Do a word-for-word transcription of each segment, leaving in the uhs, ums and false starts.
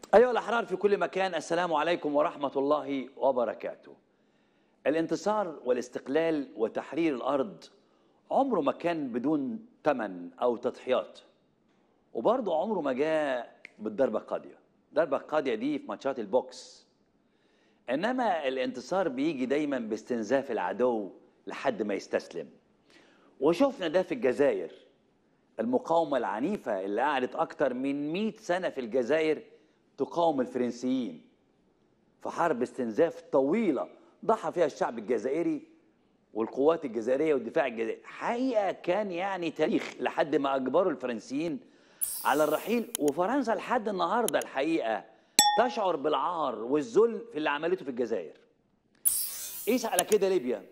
أيها الأحرار في كل مكان، السلام عليكم ورحمة الله وبركاته. الانتصار والاستقلال وتحرير الأرض عمره ما كان بدون ثمن أو تضحيات، وبرضه عمره ما جاء بالضربة القاضية. الضربة القاضية دي في ماتشات البوكس، إنما الانتصار بيجي دايما باستنزاف العدو لحد ما يستسلم. وشفنا ده في الجزائر، المقاومة العنيفة اللي قعدت أكتر من مئة سنة في الجزائر تقاوم الفرنسيين في حرب استنزاف طويلة ضحى فيها الشعب الجزائري والقوات الجزائرية والدفاع الجزائري. حقيقة كان يعني تاريخ لحد ما أجبروا الفرنسيين على الرحيل. وفرنسا لحد النهاردة الحقيقة تشعر بالعار والذل في اللي عملته في الجزائر. قيس على كده ليبيا،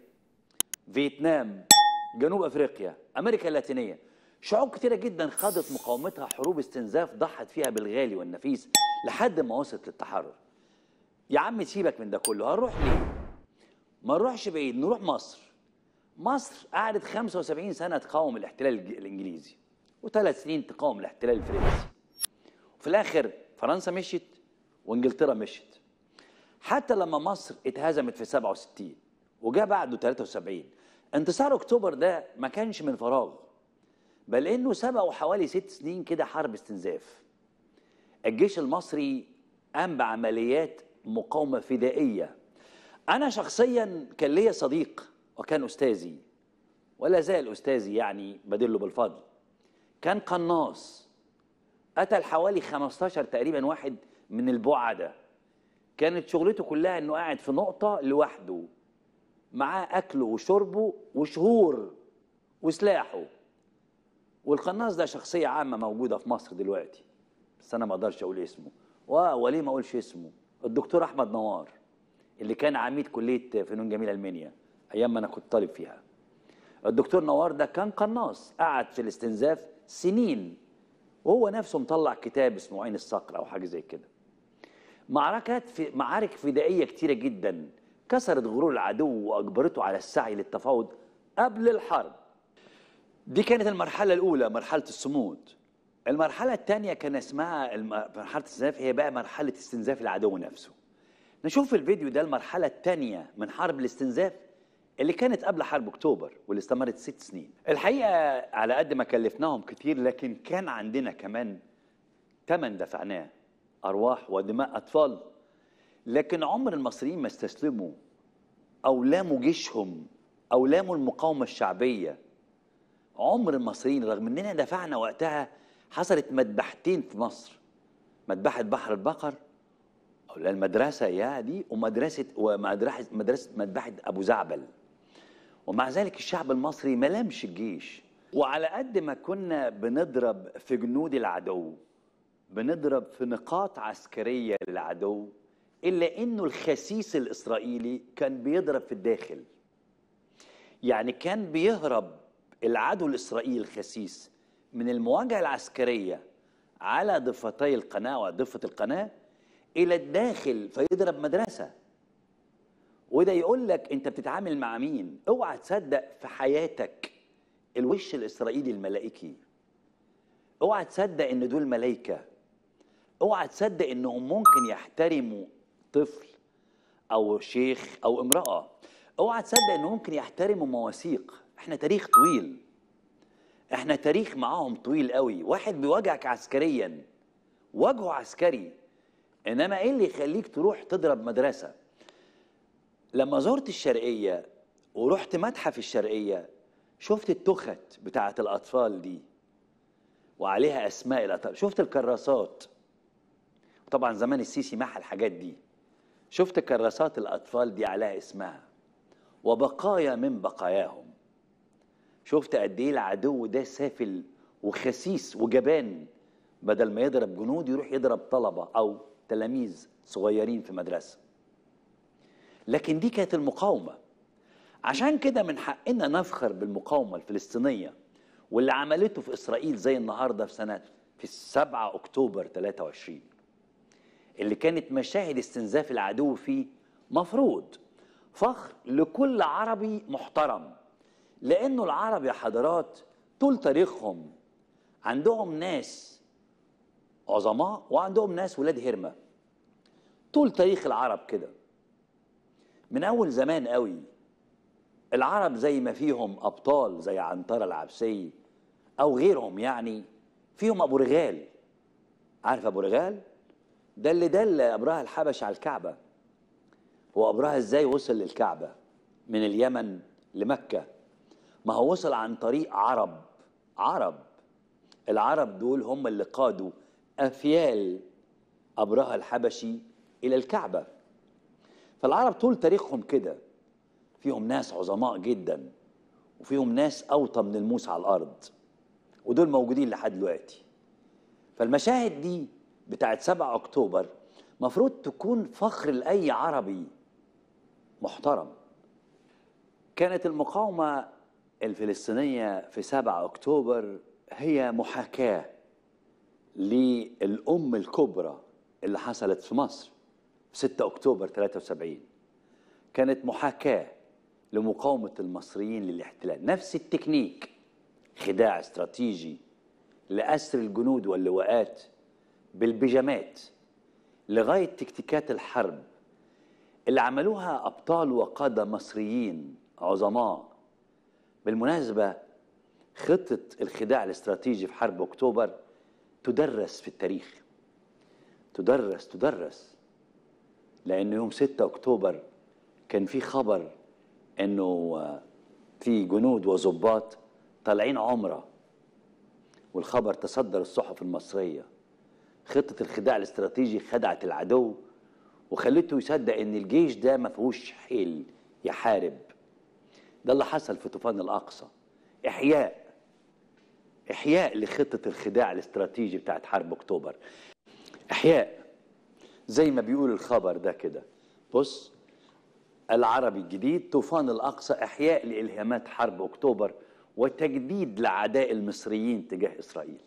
فيتنام، جنوب أفريقيا، أمريكا اللاتينية، شعوب كتيرة جدا خاضت مقاومتها حروب استنزاف ضحت فيها بالغالي والنفيس لحد ما وصلت للتحرر. يا عم سيبك من ده كله، هنروح ليه؟ ما نروحش بعيد، نروح مصر. مصر قعدت خمسة وسبعين سنة تقاوم الاحتلال الإنجليزي وثلاث سنين تقاوم الاحتلال الفرنسي، وفي الآخر فرنسا مشيت وإنجلترا مشيت. حتى لما مصر اتهزمت في سبعة وستين وجاء بعده ثلاثة وسبعين، انتصار أكتوبر ده ما كانش من فراغ، بل إنه سبقوا حوالي ست سنين كده حرب استنزاف. الجيش المصري قام بعمليات مقاومة فدائية. أنا شخصيا كان ليا صديق وكان أستاذي ولا زال أستاذي، يعني بدله بالفضل، كان قناص قتل حوالي خمستاشر تقريبا واحد من البعدة. كانت شغلته كلها إنه قاعد في نقطة لوحده، معاه أكله وشربه وشهور وسلاحه. والقناص ده شخصية عامة موجودة في مصر دلوقتي، بس أنا ما أقدرش أقول اسمه. وليه ما أقولش اسمه؟ الدكتور أحمد نوار اللي كان عميد كلية فنون جميلة المنيا أيام ما أنا كنت طالب فيها. الدكتور نوار ده كان قناص قعد في الاستنزاف سنين، وهو نفسه مطلع كتاب اسمه عين الصقر أو حاجة زي كده. معركات في معارك فدائية كتيرة جدا كسرت غرور العدو وأجبرته على السعي للتفاوض قبل الحرب. دي كانت المرحلة الأولى، مرحلة الصمود. المرحلة الثانية كان اسمها مرحلة الاستنزاف، هي بقى مرحلة استنزاف العدو نفسه. نشوف في الفيديو ده المرحلة الثانية من حرب الاستنزاف اللي كانت قبل حرب أكتوبر واللي استمرت ست سنين. الحقيقة على قد ما كلفناهم كتير، لكن كان عندنا كمان ثمن دفعناه، أرواح ودماء أطفال. لكن عمر المصريين ما استسلموا أو لاموا جيشهم أو لاموا المقاومة الشعبية. عمر المصريين رغم اننا دفعنا وقتها، حصلت مذبحتين في مصر، مذبحة بحر البقر او المدرسة يا دي، ومدرسة ومدرسة مدرسة مذبحة ابو زعبل. ومع ذلك الشعب المصري ما لامش الجيش. وعلى قد ما كنا بنضرب في جنود العدو، بنضرب في نقاط عسكرية للعدو، الا انه الخسيس الاسرائيلي كان بيضرب في الداخل. يعني كان بيهرب العدو الإسرائيلي الخسيس من المواجهة العسكرية على ضفتي القناة وضفة القناة إلى الداخل فيضرب مدرسة. وده يقول لك أنت بتتعامل مع مين. اوعى تصدق في حياتك الوش الإسرائيلي الملائكي، اوعى تصدق إن دول ملايكة، اوعى تصدق إنهم ممكن يحترموا طفل أو شيخ أو امرأة، اوعى تصدق إنهم ممكن يحترموا مواثيق. احنا تاريخ طويل، احنا تاريخ معاهم طويل قوي. واحد بيواجهك عسكريا، وجهه عسكري، انما ايه اللي يخليك تروح تضرب مدرسة؟ لما زرت الشرقية ورحت متحف الشرقية، شفت التخت بتاعة الأطفال دي وعليها أسماء الأطفال، شفت الكراسات، طبعا زمان السيسي محى الحاجات دي. شفت كراسات الأطفال دي عليها اسمها وبقايا من بقاياهم. شفت قد ايه العدو ده سافل وخسيس وجبان، بدل ما يضرب جنود يروح يضرب طلبة أو تلاميذ صغيرين في مدرسة. لكن دي كانت المقاومة. عشان كده من حقنا نفخر بالمقاومة الفلسطينية واللي عملته في إسرائيل زي النهاردة في سنة في سبعة أكتوبر ثلاثة وعشرين، اللي كانت مشاهد استنزاف العدو فيه مفروض فخر لكل عربي محترم. لأنه العرب يا حضرات طول تاريخهم عندهم ناس عظماء وعندهم ناس ولاد هرمة. طول تاريخ العرب كده، من أول زمان قوي. العرب زي ما فيهم أبطال زي عنترة العبسي أو غيرهم، يعني فيهم أبو رغال. عارف أبو رغال؟ ده اللي دل أبرهة الحبش على الكعبة. هو أبرهة إزاي وصل للكعبة من اليمن لمكة؟ ما هو وصل عن طريق عرب. عرب العرب دول هم اللي قادوا أفيال أبرهة الحبشي إلى الكعبة. فالعرب طول تاريخهم كده، فيهم ناس عظماء جدا وفيهم ناس أوطى من الموس على الأرض، ودول موجودين لحد دلوقتي. فالمشاهد دي بتاعت سبعة أكتوبر مفروض تكون فخر لأي عربي محترم. كانت المقاومة الفلسطينية في سبعة أكتوبر هي محاكاة للأم الكبرى اللي حصلت في مصر في ستة أكتوبر ثلاثة وسبعين. كانت محاكاة لمقاومة المصريين للاحتلال، نفس التكنيك، خداع استراتيجي لأسر الجنود واللواءات بالبيجامات، لغاية تكتيكات الحرب اللي عملوها أبطال وقادة مصريين عظماء. بالمناسبة خطة الخداع الاستراتيجي في حرب أكتوبر تدرس في التاريخ، تدرس تدرس لأن يوم ستة أكتوبر كان في خبر أنه في جنود وضباط طالعين عمرة، والخبر تصدر الصحف المصرية. خطة الخداع الاستراتيجي خدعت العدو وخلته يصدق أن الجيش ده ما فيهوش حيل يحارب. ده اللي حصل في طوفان الأقصى، إحياء إحياء لخطة الخداع الاستراتيجي بتاعت حرب أكتوبر. إحياء زي ما بيقول الخبر ده كده. بص، العربي الجديد، طوفان الأقصى، إحياء لإلهامات حرب أكتوبر وتجديد لعداء المصريين تجاه إسرائيل.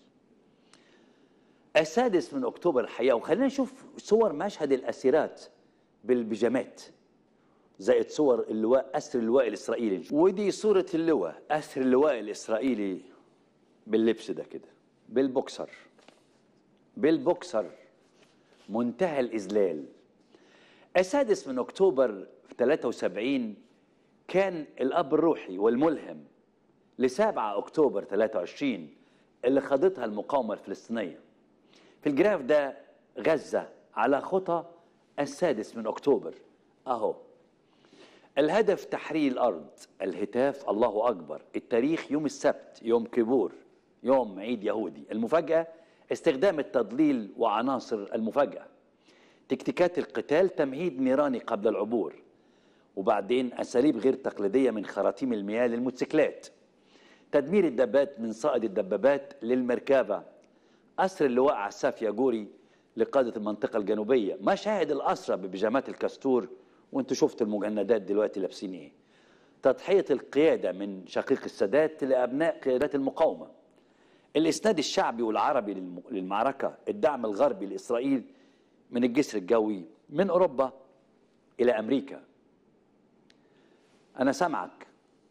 السادس من أكتوبر الحقيقة، وخلينا نشوف صور مشهد الأسيرات بالبيجامات زائد صور اللواء، أسر اللواء الإسرائيلي. ودي صورة اللواء، أسر اللواء الإسرائيلي باللبس ده كده، بالبوكسر، بالبوكسر، منتهى الإذلال. السادس من أكتوبر ثلاثة وسبعين كان الأب الروحي والملهم لسبعة أكتوبر ثلاثة وعشرين اللي خاضتها المقاومة الفلسطينية. في الجراف ده غزة على خطى السادس من أكتوبر أهو. الهدف تحرير الأرض، الهتاف الله أكبر، التاريخ يوم السبت، يوم كيبور، يوم عيد يهودي. المفاجأة استخدام التضليل وعناصر المفاجأة. تكتيكات القتال، تمهيد نيراني قبل العبور، وبعدين أساليب غير تقليدية من خراطيم المياه للموتوسيكلات، تدمير الدبابات من صائد الدبابات للمركبة، أسر اللواء عساف ياجوري لقادة المنطقة الجنوبية، مشاهد الأسرى ببيجامات الكاستور وانتوا شفتوا المجندات دلوقتي لابسين ايه، تضحية القيادة من شقيق السادات لأبناء قيادات المقاومة، الإسناد الشعبي والعربي للمعركة، الدعم الغربي لإسرائيل من الجسر الجوي من أوروبا إلى أمريكا. أنا سامعك،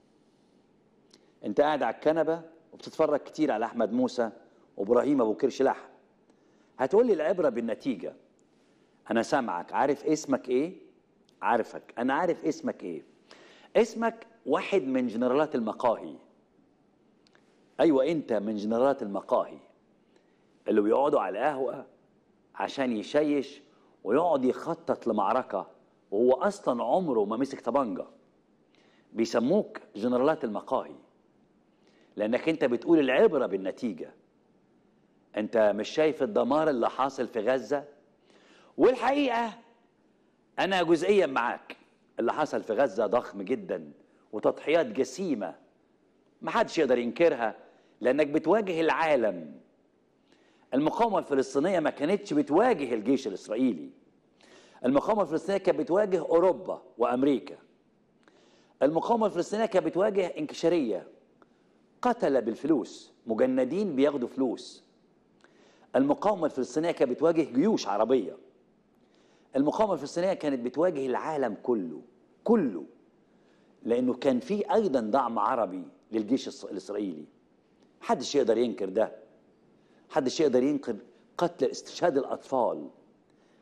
أنت قاعد على الكنبة وبتتفرج كتير على أحمد موسى وإبراهيم أبو كرش لحم. هتقول لي العبرة بالنتيجة. أنا سامعك. عارف اسمك إيه؟ عارفك. أنا عارف اسمك إيه؟ اسمك واحد من جنرالات المقاهي. أيوة، أنت من جنرالات المقاهي اللي بيقعدوا على القهوة عشان يشيش ويقعد يخطط لمعركة وهو أصلا عمره ما مسك طبنجة. بيسموك جنرالات المقاهي لأنك أنت بتقول العبرة بالنتيجة. أنت مش شايف الدمار اللي حاصل في غزة؟ والحقيقة أنا جزئيا معاك. اللي حصل في غزة ضخم جدا وتضحيات جسيمة محدش يقدر ينكرها، لأنك بتواجه العالم. المقاومة الفلسطينية ما كانتش بتواجه الجيش الإسرائيلي. المقاومة الفلسطينية كانت بتواجه أوروبا وأمريكا. المقاومة الفلسطينية كانت بتواجه انكشارية، قتل بالفلوس، مجندين بياخدوا فلوس. المقاومة الفلسطينية كانت بتواجه جيوش عربية. المقاومة الفلسطينية كانت بتواجه العالم كله كله، لأنه كان في أيضا دعم عربي للجيش الإسرائيلي. محدش يقدر ينكر ده. محدش يقدر ينكر قتل استشهاد الأطفال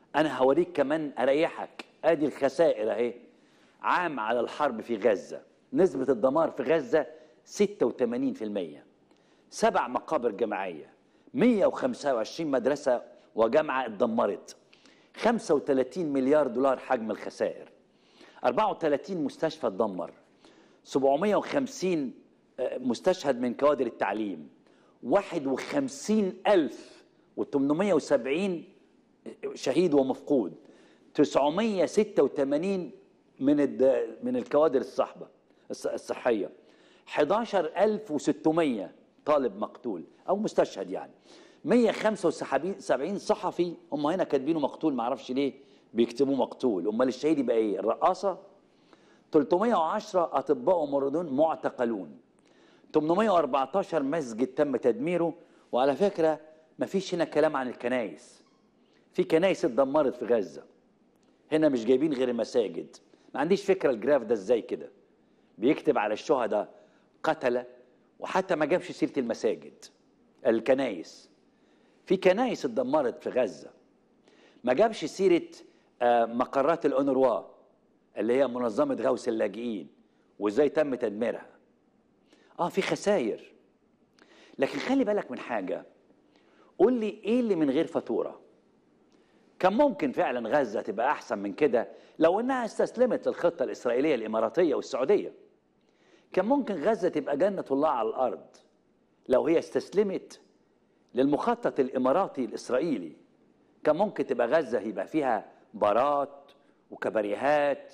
أنا هوريك كمان أريحك، أدي الخسائر أهي. عام على الحرب في غزة، نسبة الدمار في غزة ستة وثمانين بالمئة، سبع مقابر جماعية، مئة وخمسة وعشرين مدرسة وجامعة اتدمرت، خمسة وثلاثين مليار دولار حجم الخسائر، أربعة وثلاثين مستشفى اتدمر، سبعمئة وخمسين مستشهد من كوادر التعليم، واحد وخمسين ألف وثمانمئة وسبعين شهيد ومفقود، تسعمئة وستة وثمانين من من الكوادر الصحبة الصحية، أحد عشر ألف وستمئة طالب مقتول أو مستشهد، يعني مئة وخمسة وسبعين صحفي هم هنا كاتبينه مقتول، ما اعرفش ليه بيكتبوه مقتول، امال الشهيد يبقى ايه؟ الرقاصة. ثلاثمئة وعشرة اطباء وممرضون معتقلون، ثمانمئة وأربعة عشر مسجد تم تدميره. وعلى فكرة ما فيش هنا كلام عن الكنائس، في كنائس اتدمرت في غزة، هنا مش جايبين غير المساجد. ما عنديش فكرة الجراف ده ازاي كده بيكتب على الشهداء قتلة، وحتى ما جابش سيرة المساجد الكنائس. في كنائس اتدمرت في غزة، ما جابش سيرة مقرات الأونروا اللي هي منظمة غوث اللاجئين وازاي تم تدميرها. اه في خسائر، لكن خلي بالك من حاجة، قول لي ايه اللي من غير فاتورة؟ كان ممكن فعلا غزة تبقى احسن من كده لو انها استسلمت للخطة الإسرائيلية الإماراتية والسعودية. كان ممكن غزة تبقى جنة الله على الأرض لو هي استسلمت للمخطط الإماراتي الإسرائيلي. كان ممكن تبقى غزة يبقى فيها بارات وكباريهات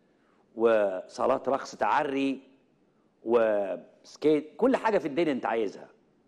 وصالات رقص تعري وسكيت، كل حاجة في الدنيا انت عايزها،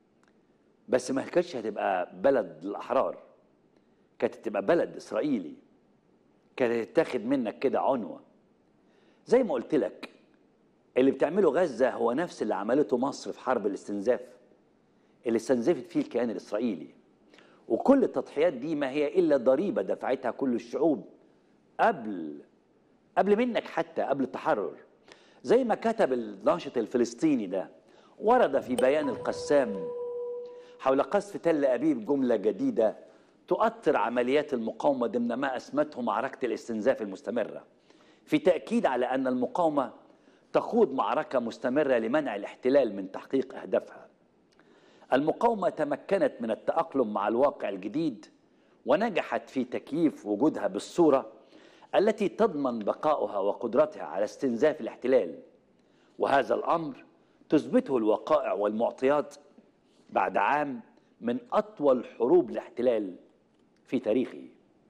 بس ما كانتش هتبقى بلد الأحرار، كانت تبقى بلد إسرائيلي، كانت تتاخد منك كده عنوة. زي ما قلت لك، اللي بتعمله غزة هو نفس اللي عملته مصر في حرب الاستنزاف اللي استنزفت فيه الكيان الإسرائيلي. وكل التضحيات دي ما هي إلا ضريبة دفعتها كل الشعوب قبل قبل منك، حتى قبل التحرر. زي ما كتب الناشط الفلسطيني ده، ورد في بيان القسام حول قصف تل أبيب جملة جديدة تؤطر عمليات المقاومة ضمن ما أسمته معركة الاستنزاف المستمرة، في تأكيد على أن المقاومة تخوض معركة مستمرة لمنع الاحتلال من تحقيق أهدافها. المقاومة تمكنت من التأقلم مع الواقع الجديد ونجحت في تكييف وجودها بالصورة التي تضمن بقائها وقدرتها على استنزاف الاحتلال، وهذا الأمر تثبته الوقائع والمعطيات بعد عام من أطول حروب الاحتلال في تاريخه.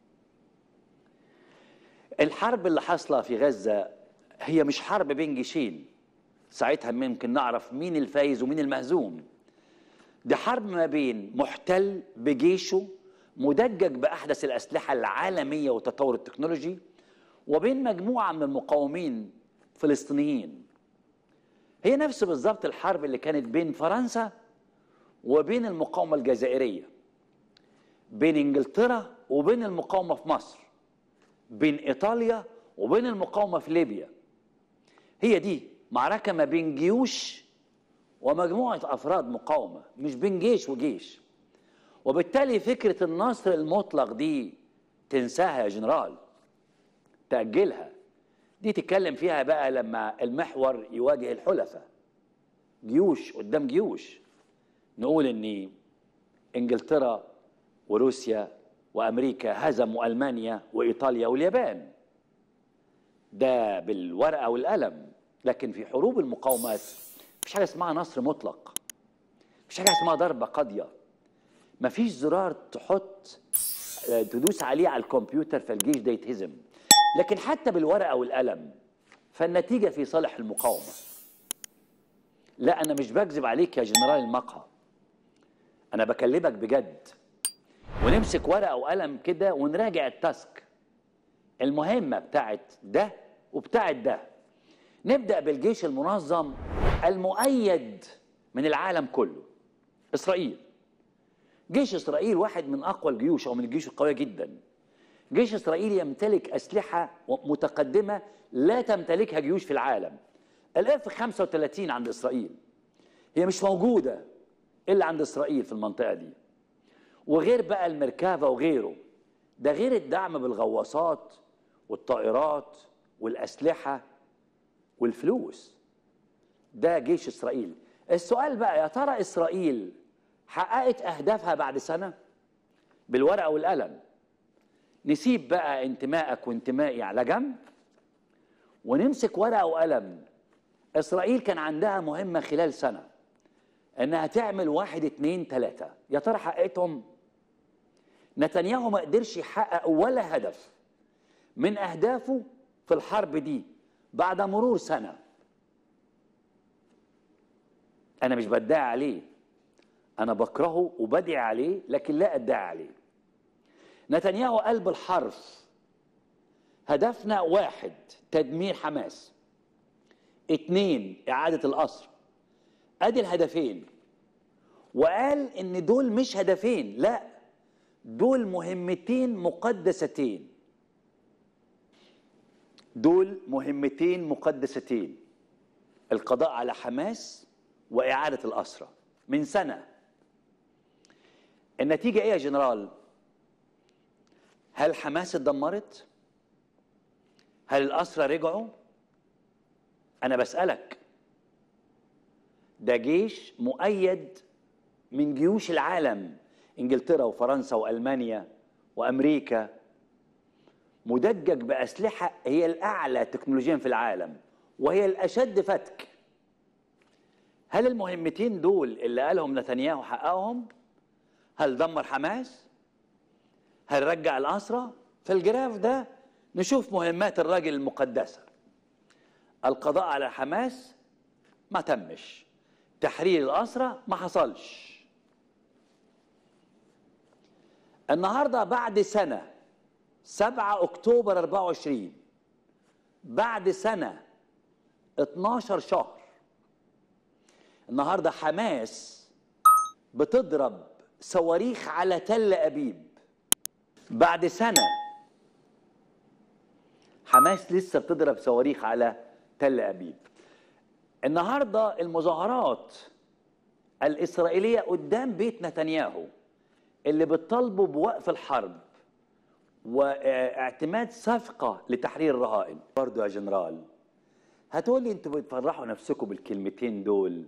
الحرب اللي حاصلة في غزة هي مش حرب بين جيشين، ساعتها ممكن نعرف مين الفايز ومين المهزوم. دي حرب ما بين محتل بجيشه مدجج بأحدث الأسلحة العالمية وتطور التكنولوجي، وبين مجموعة من المقاومين فلسطينيين. هي نفس بالضبط الحرب اللي كانت بين فرنسا وبين المقاومة الجزائرية، بين إنجلترا وبين المقاومة في مصر، بين إيطاليا وبين المقاومة في ليبيا. هي دي معركة ما بين جيوش ومجموعة أفراد مقاومة، مش بين جيش وجيش. وبالتالي فكرة النصر المطلق دي تنساها يا جنرال، تأجلها. دي تتكلم فيها بقى لما المحور يواجه الحلفاء، جيوش قدام جيوش، نقول ان انجلترا وروسيا وامريكا هزموا المانيا وايطاليا واليابان، ده بالورقه والقلم. لكن في حروب المقاومات مفيش حاجه اسمها نصر مطلق، مفيش حاجه اسمها ضربه قاضيه، مفيش زرار تحط تدوس عليه على الكمبيوتر فالجيش ده يتهزم. لكن حتى بالورقه والقلم فالنتيجه في صالح المقاومه. لا انا مش بكذب عليك يا جنرال المقهى، انا بكلمك بجد. ونمسك ورقه وقلم كده ونراجع التاسك، المهمه بتاعت ده وبتاعت ده. نبدا بالجيش المنظم المؤيد من العالم كله، اسرائيل. جيش اسرائيل واحد من اقوى الجيوش او من الجيوش القويه جدا. جيش اسرائيل يمتلك اسلحه متقدمه لا تمتلكها جيوش في العالم. الاف خمسة وثلاثين عند اسرائيل، هي مش موجوده الا عند اسرائيل في المنطقه دي. وغير بقى المركافه وغيره، ده غير الدعم بالغواصات والطائرات والأسلحة والفلوس. ده جيش إسرائيل. السؤال بقى، يا ترى إسرائيل حققت أهدافها بعد سنة؟ بالورقة والقلم. نسيب بقى انتمائك وانتمائي على جنب ونمسك ورقة وقلم. إسرائيل كان عندها مهمة خلال سنة إنها تعمل واحد اتنين تلاتة، يا ترى حققتهم؟ نتنياهو ما قدرش يحقق ولا هدف من أهدافه في الحرب دي بعد مرور سنة. أنا مش بدعي عليه، أنا بكرهه وبدعي عليه، لكن لا أدعي عليه. نتنياهو قال بالحرف: هدفنا واحد تدمير حماس، اتنين إعادة الأسرى. أدي الهدفين. وقال إن دول مش هدفين، لا، دول مهمتين مقدستين. دول مهمتين مقدستين: القضاء على حماس وإعادة الأسرى. من سنة. النتيجة إيه يا جنرال؟ هل حماس اتدمرت؟ هل الأسرى رجعوا؟ أنا بسألك. ده جيش مؤيد من جيوش العالم، إنجلترا وفرنسا وألمانيا وأمريكا، مدجج بأسلحة هي الأعلى تكنولوجيا في العالم وهي الأشد فتك. هل المهمتين دول اللي قالهم نتنياهو حققهم؟ هل دمر حماس؟ هل رجع الأسرى؟ في الجراف ده نشوف مهمات الراجل المقدسة. القضاء على حماس ما تمش، تحرير الأسرى ما حصلش. النهارده بعد سنة، سبعة أكتوبر أربعة وعشرين، بعد سنة اتناشر شهر، النهارده حماس بتضرب صواريخ على تل أبيب. بعد سنة حماس لسه بتضرب صواريخ على تل أبيب. النهارده المظاهرات الإسرائيلية قدام بيت نتنياهو اللي بتطالبوا بوقف الحرب واعتماد صفقة لتحرير الرهائن. برضو يا جنرال هتقولي انتوا بتفرحوا نفسكم بالكلمتين دول،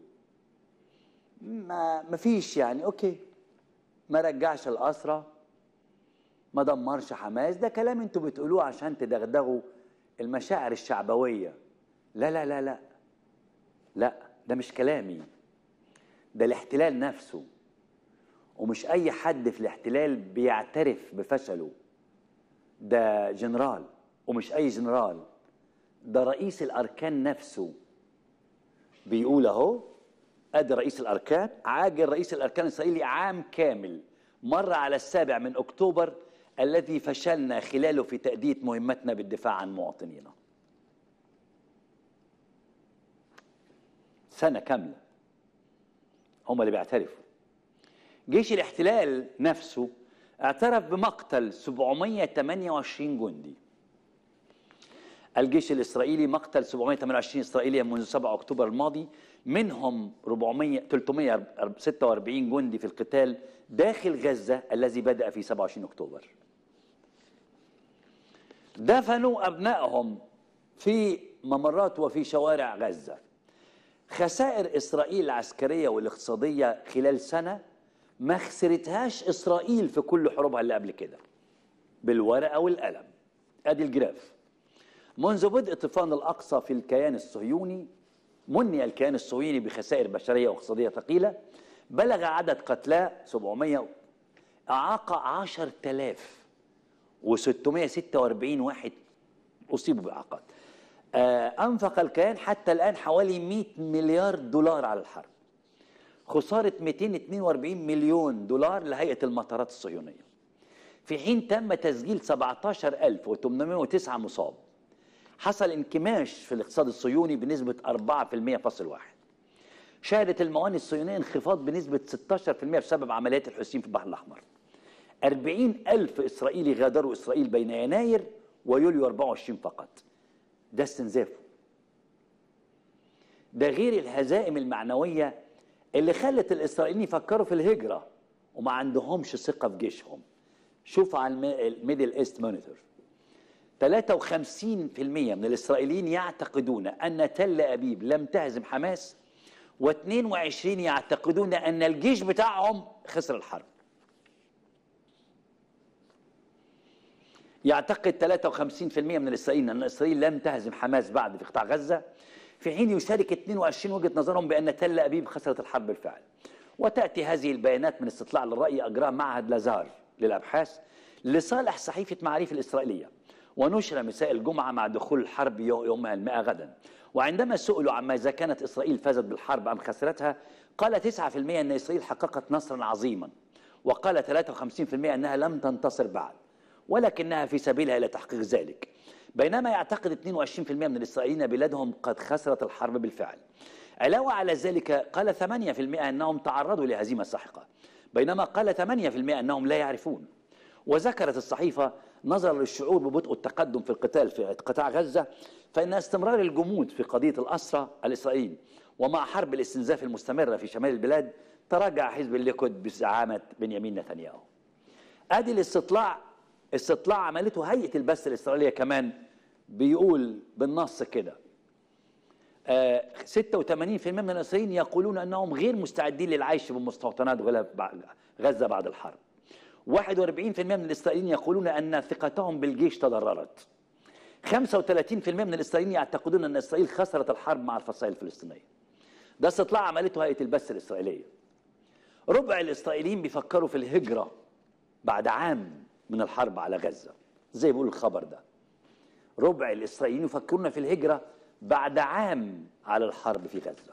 ما مفيش يعني، اوكي، ما رجعش الأسرى، ما دمرش حماس، ده كلام انتوا بتقولوه عشان تدغدغوا المشاعر الشعبوية. لا لا لا لا لا، ده مش كلامي، ده الاحتلال نفسه. ومش أي حد في الاحتلال بيعترف بفشله. ده جنرال، ومش أي جنرال، ده رئيس الأركان نفسه بيقول أهو. أدي رئيس الأركان، عاجل رئيس الأركان الإسرائيلي عام كامل مر على السابع من أكتوبر الذي فشلنا خلاله في تأدية مهمتنا بالدفاع عن مواطنينا. سنة كاملة هم اللي بيعترفوا. جيش الاحتلال نفسه اعترف بمقتل سبعمائة وثمانية وعشرين جندي. الجيش الإسرائيلي مقتل سبعمائة وثمانية وعشرين إسرائيليا منذ سبعة أكتوبر الماضي، منهم أربعمائة ثلاثمائة وستة وأربعين جندي في القتال داخل غزة الذي بدأ في سبعة وعشرين أكتوبر. دفنوا أبنائهم في ممرات وفي شوارع غزة. خسائر إسرائيل العسكرية والاقتصادية خلال سنة ما خسرتهاش إسرائيل في كل حروبها اللي قبل كده. بالورقة والقلم. أدي الجراف. منذ بدء طوفان الأقصى في الكيان الصهيوني، مني الكيان الصهيوني بخسائر بشرية واقتصادية ثقيلة، بلغ عدد قتلاه سبعمائة، أعاق عشرة آلاف وستمائة وستة وأربعين واحد أصيبوا بإعاقات. أنفق الكيان حتى الآن حوالي مئة مليار دولار على الحرب. خسارة مئتين واثنين وأربعين مليون دولار لهيئة المطارات الصهيونية، في حين تم تسجيل سبعة عشر ألف وثمانمائة وتسعة مصاب. حصل انكماش في الاقتصاد الصهيوني بنسبة أربعة فاصلة واحد. شهدت الموانئ الصهيونية انخفاض بنسبة ستة عشر بالمئة بسبب عمليات الحوثيين في البحر الأحمر. أربعين ألف إسرائيلي غادروا إسرائيل بين يناير ويوليو أربعة وعشرين فقط. ده استنزافه. ده غير الهزائم المعنوية اللي خلت الإسرائيليين يفكروا في الهجرة وما عندهمش ثقة في جيشهم. شوف على الميدل ايست مونيتور، ثلاثة وخمسين بالمئة من الإسرائيليين يعتقدون أن تل أبيب لم تهزم حماس، واثنين وعشرين يعتقدون أن الجيش بتاعهم خسر الحرب. يعتقد ثلاثة وخمسين بالمئة من الإسرائيليين أن إسرائيل لم تهزم حماس بعد في قطاع غزة، في حين يشارك اثنين وعشرين وجهة نظرهم بأن تل أبيب خسرت الحرب بالفعل. وتأتي هذه البيانات من استطلاع للرأي أجراه معهد لازار للأبحاث لصالح صحيفة معاريف الإسرائيلية، ونشر مساء الجمعة مع دخول الحرب يومها المائة غدا. وعندما سئلوا عما إذا كانت إسرائيل فازت بالحرب أم خسرتها، قال تسعة بالمئة أن إسرائيل حققت نصرا عظيما، وقال ثلاثة وخمسين بالمئة أنها لم تنتصر بعد ولكنها في سبيلها إلى تحقيق ذلك، بينما يعتقد اثنين وعشرين بالمئة من الإسرائيليين بلادهم قد خسرت الحرب بالفعل. علاوة على ذلك قال ثمانية بالمئة أنهم تعرضوا لهزيمة ساحقة، بينما قال ثمانية بالمئة أنهم لا يعرفون. وذكرت الصحيفة نظرا للشعور ببطء التقدم في القتال في قطاع غزة، فإن استمرار الجمود في قضية الأسرى الإسرائيليين ومع حرب الاستنزاف المستمرة في شمال البلاد تراجع حزب الليكود بزعامة بنيامين نتنياهو. أدي الاستطلاع، استطلاع عملته هيئة البث الإسرائيلية كمان، بيقول بالنص كده آه ستة وثمانين بالمئة من الإسرائيليين يقولون أنهم غير مستعدين للعيش بمستوطنات غزة بعد الحرب. واحد وأربعين بالمئة من الإسرائيليين يقولون أن ثقتهم بالجيش تضررت. خمسة وثلاثين بالمئة من الإسرائيليين يعتقدون أن إسرائيل خسرت الحرب مع الفصائل الفلسطينية. ده استطلاع عملته هيئة البث الإسرائيلية. ربع الإسرائيليين بيفكروا في الهجرة بعد عام من الحرب على غزة، زي بيقول الخبر ده. ربع الإسرائيليين يفكرون في الهجرة بعد عام على الحرب في غزة.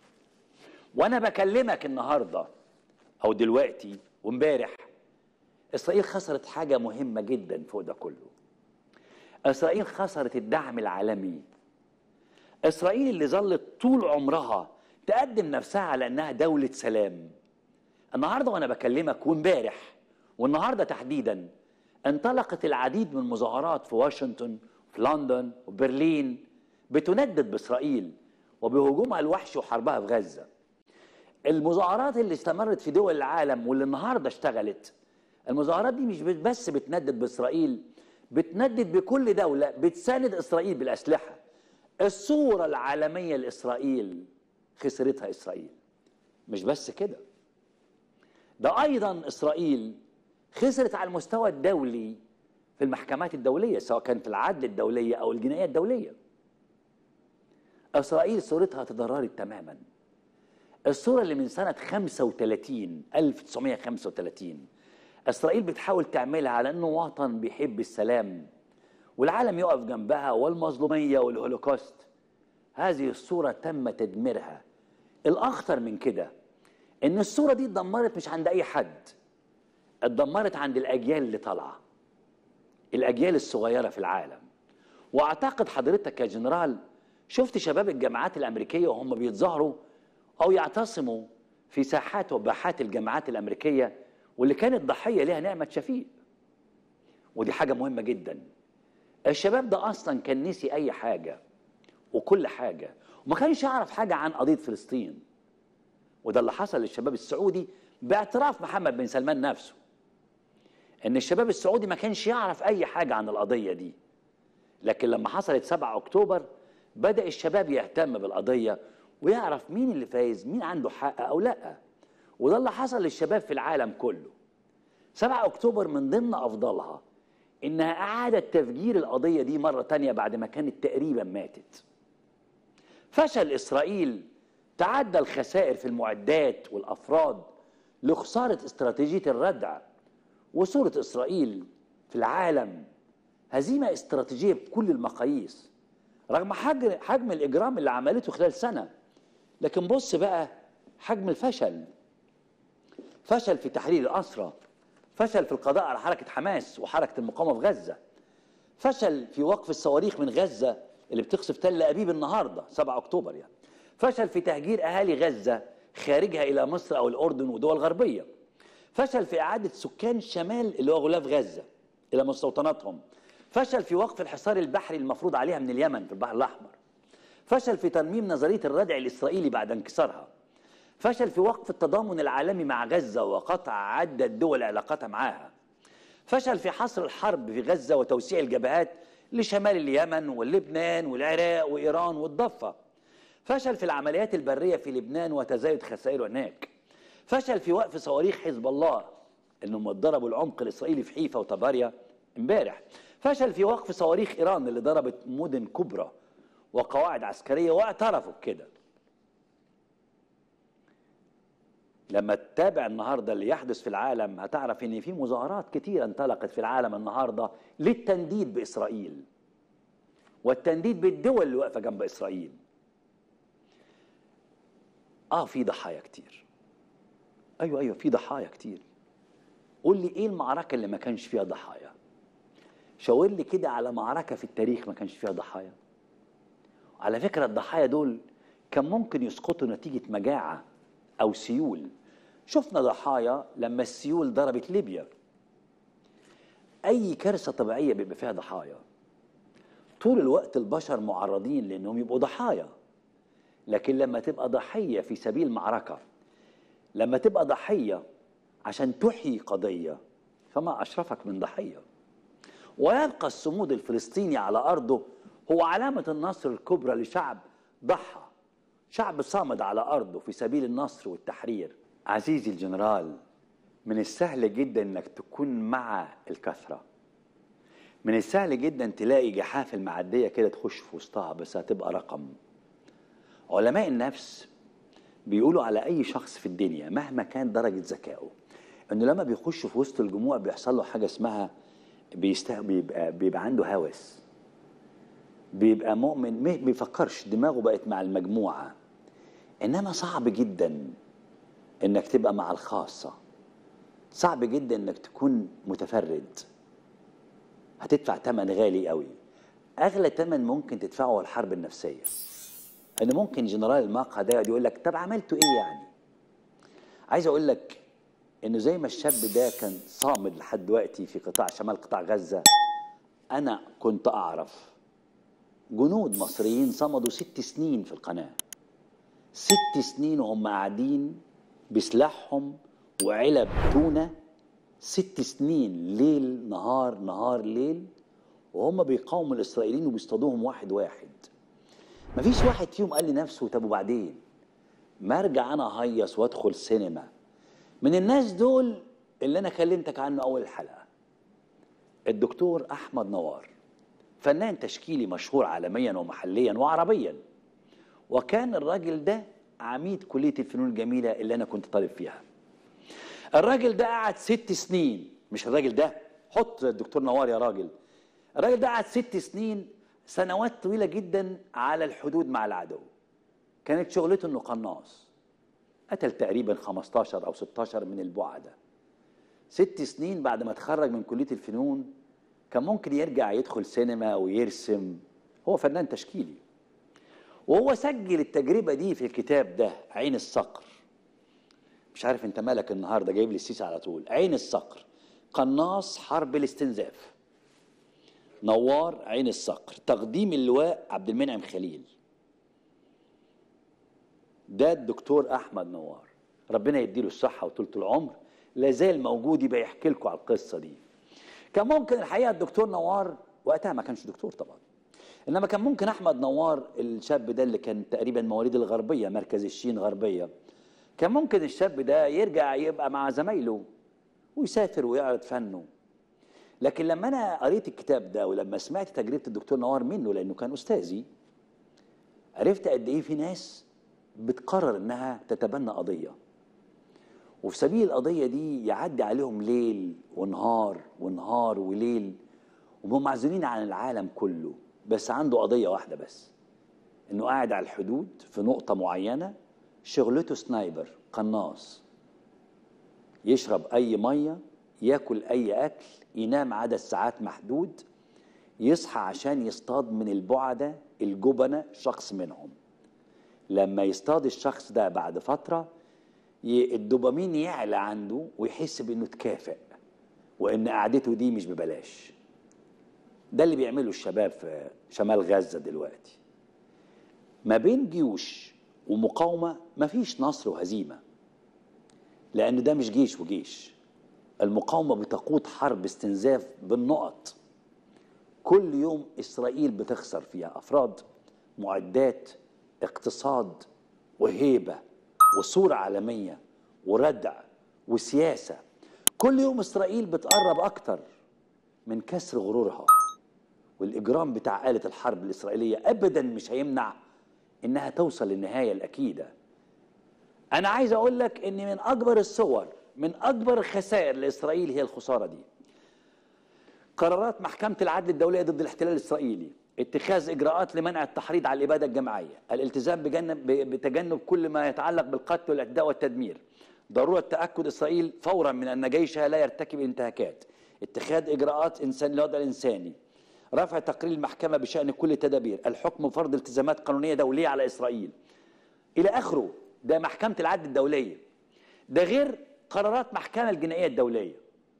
وأنا بكلمك النهاردة أو دلوقتي وامبارح، إسرائيل خسرت حاجة مهمة جدا فوق ده كله. إسرائيل خسرت الدعم العالمي. إسرائيل اللي ظلت طول عمرها تقدم نفسها على أنها دولة سلام، النهاردة وأنا بكلمك وامبارح والنهاردة تحديدا انطلقت العديد من المظاهرات في واشنطن وفي لندن وبرلين بتندد بإسرائيل وبهجومها الوحشي وحربها في غزة. المظاهرات اللي استمرت في دول العالم واللي النهاردة اشتغلت، المظاهرات دي مش بس بتندد بإسرائيل، بتندد بكل دولة بتساند إسرائيل بالأسلحة. الصورة العالمية لإسرائيل خسرتها إسرائيل. مش بس كده، ده أيضا إسرائيل خسرت على المستوى الدولي في المحكمات الدولية، سواء كان في العدل الدولية أو الجنائية الدولية. إسرائيل صورتها تضررت تماما. الصورة اللي من سنة خمسة وثلاثين ألف وتسعمئة وخمسة وثلاثين إسرائيل بتحاول تعملها على أنه وطن بيحب السلام والعالم يقف جنبها والمظلومية والهولوكوست، هذه الصورة تم تدميرها. الأخطر من كده إن الصورة دي اتدمرت مش عند أي حد، اتدمرت عند الأجيال اللي طالعة، الأجيال الصغيرة في العالم. وأعتقد حضرتك يا جنرال شفت شباب الجامعات الأمريكية وهم بيتظاهروا أو يعتصموا في ساحات وباحات الجامعات الأمريكية، واللي كانت ضحية لها نعمة شفيق. ودي حاجة مهمة جدا. الشباب ده أصلا كان نسي أي حاجة وكل حاجة، وما كانش يعرف حاجة عن قضية فلسطين. وده اللي حصل للشباب السعودي باعتراف محمد بن سلمان نفسه، إن الشباب السعودي ما كانش يعرف أي حاجة عن القضية دي. لكن لما حصلت سبعة أكتوبر بدأ الشباب يهتم بالقضية ويعرف مين اللي فايز، مين عنده حق أو لأ. وده اللي حصل للشباب في العالم كله. سبعة أكتوبر من ضمن أفضلها إنها أعادت تفجير القضية دي مرة تانية بعد ما كانت تقريبا ماتت. فشل إسرائيل تعدى الخسائر في المعدات والأفراد لخسارة استراتيجية الردع، وصورة إسرائيل في العالم هزيمة استراتيجية بكل المقاييس رغم حجم الإجرام اللي عملته خلال سنة. لكن بص بقى حجم الفشل، فشل في تحرير الأسرى، فشل في القضاء على حركة حماس وحركة المقاومة في غزة، فشل في وقف الصواريخ من غزة اللي بتقصف تل أبيب النهاردة سبعة أكتوبر يعني، فشل في تهجير أهالي غزة خارجها إلى مصر أو الأردن ودول غربية، فشل في إعادة سكان شمال اللي هو غلاف غزة إلى مستوطناتهم، فشل في وقف الحصار البحري المفروض عليها من اليمن في البحر الأحمر، فشل في ترميم نظرية الردع الإسرائيلي بعد انكسارها، فشل في وقف التضامن العالمي مع غزة وقطع عدة دول علاقتها معاها، فشل في حصر الحرب في غزة وتوسيع الجبهات لشمال اليمن ولبنان والعراق وإيران والضفة. فشل في العمليات البرية في لبنان وتزايد خسائره هناك. فشل في وقف صواريخ حزب الله انهم ضربوا العمق الاسرائيلي في حيفا وطباريا امبارح. فشل في وقف صواريخ ايران اللي ضربت مدن كبرى وقواعد عسكريه واعترفوا بكده. لما تتابع النهارده اللي يحدث في العالم هتعرف ان في مظاهرات كتيره انطلقت في العالم النهارده للتنديد باسرائيل والتنديد بالدول اللي واقفه جنب اسرائيل. اه في ضحايا كتير. ايوه ايوه في ضحايا كتير. قول لي ايه المعركه اللي ما كانش فيها ضحايا؟ شاور لي كده على معركه في التاريخ ما كانش فيها ضحايا. على فكره الضحايا دول كان ممكن يسقطوا نتيجه مجاعه او سيول. شفنا ضحايا لما السيول ضربت ليبيا. اي كارثه طبيعيه بيبقى فيها ضحايا. طول الوقت البشر معرضين لانهم يبقوا ضحايا، لكن لما تبقى ضحيه في سبيل معركه، لما تبقى ضحيه عشان تحيي قضيه، فما اشرفك من ضحيه. ويبقى الصمود الفلسطيني على ارضه هو علامه النصر الكبرى لشعب ضحى، شعب صامد على ارضه في سبيل النصر والتحرير. عزيزي الجنرال، من السهل جدا انك تكون مع الكثره. من السهل جدا تلاقي جحافل معديه كده تخش في وسطها، بس هتبقى رقم. علماء النفس بيقولوا على اي شخص في الدنيا مهما كان درجه ذكائه انه لما بيخش في وسط الجموع بيحصل له حاجه اسمها بيست... بيبقى بيبقى عنده هوس، بيبقى مؤمن، ما بيفكرش، دماغه بقت مع المجموعه. انما صعب جدا انك تبقى مع الخاصه، صعب جدا انك تكون متفرد. هتدفع ثمن غالي قوي. اغلى ثمن ممكن تدفعه هو الحرب النفسيه. ان ممكن جنرال المقهى ده يقول لك طب عملتوا ايه يعني؟ عايز اقول لك انه زي ما الشاب ده كان صامد لحد دلوقتي في قطاع شمال قطاع غزه، انا كنت اعرف جنود مصريين صمدوا ست سنين في القناه. ست سنين وهم قاعدين بسلاحهم وعلب تونه، ست سنين ليل نهار نهار ليل، وهم بيقاوموا الاسرائيليين وبيصطادوهم واحد واحد. مفيش واحد فيهم قال لنفسه طب وبعدين ما ارجع انا اهيص وادخل سينما. من الناس دول اللي انا كلمتك عنه اول الحلقه الدكتور احمد نوار، فنان تشكيلي مشهور عالميا ومحليا وعربيا. وكان الراجل ده عميد كليه الفنون الجميله اللي انا كنت طالب فيها. الراجل ده قعد ست سنين، مش الراجل ده، حط الدكتور نوار يا راجل. الراجل ده قعد ست سنين، سنوات طويله جدا على الحدود مع العدو. كانت شغلته انه قناص. قتل تقريبا خمستاشر او ستاشر من البعدة. ست سنين بعد ما اتخرج من كلية الفنون كان ممكن يرجع يدخل سينما ويرسم. هو فنان تشكيلي. وهو سجل التجربة دي في الكتاب ده عين الصقر. مش عارف انت مالك النهارده جايب لي السيسي على طول. عين الصقر، قناص حرب الاستنزاف. نوار عين الصقر، تقديم اللواء عبد المنعم خليل. ده الدكتور احمد نوار، ربنا يديله الصحه وطولة العمر، لا زال موجود يبقى يحكي لكم على القصه دي. كان ممكن الحقيقه الدكتور نوار وقتها ما كانش دكتور طبعا، انما كان ممكن احمد نوار الشاب ده اللي كان تقريبا مواليد الغربيه، مركز الشين غربيه، كان ممكن الشاب ده يرجع يبقى مع زمايله ويسافر ويعرض فنه. لكن لما انا قريت الكتاب ده ولما سمعت تجربه الدكتور نوار منه لانه كان استاذي، عرفت قد ايه في ناس بتقرر انها تتبنى قضيه، وفي سبيل القضيه دي يعدي عليهم ليل ونهار ونهار وليل، وهم معزولين عن العالم كله، بس عنده قضيه واحده بس، انه قاعد على الحدود في نقطه معينه، شغلته سنايبر، قناص، يشرب اي ميه، ياكل اي اكل، ينام عدد ساعات محدود، يصحى عشان يصطاد من البعده الجبنه شخص منهم. لما يصطاد الشخص ده بعد فتره الدوبامين يعلى عنده ويحس بانه اتكافئ وان قعدته دي مش ببلاش. ده اللي بيعمله الشباب في شمال غزه دلوقتي. ما بين جيوش ومقاومه مفيش نصر وهزيمه، لان ده مش جيش وجيش، المقاومة بتقود حرب استنزاف بالنقط. كل يوم إسرائيل بتخسر فيها أفراد، معدات، اقتصاد، وهيبة، وصورة عالمية، وردع، وسياسة. كل يوم إسرائيل بتقرب أكتر من كسر غرورها. والإجرام بتاع آلة الحرب الإسرائيلية أبدا مش هيمنع إنها توصل للنهاية الأكيدة. أنا عايز أقول لك إن من أكبر الصور، من أكبر الخسائر لإسرائيل هي الخسارة دي. قرارات محكمة العدل الدولية ضد الاحتلال الإسرائيلي، اتخاذ إجراءات لمنع التحريض على الإبادة الجماعية، الالتزام بجنب بتجنب كل ما يتعلق بالقتل والاعتداء والتدمير، ضرورة تأكد إسرائيل فورا من أن جيشها لا يرتكب انتهاكات، اتخاذ إجراءات إنسان للوضع الإنساني، رفع تقرير المحكمة بشأن كل التدابير، الحكم بفرض التزامات قانونية دولية على إسرائيل إلى آخره. ده محكمة العدل الدولية، ده غير قرارات محكمة الجنائية الدولية.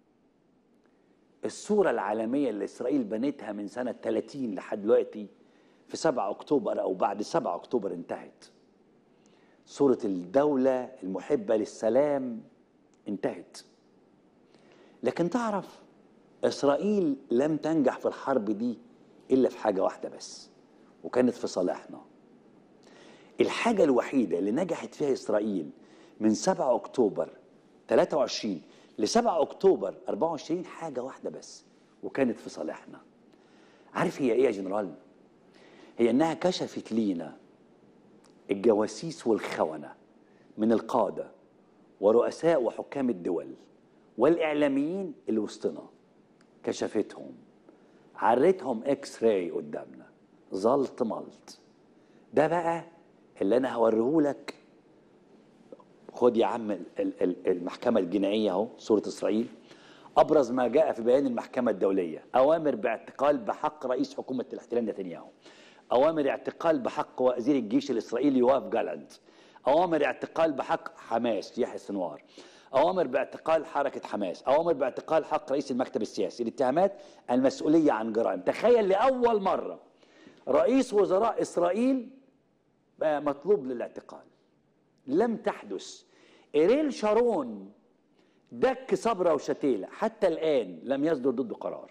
الصورة العالمية اللي إسرائيل بنتها من سنة ثلاثين لحد دلوقتي في سبعة أكتوبر أو بعد سبعة أكتوبر انتهت. صورة الدولة المحبة للسلام انتهت. لكن تعرف إسرائيل لم تنجح في الحرب دي إلا في حاجة واحدة بس، وكانت في صالحنا. الحاجة الوحيدة اللي نجحت فيها إسرائيل من سبعة أكتوبر ثلاثة وعشرين ل سبعة أكتوبر أربعة وعشرين حاجة واحدة بس، وكانت في صالحنا. عارف هي إيه يا جنرال؟ هي إنها كشفت لينا الجواسيس والخونة من القادة ورؤساء وحكام الدول والإعلاميين اللي وسطنا. كشفتهم، عرتهم اكس راي قدامنا، زلط ملط. ده بقى اللي أنا هوريهولك. خد يا عم المحكمة الجنائية اهو، صورة إسرائيل. أبرز ما جاء في بيان المحكمة الدولية: أوامر باعتقال بحق رئيس حكومة الاحتلال نتنياهو، أوامر اعتقال بحق وزير الجيش الإسرائيلي يواف جالانت، أوامر اعتقال بحق حماس يحيى السنوار، أوامر باعتقال حركة حماس، أوامر باعتقال حق رئيس المكتب السياسي. الاتهامات: المسؤولية عن جرائم. تخيل لأول مرة رئيس وزراء إسرائيل بقى مطلوب للاعتقال. لم تحدث. إيريل شارون دك صبرا وشتيلة، حتى الآن لم يصدر ضده قرار.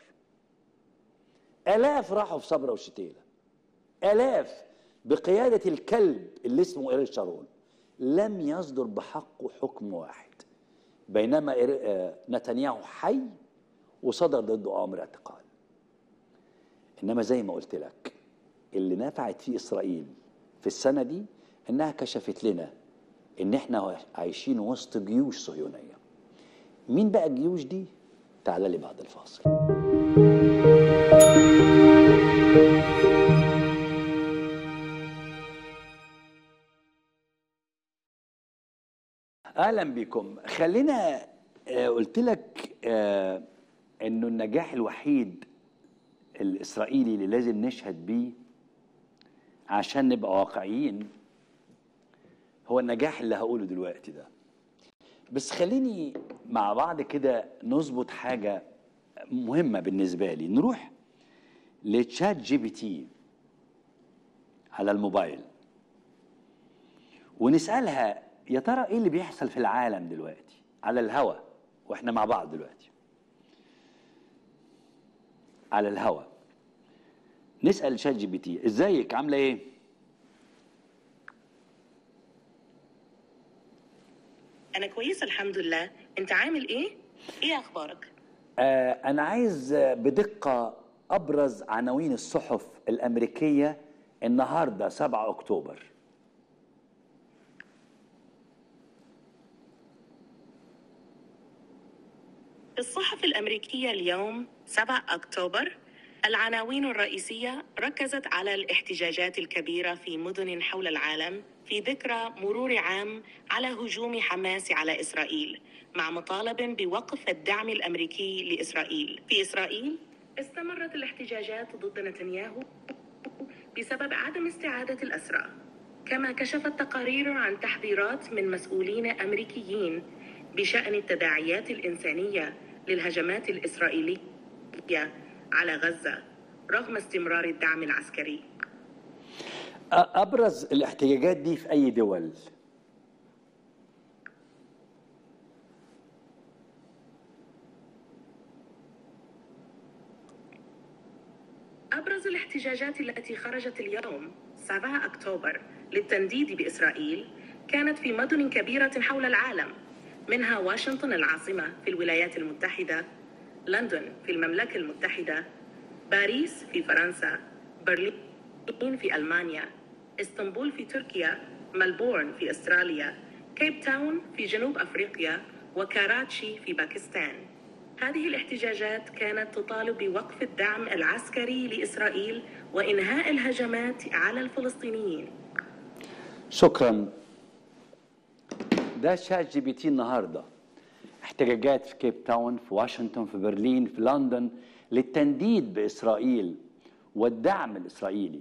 آلاف راحوا في صبرا وشتيلة، آلاف بقيادة الكلب اللي اسمه إيريل شارون، لم يصدر بحقه حكم واحد. بينما نتنياهو حي وصدر ضده أمر اعتقال. إنما زي ما قلت لك، اللي نفعت فيه إسرائيل في السنة دي إنها كشفت لنا إن إحنا عايشين وسط جيوش صهيونية. مين بقى الجيوش دي؟ تعال لي بعد الفاصل. أهلا بكم. خلينا آه قلت لك آه إنه النجاح الوحيد الإسرائيلي اللي لازم نشهد بيه عشان نبقى واقعيين هو النجاح اللي هقوله دلوقتي ده. بس خليني مع بعض كده نظبط حاجة مهمة بالنسبة لي. نروح لتشات جي بي تي على الموبايل ونسألها يا ترى ايه اللي بيحصل في العالم دلوقتي على الهوا واحنا مع بعض دلوقتي على الهوا. نسأل شات جي بي تي: ازيك، عاملة ايه؟ أنا كويسة الحمد لله، أنت عامل إيه؟ إيه أخبارك؟ آه أنا عايز بدقة أبرز عناوين الصحف الأمريكية النهاردة سبعة أكتوبر. في الصحف الأمريكية اليوم سبعة أكتوبر العناوين الرئيسية ركزت على الاحتجاجات الكبيرة في مدن حول العالم في ذكرى مرور عام على هجوم حماس على إسرائيل، مع مطالب بوقف الدعم الأمريكي لإسرائيل. في إسرائيل استمرت الاحتجاجات ضد نتنياهو بسبب عدم استعادة الأسرى، كما كشفت تقارير عن تحذيرات من مسؤولين أمريكيين بشأن التداعيات الإنسانية للهجمات الإسرائيلية على غزة رغم استمرار الدعم العسكري. أبرز الاحتجاجات دي في أي دول؟ أبرز الاحتجاجات التي خرجت اليوم سبعة أكتوبر للتنديد بإسرائيل كانت في مدن كبيرة حول العالم، منها واشنطن العاصمة في الولايات المتحدة، لندن في المملكة المتحدة، باريس في فرنسا، برلين في ألمانيا، اسطنبول في تركيا، ملبورن في أستراليا، كيب تاون في جنوب أفريقيا، وكاراتشي في باكستان. هذه الاحتجاجات كانت تطالب بوقف الدعم العسكري لإسرائيل وإنهاء الهجمات على الفلسطينيين. شكرا. ده شات جي بي تي النهارده. احتجاجات في كيب تاون، في واشنطن، في برلين، في لندن، للتنديد بإسرائيل والدعم الإسرائيلي.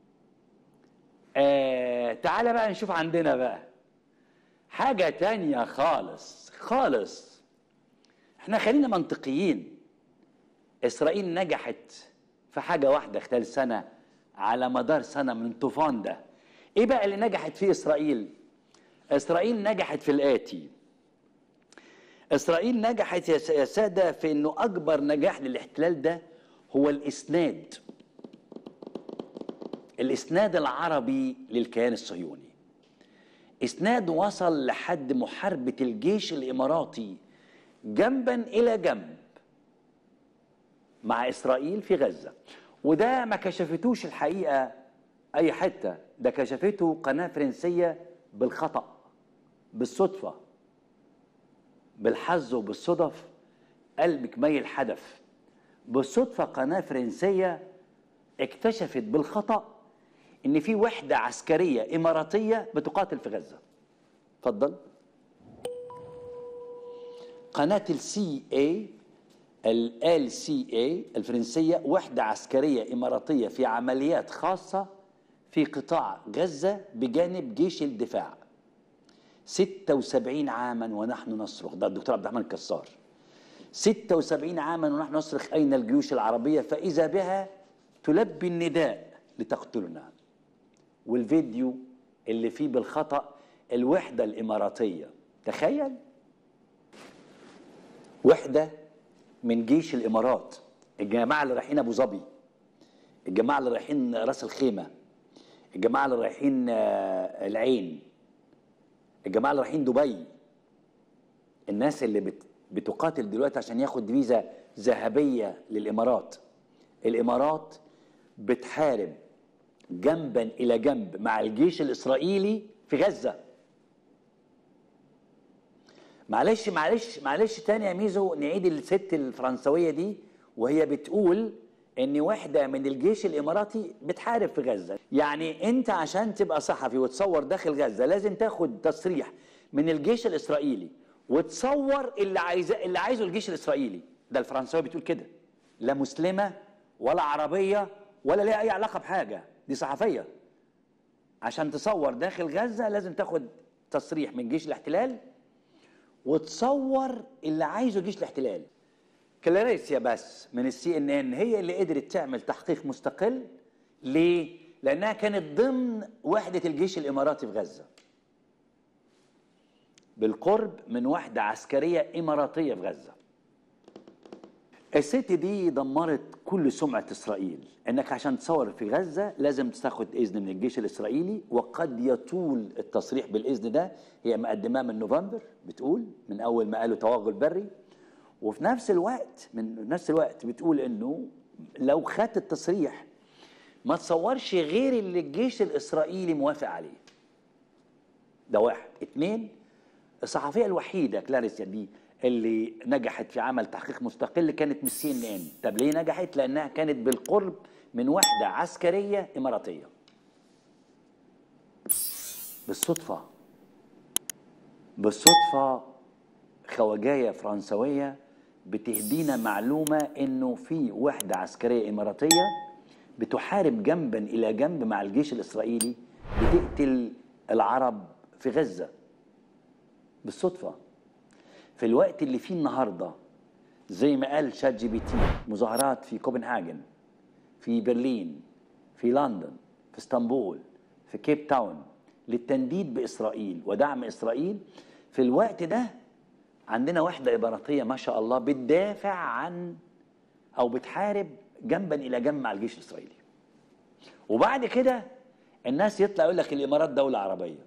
آه تعال بقى نشوف عندنا بقى حاجة تانية خالص خالص. احنا خلينا منطقيين. إسرائيل نجحت في حاجة واحدة خلال سنة على مدار سنة من الطوفان ده. ايه بقى اللي نجحت فيه إسرائيل؟ إسرائيل نجحت في الآتي. إسرائيل نجحت يا سادة في أنه أكبر نجاح للاحتلال ده هو الإسناد الإسناد العربي للكيان الصهيوني. إسناد وصل لحد محاربة الجيش الإماراتي جنبا إلى جنب مع إسرائيل في غزة. وده ما كشفتوش الحقيقة أي حتة، ده كشفته قناة فرنسية بالخطأ، بالصدفة، بالحظ وبالصدف. قلبك ميل حدث. بالصدفة قناة فرنسية اكتشفت بالخطأ ان في وحدة عسكرية اماراتية بتقاتل في غزة. اتفضل. قناة السي اي ال سي اي الفرنسية، وحدة عسكرية اماراتية في عمليات خاصة في قطاع غزة بجانب جيش الدفاع. ستة وسبعين عاما ونحن نصرخ، ده الدكتور عبد الرحمن الكسار. ستة وسبعين عاما ونحن نصرخ أين الجيوش العربية، فإذا بها تلبي النداء لتقتلنا. والفيديو اللي فيه بالخطأ الوحدة الإماراتية. تخيل، وحدة من جيش الإمارات، الجماعة اللي رايحين أبو ظبي، الجماعة اللي رايحين راس الخيمة، الجماعة اللي رايحين العين، الجماعة اللي رايحين دبي، الناس اللي بت بتقاتل دلوقتي عشان ياخد فيزا ذهبية للإمارات. الإمارات بتحارب جنبا إلى جنب مع الجيش الإسرائيلي في غزة. معلش معلش معلش تاني يا ميزو، نعيد الست الفرنسوية دي وهي بتقول إن وحدة من الجيش الإماراتي بتحارب في غزة. يعني أنت عشان تبقى صحفي وتصور داخل غزة لازم تاخد تصريح من الجيش الإسرائيلي وتصور اللي عايزه اللي عايزه الجيش الإسرائيلي. ده الفرنساوية بتقول كده، لا مسلمة ولا عربية ولا ليها أي علاقة بحاجة، دي صحفية. عشان تصور داخل غزة لازم تاخد تصريح من جيش الاحتلال وتصور اللي عايزه جيش الاحتلال. كلاريسيا بس من السي ان ان هي اللي قدرت تعمل تحقيق مستقل. ليه؟ لأنها كانت ضمن وحدة الجيش الإماراتي في غزة، بالقرب من وحدة عسكرية إماراتية في غزة. الست دي دمرت كل سمعة إسرائيل. إنك عشان تصور في غزة لازم تاخد إذن من الجيش الإسرائيلي، وقد يطول التصريح بالإذن ده. هي مقدماه من نوفمبر، بتقول من أول ما قالوا توغل بري. وفي نفس الوقت من نفس الوقت بتقول إنه لو خدت التصريح ما تصورش غير اللي الجيش الإسرائيلي موافق عليه. ده واحد. اتنين، الصحفية الوحيدة كلاريسيا دي اللي نجحت في عمل تحقيق مستقل كانت من السي ان ان. طب ليه نجحت؟ لأنها كانت بالقرب من وحدة عسكرية إماراتية. بالصدفة بالصدفة خواجاية فرنسوية بتهدينا معلومة إنه في وحدة عسكرية إماراتية بتحارب جنبا إلى جنب مع الجيش الإسرائيلي، بتقتل العرب في غزة. بالصدفة في الوقت اللي فيه النهاردة زي ما قال شات جي بي تي مظاهرات في كوبنهاجن، في برلين، في لندن، في اسطنبول، في كيب تاون للتنديد بإسرائيل ودعم إسرائيل. في الوقت ده عندنا وحدة إماراتية ما شاء الله بتدافع عن أو بتحارب جنبا إلى جنب مع الجيش الإسرائيلي. وبعد كده الناس يطلع يقول لك الإمارات دولة عربية.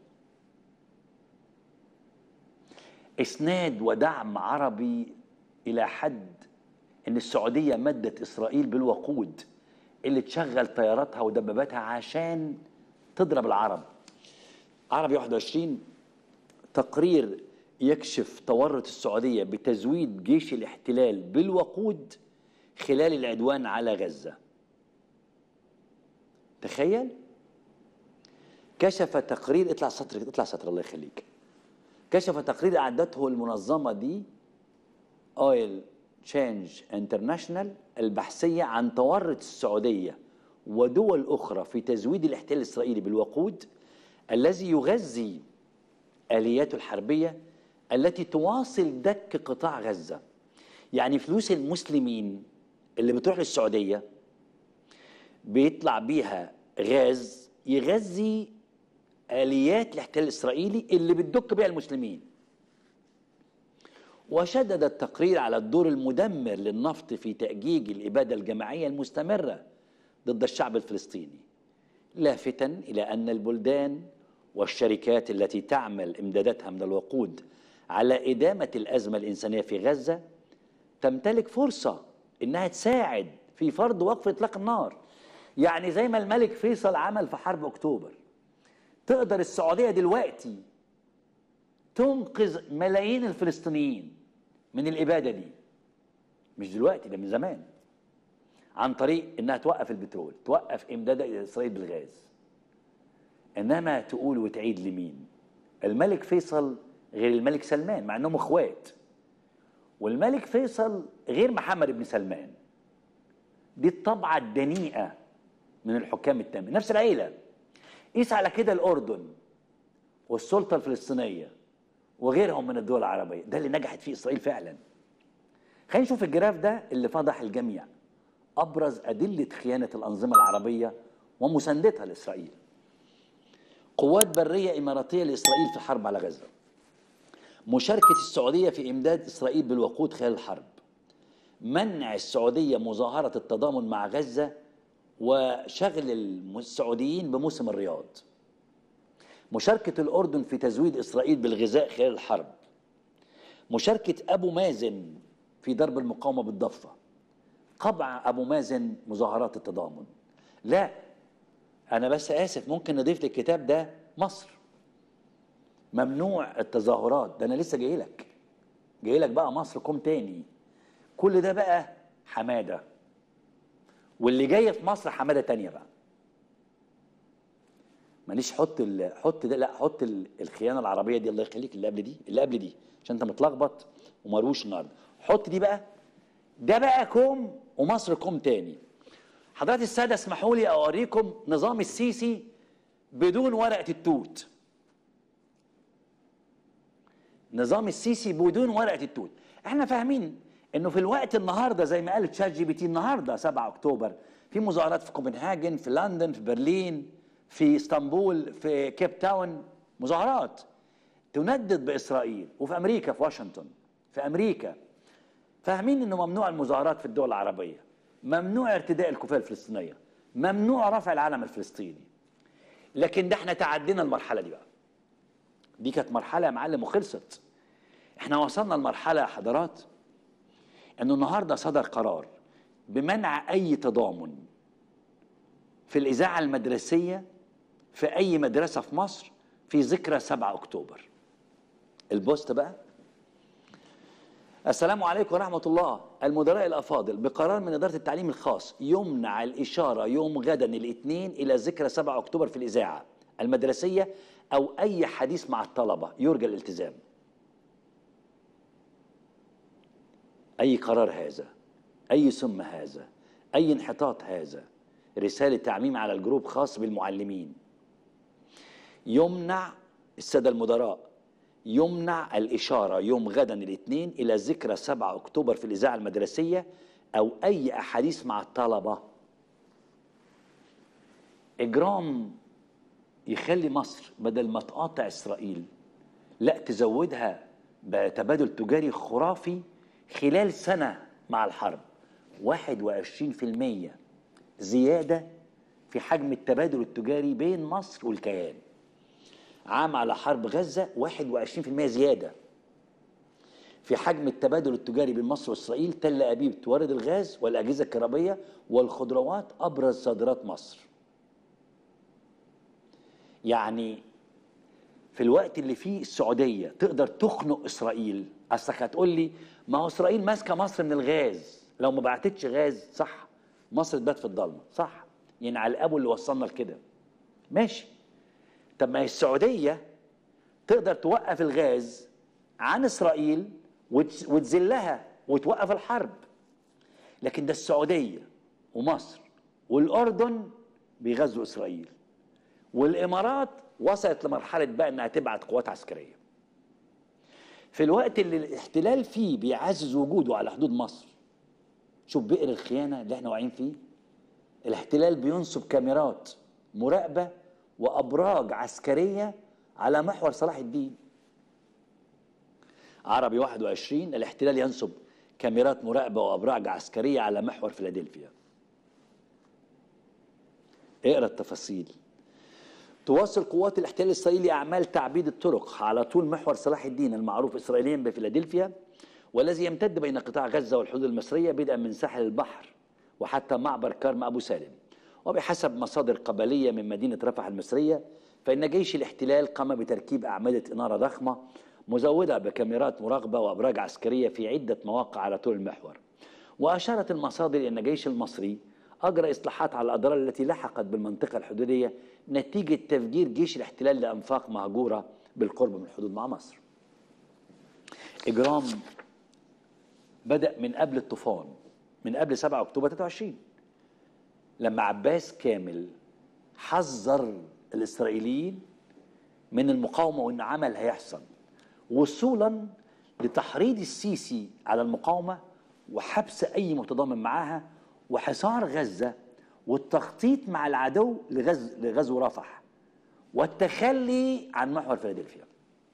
إسناد ودعم عربي إلى حد إن السعودية مدت إسرائيل بالوقود اللي تشغل طياراتها ودباباتها عشان تضرب العرب. عربي واحد وعشرين تقرير يكشف تورط السعودية بتزويد جيش الاحتلال بالوقود خلال العدوان على غزة. تخيل. كشف تقرير، اطلع سطر اطلع سطر الله يخليك. كشف تقرير أعدته المنظمة دي اويل تشينج انترناشونال البحثية عن تورط السعودية ودول أخرى في تزويد الاحتلال الإسرائيلي بالوقود الذي يغذي آلياته الحربية التي تواصل دك قطاع غزة. يعني فلوس المسلمين اللي بتروح للسعودية بيطلع بيها غاز يغذي آليات الاحتلال الإسرائيلي اللي بتدك بيها المسلمين. وشدد التقرير على الدور المدمر للنفط في تأجيج الإبادة الجماعية المستمرة ضد الشعب الفلسطيني، لافتا إلى أن البلدان والشركات التي تعمل إمداداتها من الوقود على إدامة الأزمة الإنسانية في غزة تمتلك فرصة إنها تساعد في فرض وقف إطلاق النار. يعني زي ما الملك فيصل عمل في حرب أكتوبر، تقدر السعودية دلوقتي تنقذ ملايين الفلسطينيين من الإبادة دي. مش دلوقتي، ده من زمان، عن طريق إنها توقف البترول، توقف إمداد إسرائيل بالغاز. إنما تقول وتعيد لمين؟ الملك فيصل غير الملك سلمان، مع إنهم إخوات. والملك فيصل غير محمد بن سلمان. دي الطبعة الدنيئة من الحكام التامين، نفس العيلة. قيس على كده الأردن والسلطة الفلسطينية وغيرهم من الدول العربية، ده اللي نجحت فيه إسرائيل فعلا. خلينا نشوف الجراف ده اللي فضح الجميع أبرز أدلة خيانة الأنظمة العربية ومساندتها لإسرائيل. قوات برية إماراتية لإسرائيل في الحرب على غزة. مشاركة السعودية في إمداد إسرائيل بالوقود خلال الحرب. منع السعودية مظاهرة التضامن مع غزة وشغل السعوديين بموسم الرياض. مشاركة الأردن في تزويد إسرائيل بالغذاء خلال الحرب. مشاركة أبو مازن في ضرب المقاومة بالضفة. قمع أبو مازن مظاهرات التضامن. لا، أنا بس آسف، ممكن نضيف للكتاب ده مصر. ممنوع التظاهرات، ده أنا لسه جاي لك جاي لك بقى مصر قوم تاني. كل ده بقى حمادة، واللي جاي في مصر حمادة تانية بقى. مانيش حط ال... حط ده، لا حط ال... الخيانة العربية دي الله يخليك، اللي قبل دي اللي قبل دي عشان انت متلخبط ومروش النهارده. حط دي بقى، ده بقى كوم ومصر كوم تاني. حضرات السادة اسمحوا لي اوريكم نظام السيسي بدون ورقة التوت. نظام السيسي بدون ورقة التوت. احنا فاهمين انه في الوقت النهارده زي ما قالت شات جي بي تي النهارده سبعة أكتوبر في مظاهرات في كوبنهاجن، في لندن، في برلين، في اسطنبول، في كيب تاون، مظاهرات تندد بإسرائيل. وفي أمريكا في واشنطن، في أمريكا فاهمين انه ممنوع المظاهرات في الدول العربية، ممنوع ارتداء الكوفية الفلسطينية، ممنوع رفع العلم الفلسطيني. لكن ده احنا تعدينا المرحلة دي بقى. دي كانت مرحلة يا معلم وخلصت. احنا وصلنا لمرحلة يا حضرات انه النهارده صدر قرار بمنع اي تضامن في الاذاعه المدرسيه في اي مدرسه في مصر في ذكرى سبعة أكتوبر. البوست بقى: السلام عليكم ورحمه الله. المدراء الافاضل، بقرار من اداره التعليم الخاص يمنع الاشاره يوم غدا الاثنين الى ذكرى سبعة أكتوبر في الاذاعه المدرسيه او اي حديث مع الطلبه، يرجى الالتزام. أي قرار هذا؟ أي سم هذا؟ أي انحطاط هذا؟ رسالة تعميم على الجروب خاص بالمعلمين. يمنع السادة المدراء، يمنع الإشارة يوم غدا الاثنين إلى ذكرى سبعة أكتوبر في الإذاعة المدرسية أو أي أحاديث مع الطلبة. إجرام يخلي مصر بدل ما تقاطع إسرائيل لا تزودها بتبادل تجاري خرافي خلال سنة مع الحرب. واحد وعشرين في المية زيادة في حجم التبادل التجاري بين مصر والكيان. عام على حرب غزة واحد وعشرين في المية زيادة في حجم التبادل التجاري بين مصر وإسرائيل. تل أبيب تورد الغاز والأجهزة الكهربائية والخضروات، أبرز صادرات مصر. يعني في الوقت اللي فيه السعودية تقدر تخنق إسرائيل، أصلك هتقول لي ما هو إسرائيل ماسكة مصر من الغاز، لو ما بعتتش غاز صح مصر تبات في الضلمة، صح؟ يعني على الأبو اللي وصلنا لكده ماشي. طب ما هي السعودية تقدر توقف الغاز عن إسرائيل وتذلها وتوقف الحرب، لكن ده السعودية ومصر والأردن بيغزوا إسرائيل، والإمارات وصلت لمرحلة بقى إنها تبعت قوات عسكرية. في الوقت اللي الاحتلال فيه بيعزز وجوده على حدود مصر، شوف بئر الخيانة اللي احنا واقعين فيه. الاحتلال بينصب كاميرات مراقبة وأبراج عسكرية على محور صلاح الدين. عربي واحد وعشرين، الاحتلال ينصب كاميرات مراقبة وأبراج عسكرية على محور فيلادلفيا. اقرأ التفاصيل. تواصل قوات الاحتلال الإسرائيلي أعمال تعبيد الطرق على طول محور صلاح الدين المعروف إسرائيليا بفيلادلفيا، والذي يمتد بين قطاع غزة والحدود المصرية بدءا من ساحل البحر وحتى معبر كرم أبو سالم. وبحسب مصادر قبلية من مدينة رفح المصرية، فإن جيش الاحتلال قام بتركيب أعمدة إنارة ضخمة مزودة بكاميرات مراقبة وأبراج عسكرية في عدة مواقع على طول المحور. وأشارت المصادر أن الجيش المصري أجرى إصلاحات على الأضرار التي لحقت بالمنطقة الحدودية نتيجة تفجير جيش الاحتلال لأنفاق مهجورة بالقرب من الحدود مع مصر. إجرام بدأ من قبل الطوفان، من قبل سبعة أكتوبر ثلاثة وعشرين، لما عباس كامل حذر الإسرائيليين من المقاومة وإن عمل هيحصل، وصولا لتحريض السيسي على المقاومة وحبس أي متضامن معاها وحصار غزة والتخطيط مع العدو لغزو, لغزو رفح والتخلي عن محور فيلادلفيا.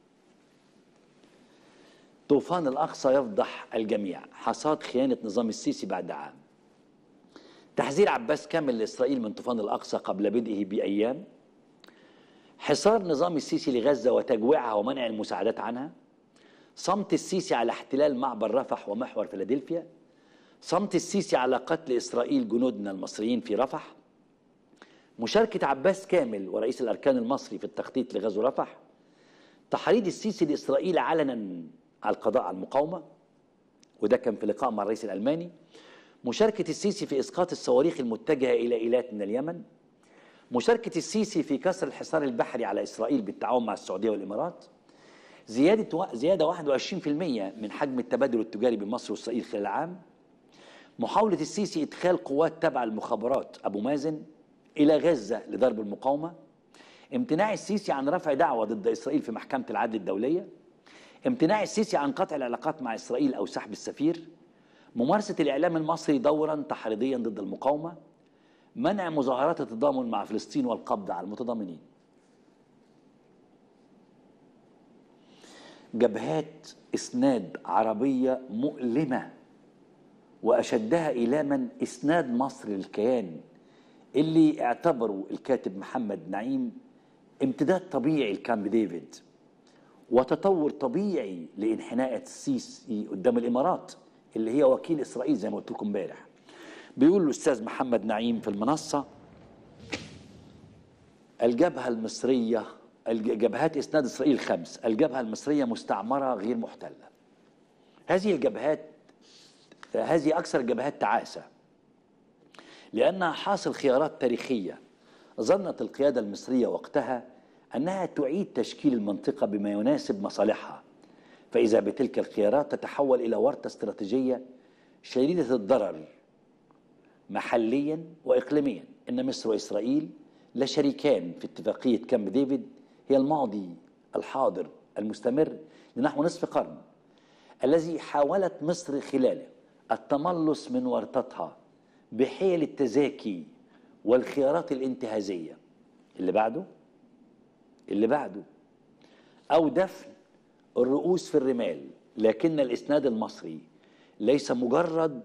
طوفان الأقصى يفضح الجميع، حصاد خيانة نظام السيسي بعد عام. تحذير عباس كامل لإسرائيل من طوفان الأقصى قبل بدئه بأيام. حصار نظام السيسي لغزة وتجويعها ومنع المساعدات عنها. صمت السيسي على احتلال معبر رفح ومحور فيلادلفيا. صمت السيسي على قتل إسرائيل جنودنا المصريين في رفح. مشاركة عباس كامل ورئيس الأركان المصري في التخطيط لغزو رفح. تحريض السيسي لإسرائيل علنا على القضاء على المقاومة، وده كان في لقاء مع الرئيس الألماني. مشاركة السيسي في إسقاط الصواريخ المتجهة إلى إيلات من اليمن. مشاركة السيسي في كسر الحصار البحري على إسرائيل بالتعاون مع السعودية والإمارات. زيادة و... زيادة واحد وعشرين في المية من حجم التبادل التجاري بين مصر وإسرائيل خلال العام. محاولة السيسي إدخال قوات تبع المخابرات أبو مازن إلى غزة لضرب المقاومة. امتناع السيسي عن رفع دعوة ضد إسرائيل في محكمة العدل الدولية. امتناع السيسي عن قطع العلاقات مع إسرائيل أو سحب السفير. ممارسة الإعلام المصري دورا تحريضيا ضد المقاومة. منع مظاهرات التضامن مع فلسطين والقبض على المتضامنين. جبهات إسناد عربية مؤلمة، وأشدها إيلاما إسناد مصر للكيان اللي اعتبروا الكاتب محمد نعيم امتداد طبيعي لكامب ديفيد وتطور طبيعي لانحناء السيسي قدام الإمارات اللي هي وكيل إسرائيل زي ما قلت لكم امبارح. بيقول الأستاذ محمد نعيم في المنصة: الجبهة المصرية، جبهات إسناد إسرائيل خمس، الجبهة المصرية مستعمرة غير محتلة. هذه الجبهات هذه أكثر الجبهات تعاسة لأنها حاصل خيارات تاريخية. ظنت القيادة المصرية وقتها أنها تعيد تشكيل المنطقة بما يناسب مصالحها، فإذا بتلك الخيارات تتحول إلى ورطة استراتيجية شديدة الضرر محليا وإقليميا. إن مصر وإسرائيل لا شريكان في اتفاقية كامب ديفيد هي الماضي الحاضر المستمر لنحو نصف قرن، الذي حاولت مصر خلاله التملص من ورطتها بحيل التزاكي والخيارات الانتهازية. اللي بعده اللي بعده أو دفن الرؤوس في الرمال. لكن الإسناد المصري ليس مجرد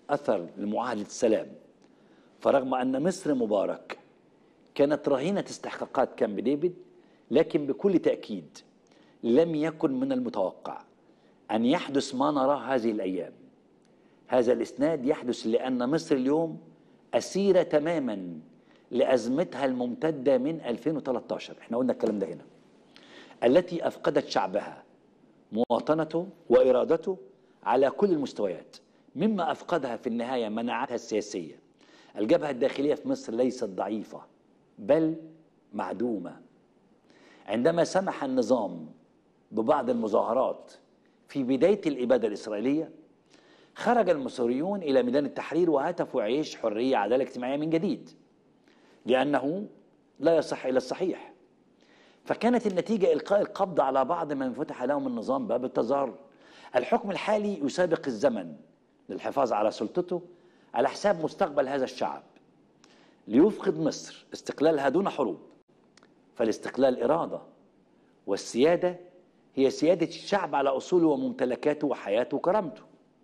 أثر لمعاهدة السلام. فرغم أن مصر مبارك كانت رهينة استحقاقات كامب ديفيد، لكن بكل تأكيد لم يكن من المتوقع أن يحدث ما نراه هذه الأيام. هذا الإسناد يحدث لأن مصر اليوم أسيرة تماما لأزمتها الممتدة من ألفين وثلاثة عشر، احنا قلنا الكلام ده هنا، التي أفقدت شعبها مواطنته وإرادته على كل المستويات، مما أفقدها في النهاية مناعتها السياسية. الجبهة الداخلية في مصر ليست ضعيفة بل معدومة. عندما سمح النظام ببعض المظاهرات في بداية الإبادة الإسرائيلية، خرج المصريون إلى ميدان التحرير وهتفوا عيش حرية عدالة اجتماعية من جديد، لأنه لا يصح إلى الصحيح. فكانت النتيجة إلقاء القبض على بعض من فتح لهم النظام باب التظاهر. الحكم الحالي يسابق الزمن للحفاظ على سلطته على حساب مستقبل هذا الشعب، ليفقد مصر استقلالها دون حروب. فالاستقلال إرادة، والسيادة هي سيادة الشعب على أصوله وممتلكاته وحياته وكرامته.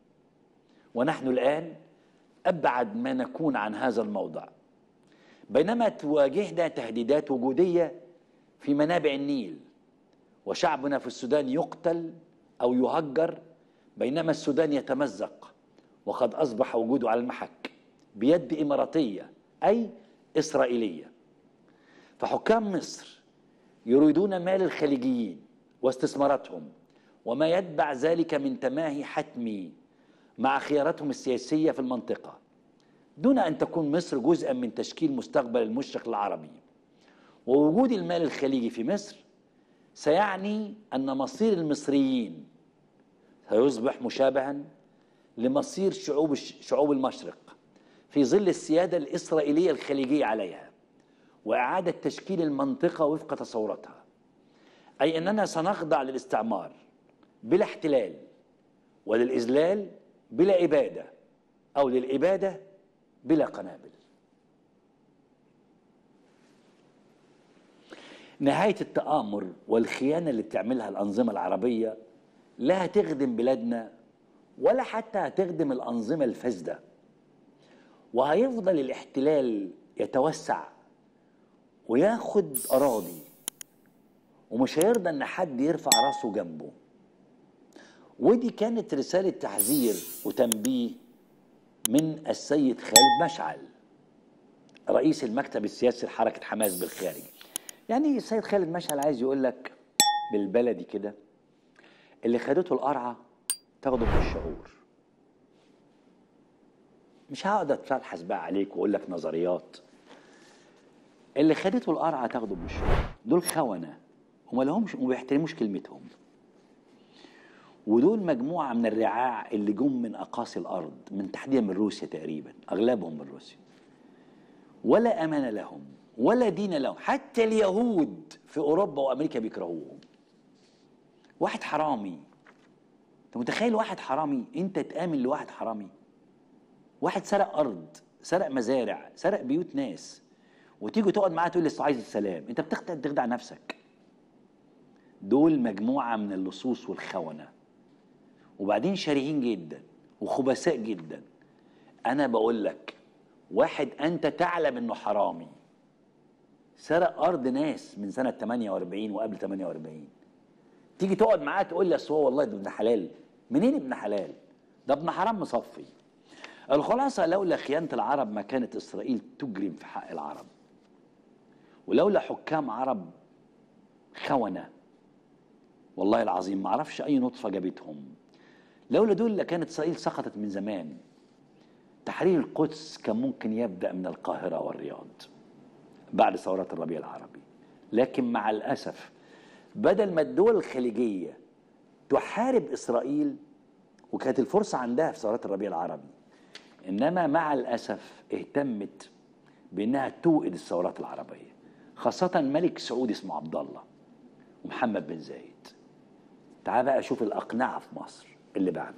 ونحن الآن أبعد ما نكون عن هذا الموضع، بينما تواجهنا تهديدات وجودية في منابع النيل، وشعبنا في السودان يقتل أو يهجر، بينما السودان يتمزق وقد أصبح وجوده على المحك بيد إماراتية أي إسرائيلية. فحكام مصر يريدون مال الخليجيين واستثماراتهم وما يتبع ذلك من تماهي حتمي مع خياراتهم السياسية في المنطقة، دون أن تكون مصر جزءا من تشكيل مستقبل المشرق العربي. ووجود المال الخليجي في مصر سيعني أن مصير المصريين سيصبح مشابها لمصير شعوب شعوب المشرق في ظل السيادة الإسرائيلية الخليجية عليها، وإعادة تشكيل المنطقة وفق تصوراتها. أي أننا سنخضع للاستعمار بلا احتلال، وللإذلال بلا إبادة، أو للإبادة بلا قنابل. نهاية التآمر والخيانة اللي بتعملها الأنظمة العربية لا هتخدم بلادنا ولا حتى هتخدم الأنظمة الفاسدة، وهيفضل الاحتلال يتوسع وياخد أراضي، ومش هيرضى أن حد يرفع راسه جنبه. ودي كانت رسالة تحذير وتنبيه من السيد خالد مشعل رئيس المكتب السياسي لحركة حماس بالخارج. يعني السيد خالد مشعل عايز يقول لك بالبلدي كده، اللي خدته القرعة تاخده بالشعور. مش هقعد اتفلحس بقى عليك واقول لك نظريات. اللي خدته القرعة تاخده بالشعور. دول خونة وما لهمش وما بيحترموش كلمتهم، ودول مجموعة من الرعاع اللي جم من أقاصي الأرض، من تحديدا من روسيا تقريبا، أغلبهم من روسيا. ولا أمان لهم ولا دين لهم، حتى اليهود في أوروبا وأمريكا بيكرهوهم. واحد حرامي، أنت متخيل واحد حرامي؟ أنت تآمن لواحد حرامي؟ واحد سرق أرض، سرق مزارع، سرق بيوت ناس، وتيجي تقعد معاه تقول لي عايز السلام. أنت بتخدع تخدع نفسك. دول مجموعة من اللصوص والخونة، وبعدين شرهين جدا وخبثاء جدا. أنا بقول لك، واحد أنت تعلم إنه حرامي سرق أرض ناس من سنة ثمانية وأربعين وقبل ثمانية وأربعين، تيجي تقعد معاه تقول لي أصل هو والله ده ابن حلال. منين ابن حلال؟ ده ابن حرام مصفي. الخلاصة، لولا خيانة العرب ما كانت إسرائيل تجرم في حق العرب، ولولا حكام عرب خونة والله العظيم ما اعرفش أي نطفة جابتهم، لولا دول لكانت إسرائيل سقطت من زمان. تحرير القدس كان ممكن يبدأ من القاهرة والرياض بعد ثورات الربيع العربي، لكن مع الأسف بدل ما الدول الخليجية تحارب إسرائيل، وكانت الفرصة عندها في ثورات الربيع العربي، إنما مع الأسف اهتمت بأنها توقد الثورات العربية، خاصة ملك سعودي اسمه عبد الله ومحمد بن زايد. تعال بقى شوف الأقنعة في مصر اللي بعده.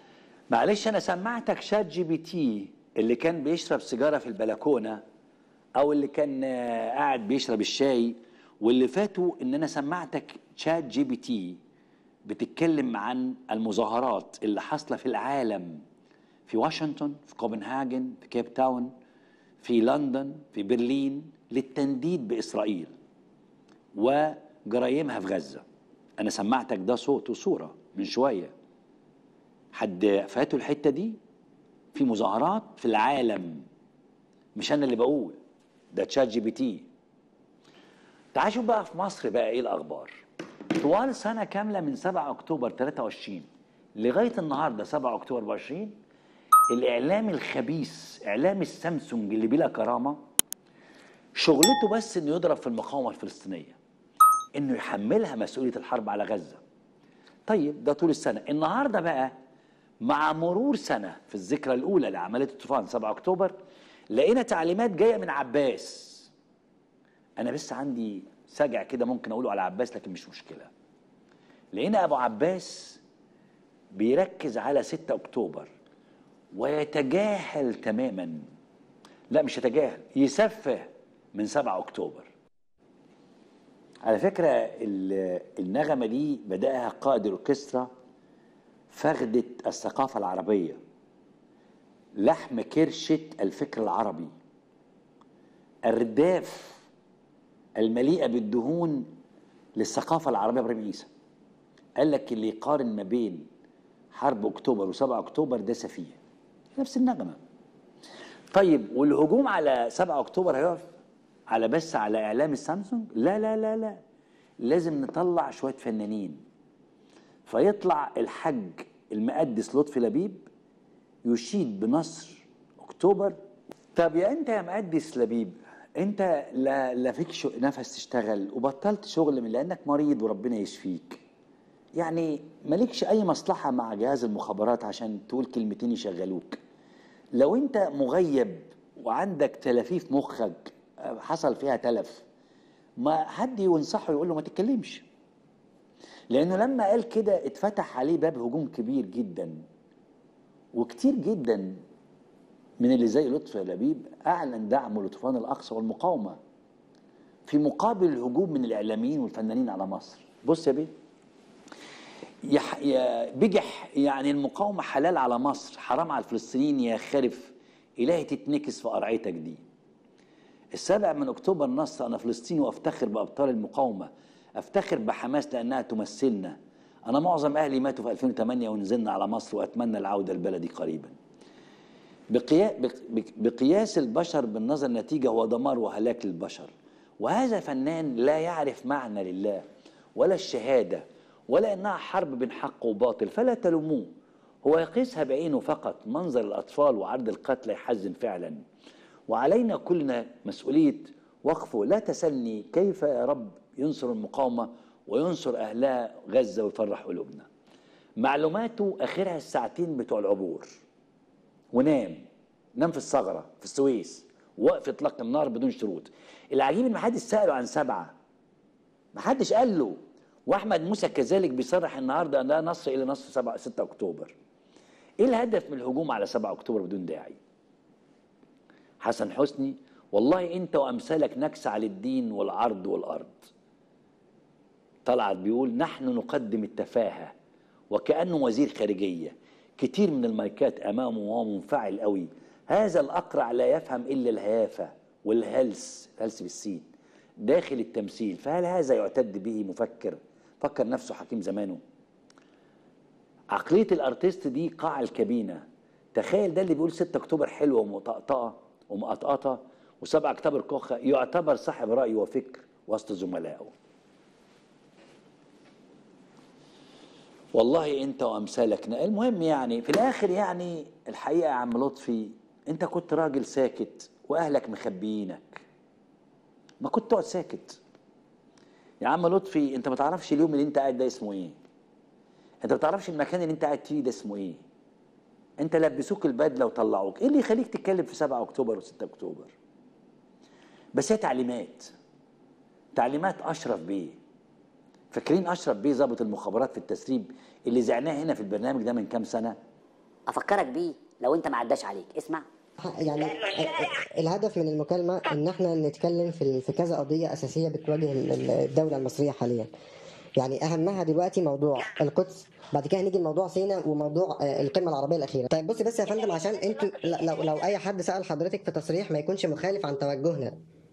معلش أنا سمعتك شات جي بي تي اللي كان بيشرب سيجارة في البلكونة او اللي كان آه، قاعد بيشرب الشاي واللي فاتوا ان انا سمعتك تشات جي بي تي بتتكلم عن المظاهرات اللي حاصله في العالم، في واشنطن، في كوبنهاجن، في كيب تاون، في لندن، في برلين، للتنديد باسرائيل وجرايمها في غزه. انا سمعتك ده صوت وصوره من شويه. حد فاتوا الحته دي؟ في مظاهرات في العالم، مش انا اللي بقول، ده تشات جي بي تي. تعال شوف بقى في مصر بقى ايه الاخبار. طوال سنه كامله من سبعة اكتوبر ثلاثة وعشرين لغايه النهارده سبعة اكتوبر أربعة وعشرين، الاعلام الخبيث، اعلام السامسونج اللي بلا كرامه، شغلته بس انه يضرب في المقاومه الفلسطينيه، انه يحملها مسؤوليه الحرب على غزه. طيب ده طول السنه. النهارده بقى مع مرور سنه في الذكرى الاولى لعمليه الطوفان سبعة اكتوبر، لقينا تعليمات جايه من عباس. انا بس عندي سجع كده ممكن اقوله على عباس لكن مش مشكله. لقينا ابو عباس بيركز على ستة اكتوبر ويتجاهل تماما، لا مش يتجاهل، يسفه من سبعة اكتوبر. على فكره النغمه دي بداها قائد الاوركسترا فخدة الثقافه العربيه، لحم كرشه الفكر العربي، ارداف المليئه بالدهون للثقافه العربيه. ابراهيم عيسى قال لك اللي يقارن ما بين حرب اكتوبر وسبعة اكتوبر ده سفيه. نفس النغمه. طيب والهجوم على سبعة اكتوبر هيقف على بس على اعلام السامسونج؟ لا لا لا لا، لازم نطلع شويه فنانين. فيطلع الحاج المقدس لطفي لبيب يشيد بنصر اكتوبر. طب يا انت يا مقدس لبيب، انت لا لا فيك نفس تشتغل وبطلت شغل من لانك مريض وربنا يشفيك، يعني مالكش اي مصلحه مع جهاز المخابرات عشان تقول كلمتين يشغلوك. لو انت مغيب وعندك تلافيف مخك حصل فيها تلف، ما حد ينصحه يقول له ما تتكلمش، لانه لما قال كده اتفتح عليه باب هجوم كبير جدا. وكتير جدا من اللي زي لطفي لبيب اعلن دعمه لطوفان الاقصى والمقاومه في مقابل الهجوم من الاعلاميين والفنانين على مصر. بص يا بيه، يح يا بجح، يعني المقاومه حلال على مصر، حرام على الفلسطينيين يا خرف، الهي تتنكس في قرعتك دي. السابع من اكتوبر نص انا فلسطيني وافتخر بابطال المقاومه، افتخر بحماس لانها تمثلنا. انا معظم اهلي ماتوا في ألفين وثمانية ونزلنا على مصر واتمنى العوده لبلدي قريبا. بقياس البشر بالنظر النتيجة هو دمار وهلاك للبشر. وهذا فنان لا يعرف معنى لله ولا الشهادة ولا أنها حرب بين حق وباطل، فلا تلوموه. هو يقيسها بعينه فقط. منظر الأطفال وعرض القتلى يحزن فعلا، وعلينا كلنا مسؤولية وقفه. لا تسألني كيف يا رب ينصر المقاومة وينصر أهلها غزة ويفرح قلوبنا. معلوماته آخرها الساعتين بتوع العبور، ونام نام في الثغره في السويس، وقف اطلاق النار بدون شروط. العجيب ان ما حدش ساله عن سبعه، ما حدش قال له. واحمد موسى كذلك بيصرح النهارده ان ده نصر الى نصر سبعة ستة اكتوبر. ايه الهدف من الهجوم على سبعة اكتوبر بدون داعي؟ حسن حسني والله انت وامثالك نكسه على الدين والعرض والارض. طلعت بيقول نحن نقدم التفاهه وكانه وزير خارجيه، كتير من المايكات امامه وهو منفعل قوي. هذا الاقرع لا يفهم الا الهيافه والهلس، الهلس بالسين، داخل التمثيل. فهل هذا يعتد به مفكر فكر نفسه حكيم زمانه؟ عقليه الارتيست دي قاع الكابينه. تخيل ده اللي بيقول ستة اكتوبر حلوه ومطقطقه ومقطقطه وسبعة اكتوبر كوخه، يعتبر صاحب راي وفكر وسط زملائه. والله انت وامثالك. المهم يعني في الاخر، يعني الحقيقه يا عم لطفي انت كنت راجل ساكت واهلك مخبيينك، ما كنت تقعد ساكت يا عم لطفي. انت ما تعرفش اليوم اللي انت قاعد ده اسمه ايه، انت ما تعرفش المكان اللي انت قاعد فيه ده اسمه ايه. انت لبسوك البدله وطلعوك، ايه اللي يخليك تتكلم في سبعة اكتوبر وستة اكتوبر؟ بس هي تعليمات، تعليمات اشرف بيه. فاكرين اشرف بيه ضابط المخابرات في التسريب اللي زعناه هنا في البرنامج ده من كام سنه؟ افكرك بيه لو انت ما عداش عليك. اسمع. يعني الهدف من المكالمة إن احنا نتكلم في في كذا قضية أساسية بتواجه الدولة المصرية حاليا. يعني أهمها دلوقتي موضوع القدس، بعد كده هنيجي لموضوع سيناء وموضوع القمة العربية الأخيرة. طيب بصي بس يا فندم، عشان انتوا لو لو أي حد سأل حضرتك في تصريح ما يكونش مخالف عن توجهنا.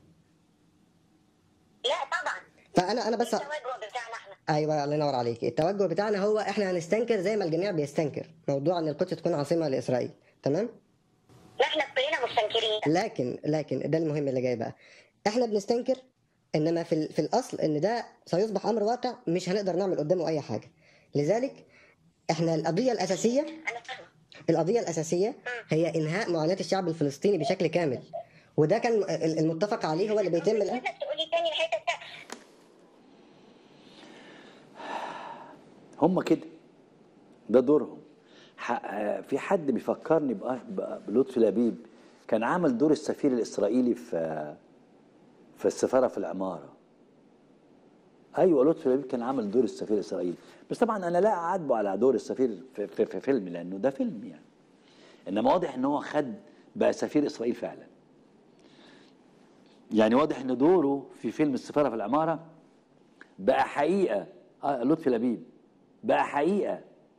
لا طبعا. فأنا أنا بس التوجه بتاعنا احنا. ايوه الله ينور عليك. التوجه بتاعنا هو احنا هنستنكر زي ما الجميع بيستنكر موضوع ان القدس تكون عاصمه لاسرائيل، تمام؟ لا احنا كلنا مستنكرين. لكن لكن ده المهم اللي جاي بقى، احنا بنستنكر، انما في ال- في الاصل ان ده سيصبح امر واقع مش هنقدر نعمل قدامه اي حاجه. لذلك احنا القضيه الاساسيه انا فاهمه. القضيه الاساسيه هي انهاء معاناه الشعب الفلسطيني بشكل كامل، وده كان ال- المتفق عليه هو اللي بيتم الان. عايزك تقولي تاني الحته بتاعتك. هم كده، ده دورهم. ح- في حد بيفكرني بأ- ب- بلطفي لبيب، كان عمل دور السفير الإسرائيلي في في السفارة في العمارة. أيوة لطفي لبيب كان عمل دور السفير الإسرائيلي، بس طبعا أنا لا أعاتبه على دور السفير في, في, في فيلم، لأنه ده فيلم يعني. إنما واضح إن هو خد بقى سفير إسرائيل فعلا. يعني واضح إن دوره في فيلم السفارة في العمارة بقى حقيقة. آه لطفي لبيب بقى حقيقة.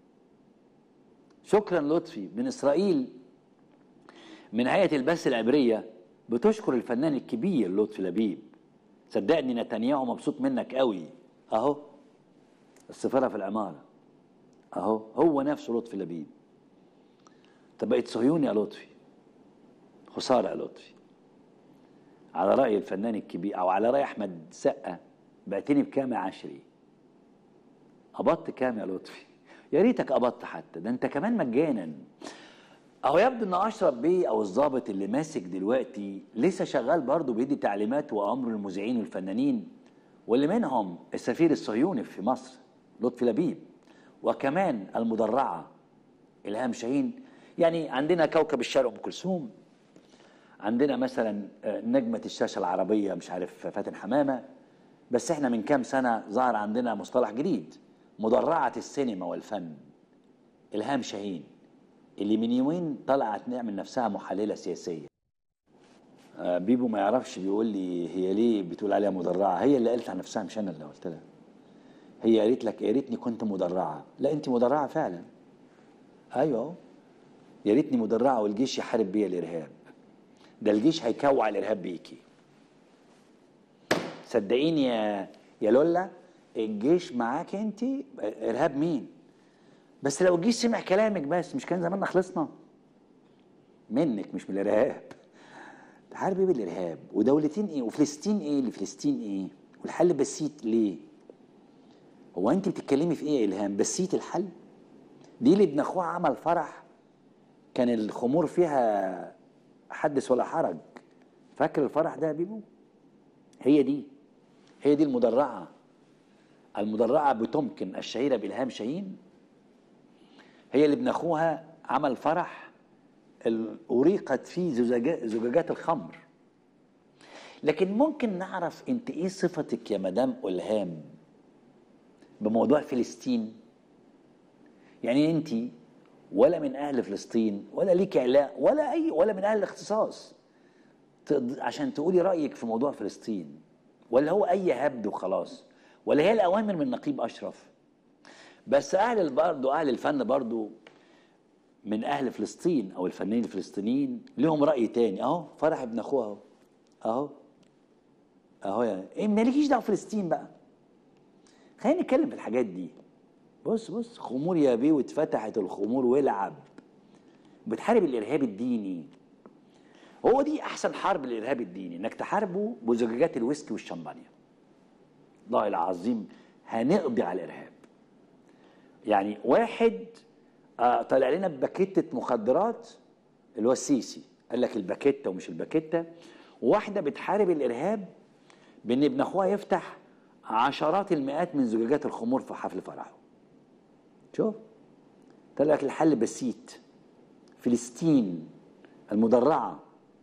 شكرا لطفي من إسرائيل، من هيئة البث العبرية بتشكر الفنان الكبير لطفي لبيب. صدقني نتنياهو مبسوط منك قوي. اهو السفارة في العمارة، اهو هو نفسه لطفي لبيب. طب بقيت صهيوني يا لطفي، خسارة يا لطفي. على رأي الفنان الكبير او على رأي احمد سقا، بعتني بكام يا عشري؟ قبضت كام يا لطفي؟ يا ريتك قبضت حتى، ده انت كمان مجانا. اهو يبدو ان اشرف بيه او الضابط اللي ماسك دلوقتي لسه شغال برضه بيدي تعليمات وامر للمذيعين والفنانين، واللي منهم السفير الصهيوني في مصر لطفي لبيب، وكمان المدرعه الهام شاهين. يعني عندنا كوكب الشرق ام كلثوم، عندنا مثلا نجمه الشاشه العربيه مش عارف فاتن حمامه. بس احنا من كام سنه ظهر عندنا مصطلح جديد، مدرعه السينما والفن الهام شاهين، اللي من يومين طلعت نعمل نفسها محلله سياسيه. آه بيبو ما يعرفش، بيقول لي هي ليه بتقول عليها مدرعه؟ هي اللي قالت عن نفسها مش انا اللي قلت لها. هي قالت لك يا ريتني كنت مدرعه. لا انت مدرعه فعلا. ايوه اهو، يا ريتني مدرعه والجيش يحارب بيا الارهاب. ده الجيش هيكوع الارهاب بيكي. صدقيني يا يا لولا، الجيش معاك انت. ارهاب مين؟ بس لو الجيش سمع كلامك بس مش كان زماننا خلصنا منك، مش من الارهاب. تحاربي بالارهاب ودولتين ايه وفلسطين ايه اللي فلسطين ايه والحل بسيط ليه؟ هو انت بتتكلمي في ايه يا الهام؟ بسيط الحل؟ دي اللي ابن اخوها عمل فرح كان الخمور فيها حدث ولا حرج. فاكر الفرح ده يا بيبو؟ هي دي هي دي المدرعه. المدرعه بتمكن الشهيره بالهام شاهين، هي اللي ابن اخوها عمل فرح أريقت فيه زجاجات الخمر. لكن ممكن نعرف انت ايه صفتك يا مدام إلهام بموضوع فلسطين؟ يعني انت ولا من اهل فلسطين ولا ليك علاء ولا اي ولا من اهل الاختصاص عشان تقولي رايك في موضوع فلسطين؟ ولا هو اي هبد وخلاص؟ ولا هي الاوامر من نقيب اشرف؟ بس اهل برضه اهل الفن برضه من اهل فلسطين او الفنانين الفلسطينيين لهم راي تاني. اهو فرح ابن اخوها اهو اهو اهو يعني ايه، مالكيش دعوه فلسطين بقى. خلينا نتكلم في الحاجات دي. بص بص خمور يا بيه، واتفتحت الخمور والعب. بتحارب الارهاب الديني. هو دي احسن حرب للارهاب الديني، انك تحاربه بزجاجات الويسكي والشمبانيا. والله العظيم هنقضي على الارهاب. يعني واحد آه طلع لنا بباكيتة مخدرات اللي هو السيسي، قال لك الباكيتة ومش الباكيتة. وواحدة بتحارب الإرهاب بأن ابن أخوها يفتح عشرات المئات من زجاجات الخمور في حفل فرحه. شوف، طلع لك الحل بسيط، فلسطين المدرعة.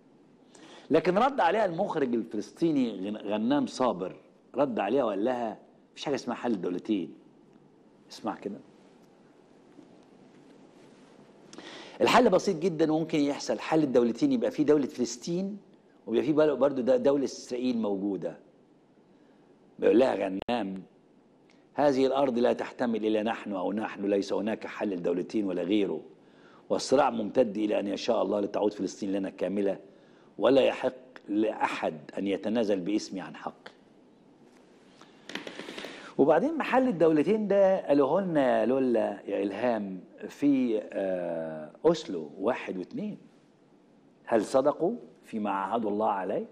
لكن رد عليها المخرج الفلسطيني غنام صابر، رد عليها وقال لها مفيش حاجة اسمها حل دولتين. اسمع كده، الحل بسيط جدا وممكن يحصل حل الدولتين، يبقى في دولة فلسطين ويبقى في برضه دولة إسرائيل موجودة. بيقول لها غنام هذه الأرض لا تحتمل إلا نحن أو نحن، ليس هناك حل للدولتين ولا غيره، والصراع ممتد إلى أن يشاء الله لتعود فلسطين لنا كاملة، ولا يحق لأحد أن يتنازل باسمي عن حق. وبعدين محل الدولتين ده قالوه لنا لولا يا إلهام في آه أوسلو واحد واثنين. هل صدقوا فيما عاهدوا الله عليه؟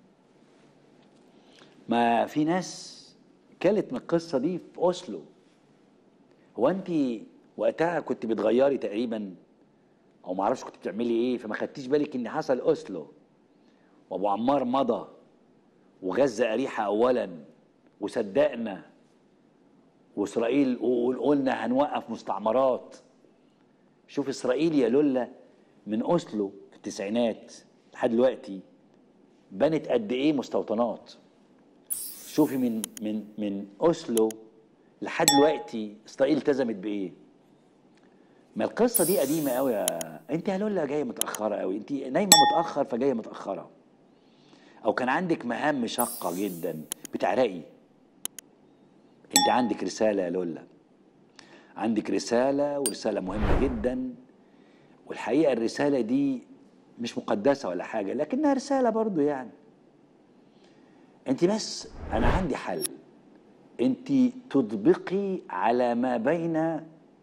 ما في ناس كلت من القصة دي في أوسلو. هو أنت وقتها كنت بتغيري تقريبا أو ما أعرفش كنت بتعملي إيه، فما خدتيش بالك إن حصل أوسلو وأبو عمار مضى وغزة أريحة أولا وصدقنا، وإسرائيل قلنا هنوقف مستعمرات. شوف إسرائيل يا لولا من أوسلو في التسعينات لحد دلوقتي بنت قد إيه مستوطنات. شوفي من من من أوسلو لحد دلوقتي إسرائيل التزمت بإيه؟ ما القصة دي قديمة قوي يا أنت يا لولا، جاية متأخرة قوي، أنت نايمة متأخر فجاية متأخرة، أو كان عندك مهام شاقة جدا بتعرقي. أنت عندك رسالة يا لولا، عندك رسالة ورسالة مهمة جدا، والحقيقة الرسالة دي مش مقدسة ولا حاجة لكنها رسالة برضو يعني. أنت بس أنا عندي حل، أنت تطبقي على ما بين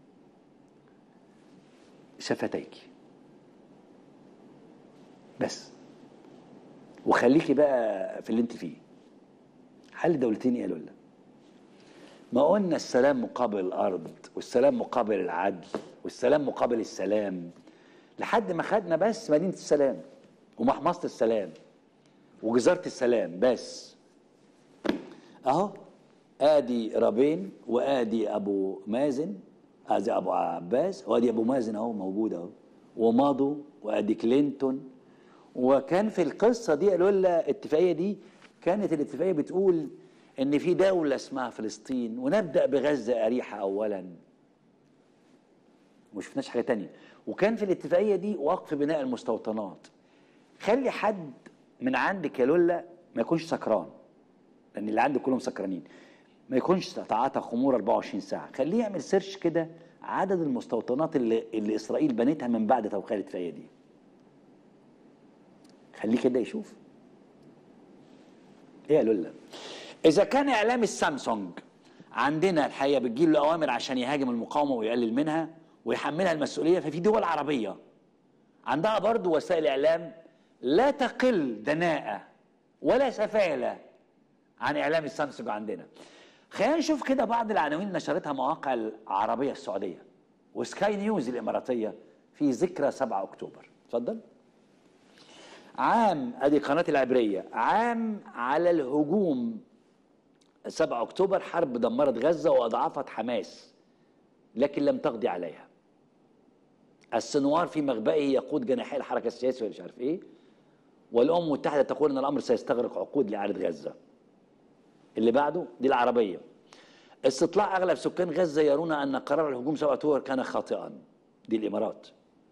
شفتيك بس، وخليكي بقى في اللي أنت فيه. حل دولتين يا لولا، ما قلنا السلام مقابل الأرض والسلام مقابل العدل والسلام مقابل السلام، لحد ما خدنا بس مدينة السلام ومحمصة السلام وجزارة السلام بس. اهو ادي رابين وادي ابو مازن، ادي ابو عباس وادي ابو مازن اهو موجود اهو، وماضوا وادي كلينتون. وكان في القصة دي قالوا لنا الاتفاقية دي كانت الاتفاقية بتقول ان في دولة اسمها فلسطين ونبدأ بغزة أريحة اولا، مش شفناش حاجة تانية. وكان في الاتفاقية دي وقف بناء المستوطنات. خلي حد من عندك يا لولا ما يكونش سكران، لان اللي عندك كلهم سكرانين، ما يكونش تعاطى خمور أربعة وعشرين ساعة. خليه يعمل سيرش كده عدد المستوطنات اللي, اللي إسرائيل بنتها من بعد توقيع الاتفاقية دي، خليه كده يشوف. ايه يا لولا، اذا كان اعلام السامسونج عندنا الحقيقه بتجيله اوامر عشان يهاجم المقاومه ويقلل منها ويحملها المسؤوليه، ففي دول عربيه عندها برضو وسائل اعلام لا تقل دناءه ولا سفاله عن اعلام السامسونج عندنا. خلينا نشوف كده بعض العناوين اللي نشرتها مواقع العربيه السعوديه وسكاي نيوز الاماراتيه في ذكرى سبعة اكتوبر. اتفضل. عام، ادي قناه العبريه، عام على الهجوم سبعة اكتوبر، حرب دمرت غزه واضعفت حماس لكن لم تقضي عليها. السنوار في مخبئه يقود جناحي الحركه السياسيه ومش عارف ايه، والامم المتحده تقول ان الامر سيستغرق عقود لاعاده غزه. اللي بعده دي العربيه، استطلاع اغلب سكان غزه يرون ان قرار الهجوم سبعة اكتوبر كان خاطئا. دي الامارات.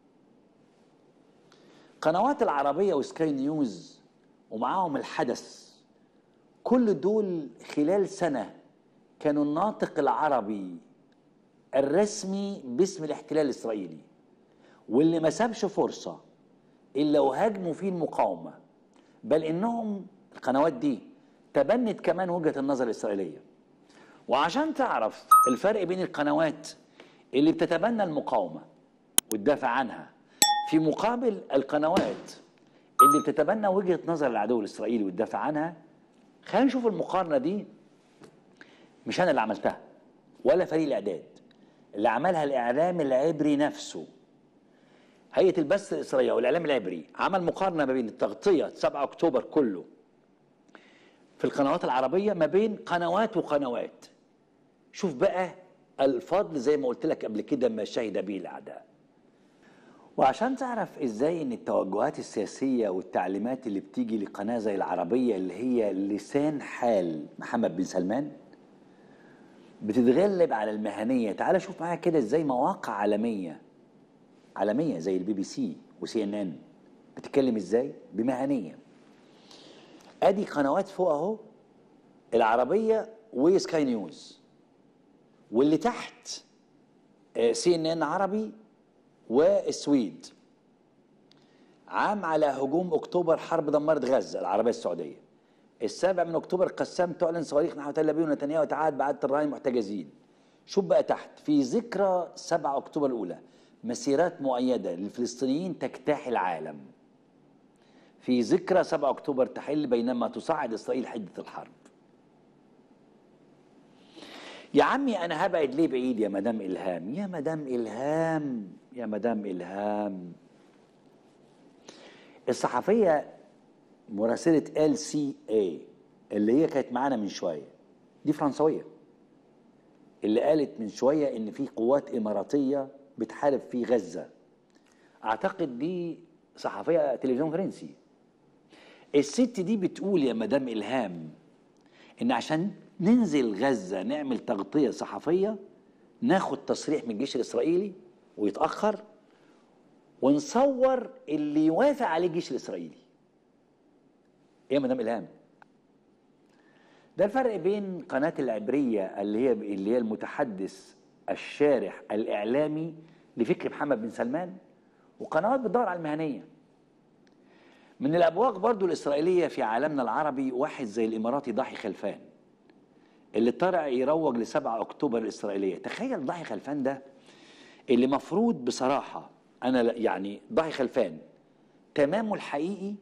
قنوات العربيه وسكاي نيوز ومعاهم الحدث، كل دول خلال سنه كانوا الناطق العربي الرسمي باسم الاحتلال الاسرائيلي، واللي ما سابش فرصه الا وهاجموا فيه المقاومه، بل انهم القنوات دي تبنت كمان وجهه النظر الاسرائيليه. وعشان تعرف الفرق بين القنوات اللي بتتبنى المقاومه وتدافع عنها في مقابل القنوات اللي بتتبنى وجهه نظر العدو الاسرائيلي وتدافع عنها، خلينا نشوف المقارنه دي. مش انا اللي عملتها ولا فريق الاعداد، اللي عملها الاعلام العبري نفسه. هيئه البث الاسرائيليه والاعلام العبري عمل مقارنه ما بين التغطيه سبعة اكتوبر كله في القنوات العربيه ما بين قنوات وقنوات. شوف بقى الفضل زي ما قلت لك قبل كده ما شهد به الاعداء. وعشان تعرف ازاي ان التوجهات السياسيه والتعليمات اللي بتيجي لقناه زي العربيه اللي هي لسان حال محمد بن سلمان بتتغلب على المهنيه، تعال شوف معايا كده ازاي مواقع عالميه عالميه زي البي بي سي وسي ان ان بتتكلم ازاي؟ بمهنيه. ادي قنوات فوق اهو، العربيه وسكاي نيوز، واللي تحت سي ان ان عربي والسويد. عام على هجوم اكتوبر، حرب دمرت غزه، العربيه السعوديه. السابع من اكتوبر، قسام تعلن صواريخ نحو تل ابيب ونتنياهو يتعهد بعدة الرهائن المحتجزين. شوف بقى تحت، في ذكرى سبعة اكتوبر الاولى مسيرات مؤيده للفلسطينيين تجتاح العالم. في ذكرى سبعة اكتوبر تحل بينما تصعد اسرائيل حده الحرب. يا عمي انا هبعد ليه بعيد يا مدام الهام؟ يا مدام الهام يا مدام الهام الصحفيه مراسله ال سي اي اللي هي كانت معانا من شويه، دي فرنسويه، اللي قالت من شويه ان في قوات اماراتيه بتحارب في غزه. اعتقد دي صحفيه تلفزيون فرنسي. الست دي بتقول يا مدام الهام ان عشان ننزل غزه نعمل تغطيه صحفيه ناخد تصريح من الجيش الاسرائيلي ويتاخر ونصور اللي يوافق عليه الجيش الاسرائيلي. ايه يا مدام الهام؟ ده الفرق بين قناه العبريه اللي هي اللي هي المتحدث الشارح الاعلامي لفكر محمد بن سلمان، وقنوات بتدور على المهنيه. من الابواق برضو الاسرائيليه في عالمنا العربي واحد زي الاماراتي ضاحي خلفان اللي طلع يروج لسبعة اكتوبر الاسرائيليه. تخيل ضاحي خلفان ده اللي مفروض بصراحه، انا يعني ضاحي خلفان تمامه الحقيقي،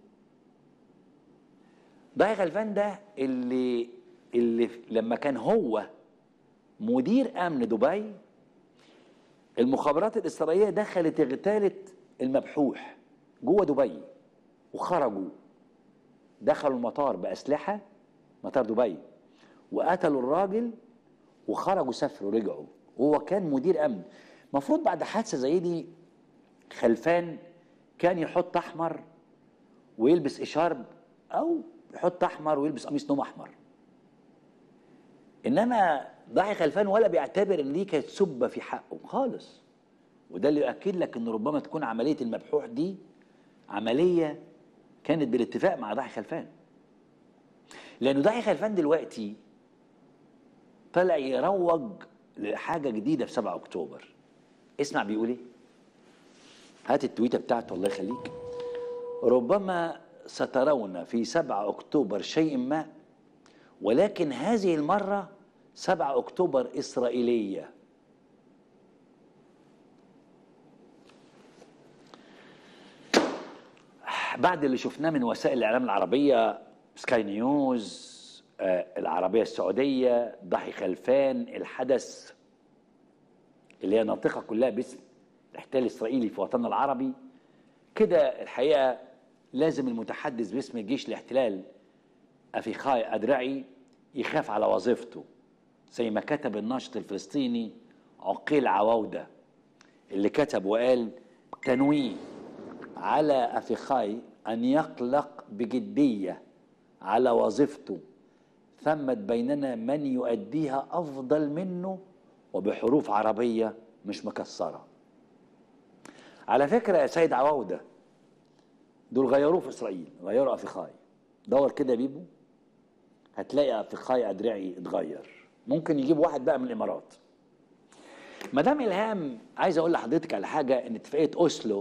ضاحي خلفان ده اللي اللي لما كان هو مدير امن دبي المخابرات الاسرائيليه دخلت اغتالت المبحوح جوه دبي وخرجوا، دخلوا المطار باسلحه، مطار دبي، وقتلوا الراجل وخرجوا سافروا رجعوا، وهو كان مدير امن. مفروض بعد حادثه زي دي خلفان كان يحط احمر ويلبس اشارب او يحط احمر ويلبس قميص نوم احمر. انما ضاحي خلفان ولا بيعتبر ان دي كانت سبه في حقه خالص. وده اللي يؤكد لك ان ربما تكون عمليه المبحوح دي عمليه كانت بالاتفاق مع ضاحي خلفان. لانه ضاحي خلفان دلوقتي طلع يروج لحاجه جديده في سبعة اكتوبر. اسمع بيقول ايه؟ هات التويته بتاعته الله يخليك. ربما سترون في سبعة اكتوبر شيء ما، ولكن هذه المره سبعة اكتوبر اسرائيليه. بعد اللي شفناه من وسائل الاعلام العربيه، سكاي نيوز، آه العربيه السعوديه، ضاحي خلفان، الحدث اللي هي ناطقه كلها باسم الاحتلال الاسرائيلي في وطننا العربي، كده الحقيقه لازم المتحدث باسم الجيش الاحتلال افيخاي ادرعي يخاف على وظيفته، زي ما كتب الناشط الفلسطيني عقيل عواوده اللي كتب وقال: تنويه على افيخاي ان يقلق بجديه على وظيفته، ثمت بيننا من يؤديها افضل منه وبحروف عربيه مش مكسره. على فكره يا سيد عواوده دول غيروه في اسرائيل، غيروا افيخاي. دور كده يا بيبو هتلاقي افيخاي ادرعي اتغير. ممكن يجيب واحد بقى من الامارات. مدام الهام عايز اقول لحضرتك على حاجه، ان اتفاقيه اوسلو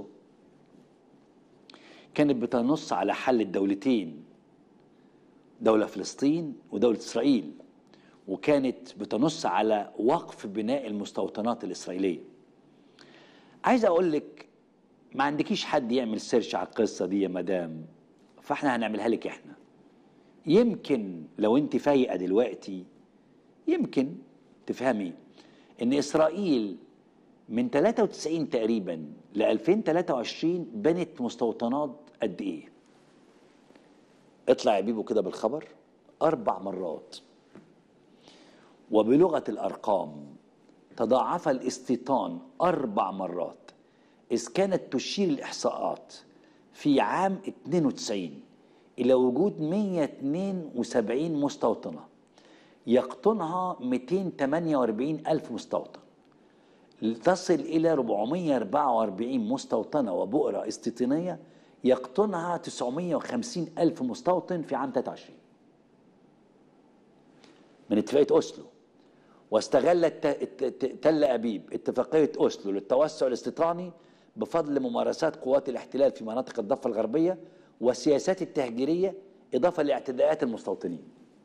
كانت بتنص على حل الدولتين، دولة فلسطين ودولة إسرائيل، وكانت بتنص على وقف بناء المستوطنات الإسرائيلية. عايز أقول لك ما عندكيش حد يعمل سيرش على القصة دي يا مدام، فاحنا هنعملها لك احنا. يمكن لو انت فايقة دلوقتي يمكن تفهمي ان إسرائيل من ثلاثة وتسعين تقريبا ل ألفين وثلاثة وعشرين بنت مستوطنات قد ايه؟ اطلع يا بيبو كده بالخبر، اربع مرات. وبلغه الارقام تضاعف الاستيطان اربع مرات، اذ كانت تشير الاحصاءات في عام اثنين وتسعين الى وجود مئة واثنين وسبعين مستوطنه يقطنها مئتين وثمانية وأربعين الف مستوطن. تصل إلى أربعمائة وأربعة وأربعين مستوطنة وبؤرة استيطانية يقطنها تسعمائة وخمسين ألف مستوطن في عام ثلاثة وعشرين من اتفاقية أوسلو. واستغلت تل أبيب اتفاقية أوسلو للتوسع الاستيطاني بفضل ممارسات قوات الاحتلال في مناطق الضفة الغربية والسياسات التهجيرية إضافة لاعتداءات المستوطنين.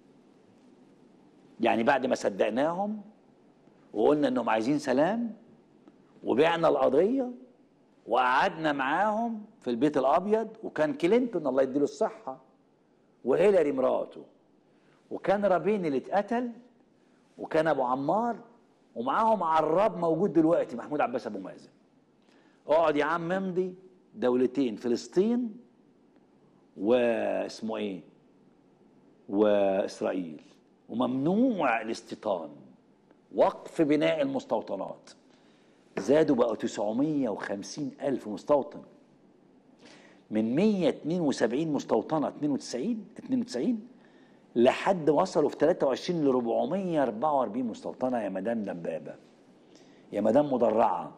يعني بعد ما صدقناهم وقلنا إنهم عايزين سلام وبعنا القضية وقعدنا معاهم في البيت الأبيض، وكان كلينتون الله يديله الصحة وهيلاري مراته، وكان رابين اللي اتقتل، وكان أبو عمار، ومعاهم عراب موجود دلوقتي محمود عباس أبو مازن. اقعد يا عم امضي دولتين، فلسطين واسمه ايه وإسرائيل، وممنوع الاستيطان، وقف بناء المستوطنات. زادوا بقوا تسعمائة وخمسين ألف مستوطن من مائة واثنين وسبعين مستوطنة اثنين وتسعين اثنين وتسعين لحد وصلوا في ثلاثة وعشرين ل أربعمائة وأربعة وأربعين مستوطنة. يا مدام دبابة، يا مدام مدرعة،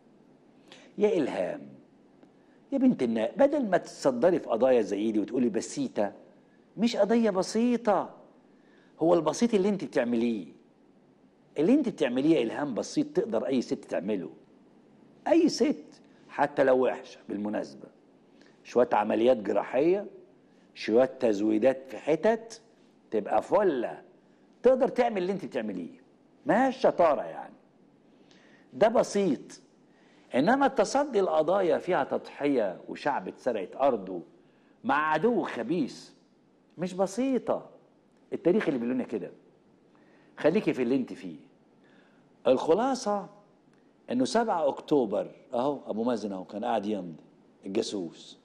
يا إلهام، يا بنت الناس، بدل ما تتصدري في قضايا زي دي وتقولي بسيطة، مش قضية بسيطة. هو البسيط اللي انت بتعمليه، اللي انت بتعمليه يا إلهام بسيط تقدر أي ست تعمله. أي ست حتى لو وحشة بالمناسبة، شوية عمليات جراحية، شوية تزويدات في حتت، تبقى فلة، تقدر تعمل اللي انت بتعمليه. ما شطارة يعني، ده بسيط. إنما التصدي القضايا فيها تضحية وشعب اتسرقت أرضه مع عدو خبيث مش بسيطة. التاريخ اللي بيقول لنا كده. خليكي في اللي انت فيه. الخلاصة انه سبعة اكتوبر اهو ابو مازن اهو كان قاعد يمضي الجاسوس.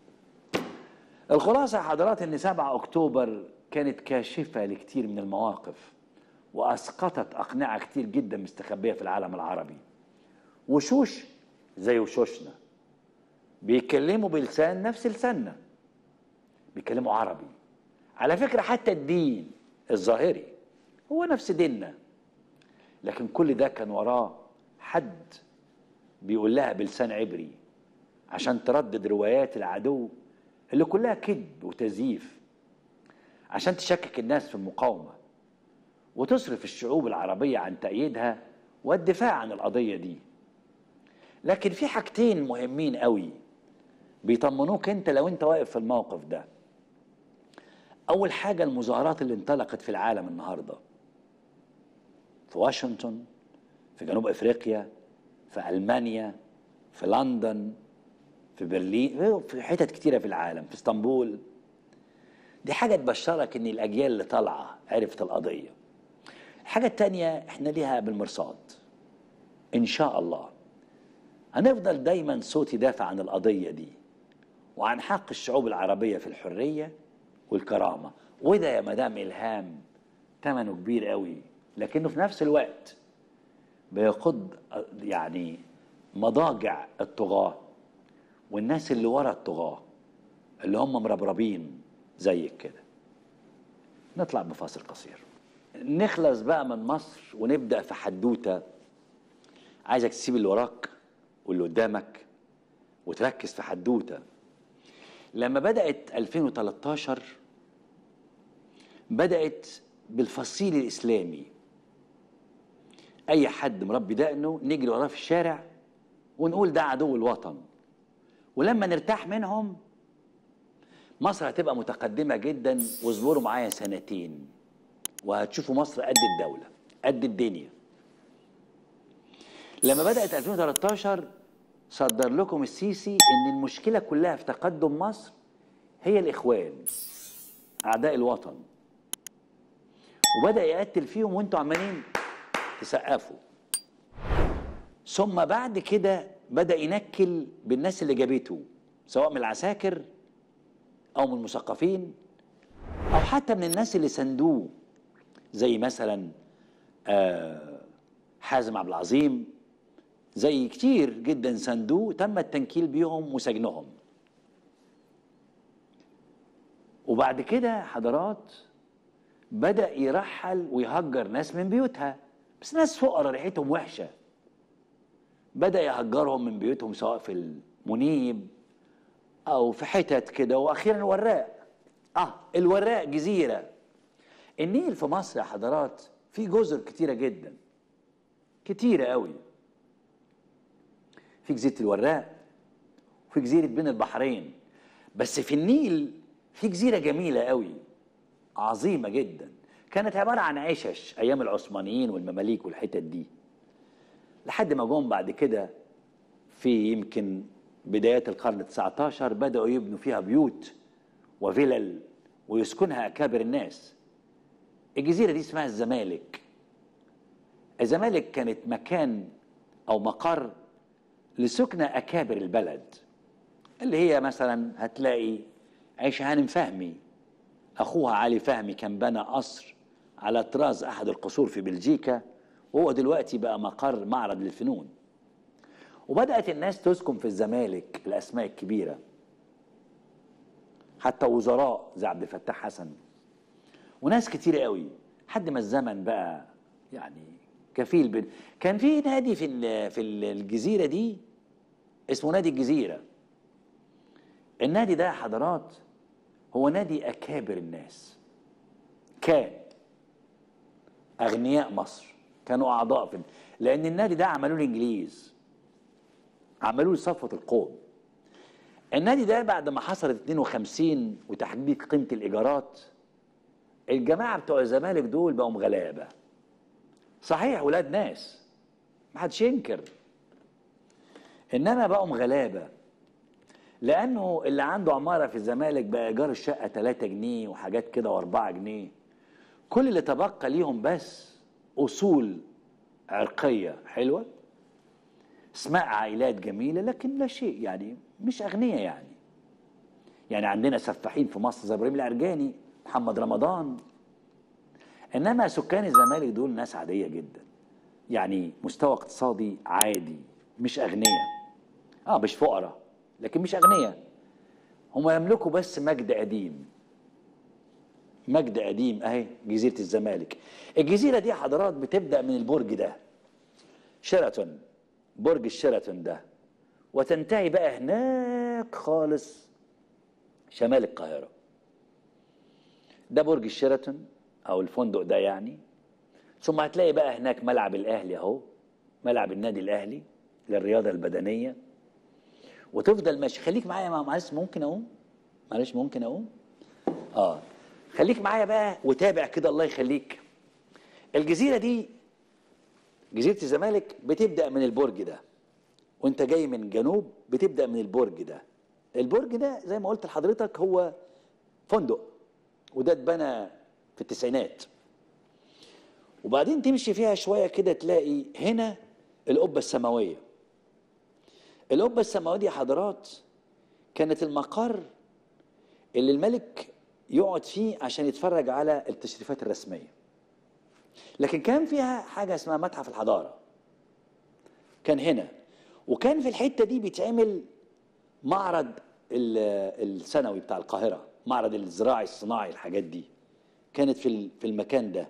الخلاصة يا حضرات ان سبعة اكتوبر كانت كاشفة لكتير من المواقف، واسقطت اقنعة كتير جدا مستخبية في العالم العربي. وشوش زي وشوشنا بيتكلموا بلسان نفس لساننا، بيتكلموا عربي. على فكرة حتى الدين الظاهري هو نفس ديننا، لكن كل ده كان وراه حد بيقول لها بلسان عبري عشان تردد روايات العدو اللي كلها كذب وتزييف، عشان تشكك الناس في المقاومة وتصرف الشعوب العربية عن تأييدها والدفاع عن القضية دي. لكن في حاجتين مهمين قوي بيطمنوك انت لو انت واقف في الموقف ده. اول حاجة المظاهرات اللي انطلقت في العالم النهاردة، في واشنطن، في جنوب افريقيا، في المانيا، في لندن، في برلين، في حتت كتيرة في العالم، في اسطنبول. دي حاجة تبشرك ان الاجيال اللي طالعة عرفت القضية. الحاجة التانية احنا ليها بالمرصاد ان شاء الله. هنفضل دايما صوت يدافع عن القضية دي وعن حق الشعوب العربية في الحرية والكرامة. وده يا مدام إلهام ثمنه كبير قوي، لكنه في نفس الوقت بيقض يعني مضاجع الطغاة والناس اللي ورا الطغاة اللي هم مربربين زيك كده. نطلع بفاصل قصير نخلص بقى من مصر ونبدأ في حدوتة. عايزك تسيب اللي وراك واللي قدامك وتركز في حدوتة. لما بدأت ألفين وثلاثة عشر بدأت بالفصيل الإسلامي. أي حد مربي دقنه نجري وراه في الشارع ونقول ده عدو الوطن، ولما نرتاح منهم مصر هتبقى متقدمة جدا. واصبروا معايا سنتين وهتشوفوا مصر قد الدولة قد الدنيا. لما بدأت ألفين وثلاثة عشر صدر لكم السيسي ان المشكلة كلها في تقدم مصر هي الإخوان أعداء الوطن، وبدأ يقتل فيهم وانتوا عمالين تسقفوا. ثم بعد كده بدأ ينكل بالناس اللي جابته، سواء من العساكر أو من المثقفين أو حتى من الناس اللي سندوه، زي مثلا حازم عبد العظيم، زي كتير جدا سندوه تم التنكيل بيهم وسجنهم. وبعد كده حضرات بدأ يرحل ويهجر ناس من بيوتها، بس ناس فقراء ريحتهم وحشة بدأ يهجرهم من بيوتهم سواء في المنيب أو في حتت كده، وأخيرا الوراق. آه الوراق جزيرة. النيل في مصر يا حضرات في جزر كتيرة جدا، كتيرة قوي. في جزيرة الوراق وفي جزيرة بين البحرين، بس في النيل في جزيرة جميلة قوي عظيمة جدا، كانت عبارة عن عشش أيام العثمانيين والمماليك والحتت دي، لحد ما جم بعد كده في يمكن بدايات القرن التاسع عشر بدأوا يبنوا فيها بيوت وفلل ويسكنها أكابر الناس. الجزيرة دي اسمها الزمالك. الزمالك كانت مكان أو مقر لسكن أكابر البلد، اللي هي مثلا هتلاقي عيشة هانم فهمي، أخوها علي فهمي كان بنى قصر على طراز أحد القصور في بلجيكا، وهو دلوقتي بقى مقر معرض للفنون. وبدأت الناس تسكن في الزمالك الأسماء الكبيرة، حتى وزراء زي عبد الفتاح حسن وناس كتير قوي، حد ما الزمن بقى يعني كفيل بن... كان في نادي في في الجزيرة دي اسمه نادي الجزيرة. النادي ده يا حضرات هو نادي أكابر الناس، كان أغنياء مصر كانوا أعضاء في، لأن النادي ده عملوه الإنجليز، عملوه لصفوة القوم. النادي ده بعد ما حصلت اتنين وخمسين وتحديد قيمة الإيجارات، الجماعة بتوع الزمالك دول بقوا غلابة، صحيح ولاد ناس محدش ينكر، إنما بقوا غلابة، لأنه اللي عنده عمارة في الزمالك بقى إيجار الشقة تلاتة جنيه وحاجات كده وأربعة جنيه. كل اللي تبقى ليهم بس أصول عرقية حلوة، اسماء عائلات جميلة، لكن لا شيء، يعني مش أغنياء. يعني يعني عندنا سفاحين في مصر زي إبراهيم العرجاني، محمد رمضان، إنما سكان الزمالك دول ناس عادية جدا، يعني مستوى اقتصادي عادي، مش أغنياء. آه مش فقراء لكن مش أغنياء، هم يملكوا بس مجد قديم. مجد قديم أهي جزيرة الزمالك. الجزيرة دي حضرات بتبدأ من البرج ده شيراتون، برج الشيراتون ده، وتنتهي بقى هناك خالص شمال القاهرة. ده برج الشيراتون أو الفندق ده يعني. ثم هتلاقي بقى هناك ملعب الأهلي أهو، ملعب النادي الأهلي للرياضة البدنية. وتفضل ماشي، خليك معايا معلش ممكن أقوم؟ معلش ممكن أقوم؟ آه خليك معايا بقى وتابع كده الله يخليك. الجزيرة دي جزيرة الزمالك بتبدأ من البرج ده، وانت جاي من جنوب بتبدأ من البرج ده. البرج ده زي ما قلت لحضرتك هو فندق، وده اتبنى في التسعينات. وبعدين تمشي فيها شوية كده تلاقي هنا القبة السماوية. القبة السماوية دي حضرات كانت المقر اللي الملك يقعد فيه عشان يتفرج على التشريفات الرسمية. لكن كان فيها حاجة اسمها متحف الحضارة، كان هنا، وكان في الحتة دي بيتعمل معرض السنوي بتاع القاهرة، معرض الزراعي الصناعي، الحاجات دي كانت في في المكان ده.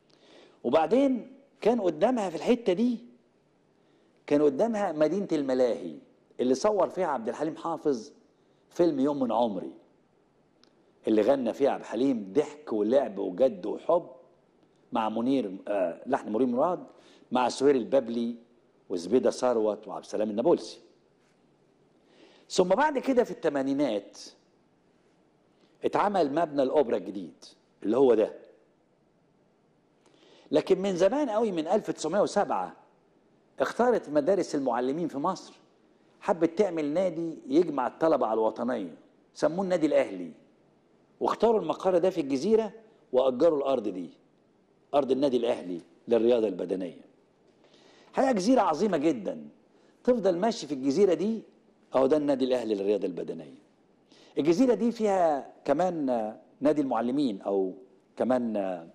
وبعدين كان قدامها في الحتة دي كان قدامها مدينة الملاهي اللي صور فيها عبد الحليم حافظ فيلم يوم من عمري، اللي غنى فيها عبد الحليم ضحك ولعب وجد وحب مع منير آه لحن منير مراد مع سهير البابلي وزبيدة ثروت وعبد السلام النابلسي. ثم بعد كده في الثمانينات اتعمل مبنى الأوبرا الجديد اللي هو ده. لكن من زمان قوي من ألف وتسعمائة وسبعة اختارت مدارس المعلمين في مصر، حبت تعمل نادي يجمع الطلبة على الوطنية، سموه النادي الأهلي، واختاروا المقر ده في الجزيرة وأجروا الأرض دي، أرض النادي الأهلي للرياضة البدنية. حقيقة جزيرة عظيمة جدا. تفضل ماشي في الجزيرة دي أهو ده النادي الأهلي للرياضة البدنية. الجزيرة دي فيها كمان نادي المعلمين أو كمان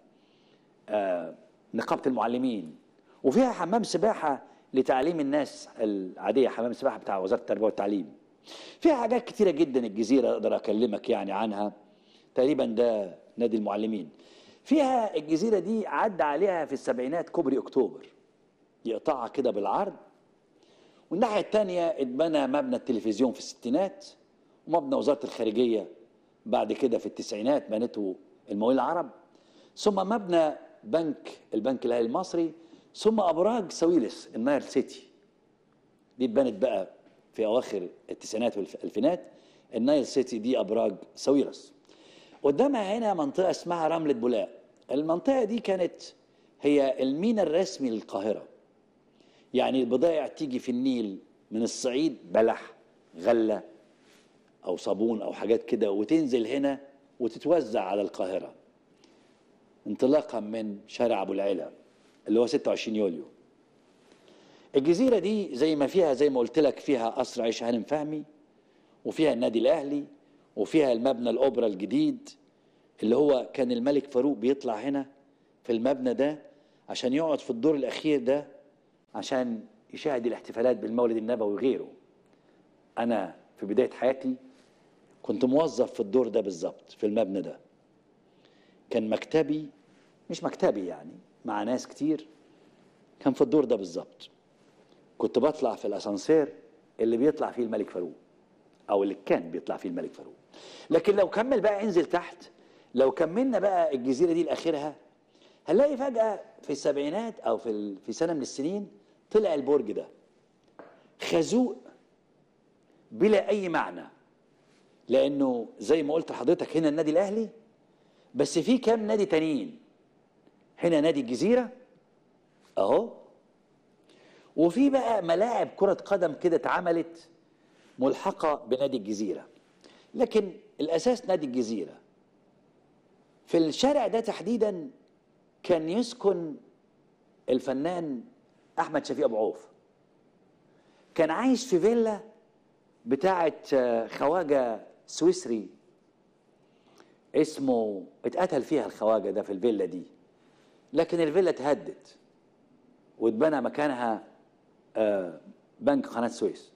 نقابة المعلمين، وفيها حمام سباحة لتعليم الناس العادية، حمام سباحة بتاع وزارة التربية والتعليم. فيها حاجات كتيرة جدا الجزيرة أقدر أكلمك يعني عنها. تقريبا ده نادي المعلمين. فيها الجزيرة دي عدى عليها في السبعينات كوبري أكتوبر، يقطعها كده بالعرض، والناحيه الثانيه اتبنى مبنى التلفزيون في الستينات، ومبنى وزاره الخارجيه بعد كده في التسعينات بنته المقاولين العرب، ثم مبنى بنك البنك الاهلي المصري، ثم ابراج سويلس النايل سيتي دي اتبنت بقى في اواخر التسعينات والالفينات. النايل سيتي دي ابراج سويلس. قدامها هنا منطقه اسمها رمله بولاق. المنطقه دي كانت هي الميناء الرسمي للقاهره. يعني البضائع تيجي في النيل من الصعيد، بلح، غله او صابون او حاجات كده، وتنزل هنا وتتوزع على القاهره انطلاقا من شارع ابو العلا اللي هو ستة وعشرين يوليو. الجزيره دي زي ما فيها، زي ما قلت لك، فيها قصر عيش هانم فهمي، وفيها النادي الاهلي، وفيها المبنى الاوبرا الجديد اللي هو كان الملك فاروق بيطلع هنا في المبنى ده عشان يقعد في الدور الاخير ده عشان يشاهد الاحتفالات بالمولد النبوي وغيره. انا في بدايه حياتي كنت موظف في الدور ده بالظبط، في المبنى ده. كان مكتبي، مش مكتبي يعني، مع ناس كتير، كان في الدور ده بالظبط. كنت بطلع في الاسانسير اللي بيطلع فيه الملك فاروق، او اللي كان بيطلع فيه الملك فاروق. لكن لو كمل بقى، انزل تحت، لو كملنا بقى الجزيره دي لاخرها، هنلاقي فجاه في السبعينات او في في سنه من السنين طلع البرج ده خازوق بلا اي معنى. لانه زي ما قلت لحضرتك هنا النادي الاهلي، بس في كام نادي تانيين. هنا نادي الجزيره اهو، وفي بقى ملاعب كره قدم كده اتعملت ملحقه بنادي الجزيره، لكن الاساس نادي الجزيره. في الشارع ده تحديدا كان يسكن الفنان احمد شفيق ابو عوف. كان عايش في فيلا بتاعه خواجه سويسري اسمه، اتقتل فيها الخواجه ده في الفيلا دي، لكن الفيلا اتهدت واتبنى مكانها بنك قناه السويس.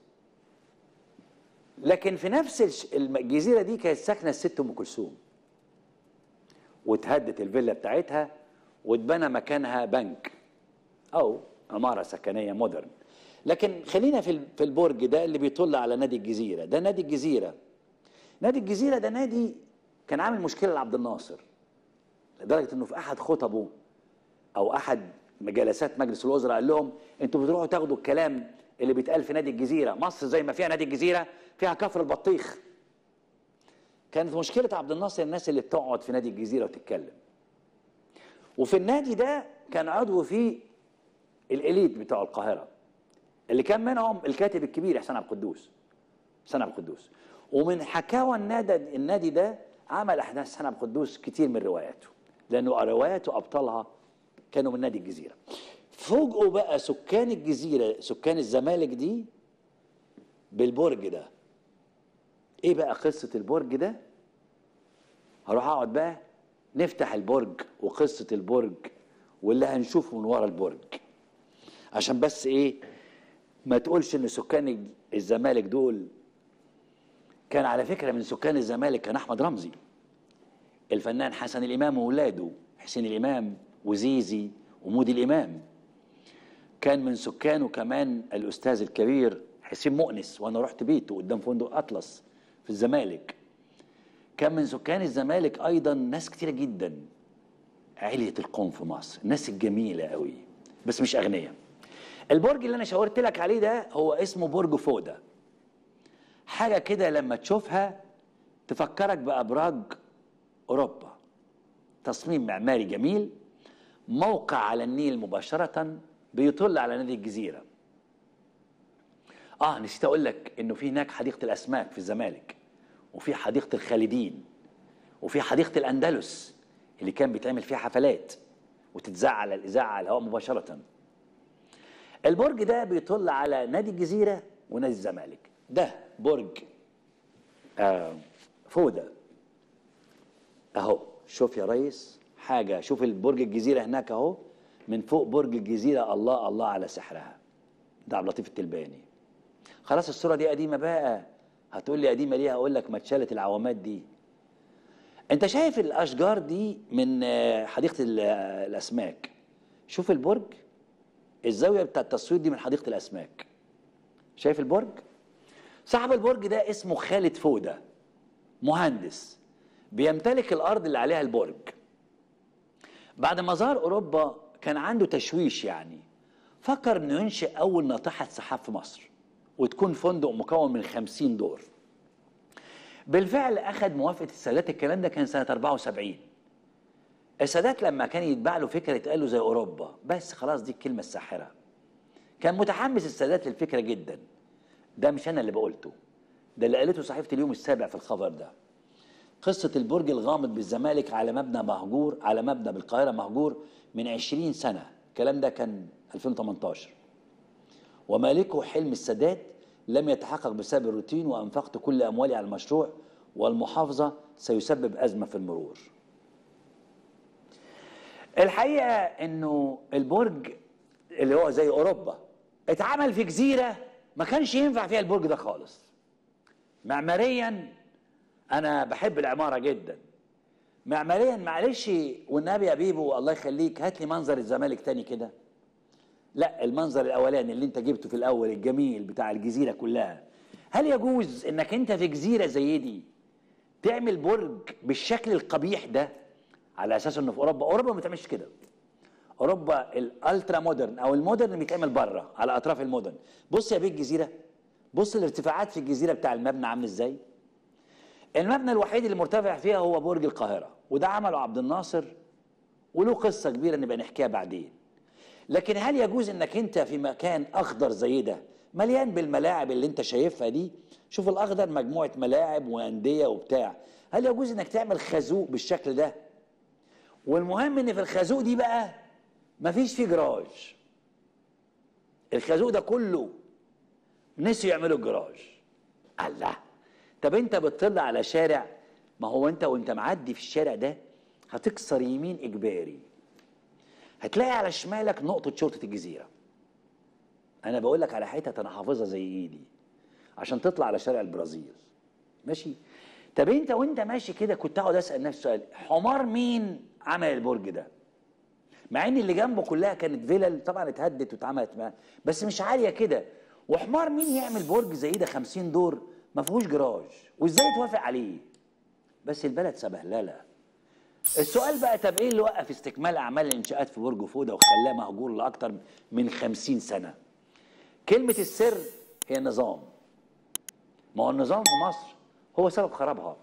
لكن في نفس الجزيره دي كانت ساكنه الست ام كلثوم، واتهدت الفيلا بتاعتها واتبنى مكانها بنك او عماره سكنيه مودرن. لكن خلينا في في البرج ده اللي بيطل على نادي الجزيره. ده نادي الجزيره. نادي الجزيره ده نادي كان عامل مشكله لعبد الناصر، لدرجه انه في احد خطبه او احد جلسات مجلس الوزراء قال لهم انتوا بتروحوا تاخدوا الكلام اللي بيتقال في نادي الجزيره، مصر زي ما فيها نادي الجزيره فيها كفر البطيخ. كانت مشكله عبد الناصر الناس اللي بتقعد في نادي الجزيره وتتكلم. وفي النادي ده كان عضو فيه الاليت بتاع القاهره، اللي كان منهم الكاتب الكبير احسان عبد القدوس. احسان عبد القدوس. ومن حكاوى النادي النادي ده عمل احداث احسان عبد القدوس كتير من رواياته، لانه رواياته ابطالها كانوا من نادي الجزيره. فوجئوا بقى سكان الجزيره، سكان الزمالك دي، بالبرج ده. ايه بقى قصه البرج ده؟ هروح اقعد بقى نفتح البرج وقصه البرج واللي هنشوفه من ورا البرج، عشان بس ايه ما تقولش ان سكان الزمالك دول. كان على فكره من سكان الزمالك كان احمد رمزي، الفنان حسن الامام وولاده حسين الامام وزيزي ومودي الامام. كان من سكانه كمان الاستاذ الكبير حسين مؤنس، وانا رحت بيته قدام فندق اطلس في الزمالك. كان من سكان الزمالك ايضا ناس كتيره جدا، علية القوم في مصر، الناس الجميله قوي بس مش اغنياء. البرج اللي انا شاورت لك عليه ده هو اسمه برج فوده. حاجه كده لما تشوفها تفكرك بابراج اوروبا. تصميم معماري جميل، موقع على النيل مباشره، بيطل على نادي الجزيره. اه نسيت اقول لك انه في هناك حديقه الاسماك في الزمالك، وفي حديقه الخالدين، وفي حديقه الاندلس اللي كان بيتعمل فيها حفلات وتتذاع على الاذاعه على الهواء مباشره. البرج ده بيطل على نادي الجزيره ونادي الزمالك. ده برج آه فوده اهو. شوف يا ريس حاجه، شوف البرج الجزيره هناك اهو، من فوق برج الجزيره الله الله على سحرها. ده عبد اللطيف التلباني. خلاص الصوره دي قديمه بقى. هتقول لي قديمه ليه؟ هقول لك ما اتشالت العوامات دي. انت شايف الاشجار دي من حديقه الاسماك. شوف البرج، الزاويه بتاع التصوير دي من حديقه الاسماك شايف البرج؟ صاحب البرج ده اسمه خالد فودة، مهندس بيمتلك الارض اللي عليها البرج. بعد ما زار اوروبا كان عنده تشويش، يعني فكر انه ينشئ اول ناطحه سحاب في مصر وتكون فندق مكون من خمسين دور. بالفعل اخذ موافقه السادات، الكلام ده كان سنه أربعة وسبعين. السادات لما كان يتباع له فكره يتقال له زي اوروبا، بس خلاص دي الكلمه الساحره. كان متحمس السادات للفكره جدا. ده مش انا اللي بقولته، ده اللي قالته صحيفه اليوم السابع في الخبر ده. قصه البرج الغامض بالزمالك على مبنى مهجور، على مبنى بالقاهره مهجور من عشرين سنه، الكلام ده كان ألفين وثمانية عشر. ومالكه حلم السادات لم يتحقق بسبب الروتين، وانفقت كل اموالي على المشروع والمحافظه سيسبب ازمه في المرور. الحقيقه انه البرج اللي هو زي اوروبا اتعمل في جزيره ما كانش ينفع فيها البرج ده خالص. معماريا انا بحب العماره جدا، معماريا معلش والنبي يا بيبو الله يخليك هات لي منظر الزمالك تاني كده. لا، المنظر الاولاني اللي انت جبته في الاول الجميل بتاع الجزيره كلها. هل يجوز انك انت في جزيره زي دي تعمل برج بالشكل القبيح ده على اساس انه في اوروبا؟ اوروبا ما بتعملش كده. اوروبا الالترا مودرن او المودرن اللي بيتعمل بره على اطراف المدن. بص يا بيه الجزيره، بص الارتفاعات في الجزيره بتاع المبنى عامل ازاي. المبنى الوحيد اللي مرتفع فيها هو برج القاهره، وده عمله عبد الناصر وله قصه كبيره نبقى نحكيها بعدين. لكن هل يجوز انك انت في مكان اخضر زي ده مليان بالملاعب اللي انت شايفها دي، شوف الاخضر مجموعه ملاعب وانديه وبتاع، هل يجوز انك تعمل خازوق بالشكل ده؟ والمهم ان في الخازوق دي بقى مفيش فيه جراج. الخازوق ده كله نسيوا يعملوا جراج. الله، طب انت بتطلع على شارع، ما هو انت وانت معدي في الشارع ده هتكسر يمين اجباري، هتلاقي على شمالك نقطة شرطة الجزيرة. أنا بقول لك على حتة أنا حافظها زي إيدي عشان تطلع على شارع البرازيل. ماشي؟ طب أنت وأنت ماشي كده كنت أقعد أسأل نفسي سؤال، حمار مين عمل البرج ده؟ مع إن اللي جنبه كلها كانت فيلل، طبعًا اتهدت واتعملت ما بس مش عالية كده، وحمار مين يعمل برج زي ده خمسين دور ما فيهوش جراج؟ وإزاي توافق عليه؟ بس البلد سبهللة. السؤال بقى، طب ايه اللي وقف استكمال اعمال الانشاءات في برج فودة وخلاه مهجور لاكثر من خمسين سنة؟ كلمة السر هي النظام. ما هو النظام في مصر هو سبب خرابها.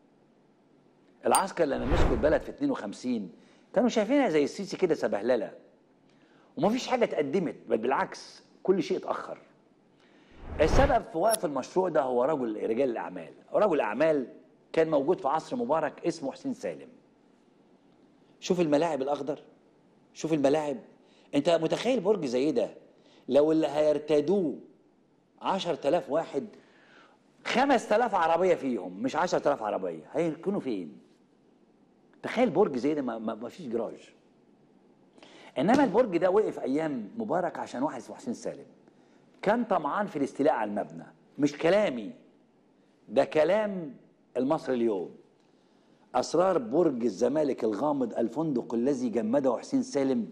العسكر لما مسكوا البلد في اتنين وخمسين كانوا شايفينها زي السيسي كده سبهللة، ومفيش حاجة اتقدمت، بل بالعكس كل شيء اتأخر. السبب في وقف المشروع ده هو رجل رجال الاعمال، رجل اعمال كان موجود في عصر مبارك اسمه حسين سالم. شوف الملاعب الاخضر، شوف الملاعب. انت متخيل برج زي ده لو اللي هيرتادوه عشرة آلاف واحد، خمسة آلاف عربيه فيهم مش عشرة آلاف عربيه، هيكونوا فين؟ تخيل برج زي ده ما, ما فيش جراج. انما البرج ده وقف ايام مبارك عشان واحد اسمه حسين سالم كان طمعان في الاستيلاء على المبنى. مش كلامي ده، كلام المصري اليوم. أسرار برج الزمالك الغامض الفندق الذي جمده حسين سالم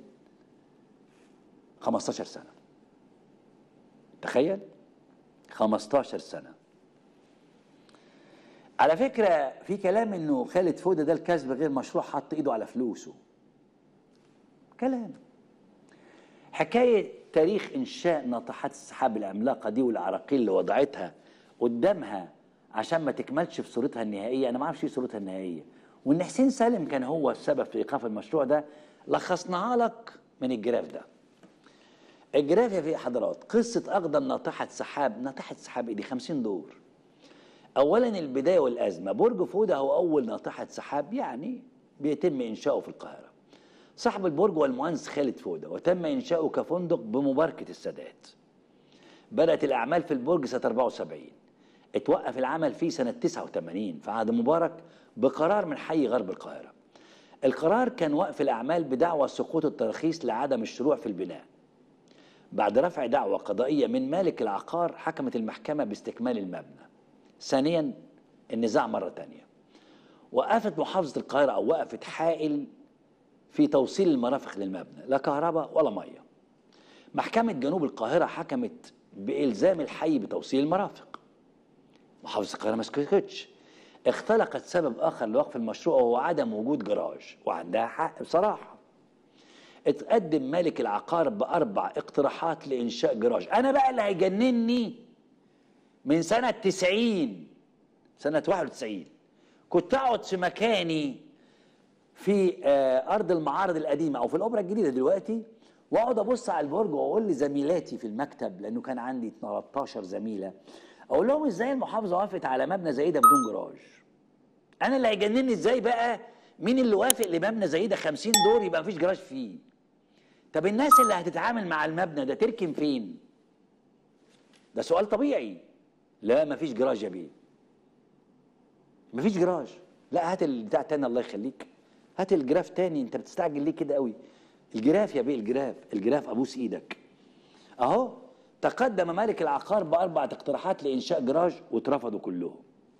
خمستاشر سنة. تخيل، خمستاشر سنة. على فكرة في كلام انه خالد فودة ده الكسب غير مشروع حط ايده على فلوسه. كلام. حكاية تاريخ انشاء ناطحات السحاب العملاقة دي والعراقيل اللي وضعتها قدامها عشان ما تكملش في صورتها النهائيه، انا ما اعرفش ايه صورتها النهائيه، وان حسين سالم كان هو السبب في ايقاف المشروع ده، لخصناها لك من الجراف ده. الجراف يا في حضرات قصه اقدم ناطحه سحاب. ناطحه سحاب دي خمسين دور. اولا البدايه والازمه، برج فودة هو اول ناطحه سحاب يعني بيتم انشاؤه في القاهره. صاحب البرج هو المهندس خالد فودة، وتم انشاؤه كفندق بمباركه السادات. بدات الاعمال في البرج سنه أربعة وسبعين. اتوقف العمل فيه سنة تسعة وثمانين في عهد مبارك بقرار من حي غرب القاهرة. القرار كان وقف الأعمال بدعوى سقوط الترخيص لعدم الشروع في البناء. بعد رفع دعوى قضائية من مالك العقار حكمت المحكمة باستكمال المبنى. ثانيا النزاع مرة تانية. وقفت محافظة القاهرة أو وقفت حائل في توصيل المرافق للمبنى، لا كهرباء ولا مية. محكمة جنوب القاهرة حكمت بإلزام الحي بتوصيل المرافق. محافظة القاهرة ما سكتتش، اختلقت سبب آخر لوقف المشروع وهو عدم وجود جراج، وعندها حق بصراحة. اتقدم مالك العقار بأربع اقتراحات لإنشاء جراج. أنا بقى اللي هيجنني من سنة تسعين، سنة واحد وتسعين كنت أقعد في مكاني في أرض المعارض القديمة أو في الأوبرا الجديدة دلوقتي، واقعد ابص على البرج واقول لزميلاتي في المكتب، لانه كان عندي تلتاشر زميله، اقول لهم ازاي المحافظه وافقت على مبنى زي ده بدون جراج؟ انا اللي هيجنني ازاي بقى مين اللي وافق لمبنى زي ده خمسين دور يبقى مفيش جراج فيه؟ طب الناس اللي هتتعامل مع المبنى ده تركن فين؟ ده سؤال طبيعي. لا مفيش جراج يا بيه، مفيش جراج. لا هات البتاع تاني الله يخليك، هات الجراف تاني، انت بتستعجل ليه كده قوي؟ الجراف يا بيه، الجراف الجراف ابوس ايدك اهو. تقدم مالك العقار باربعه اقتراحات لانشاء جراج واترفضوا كلهم.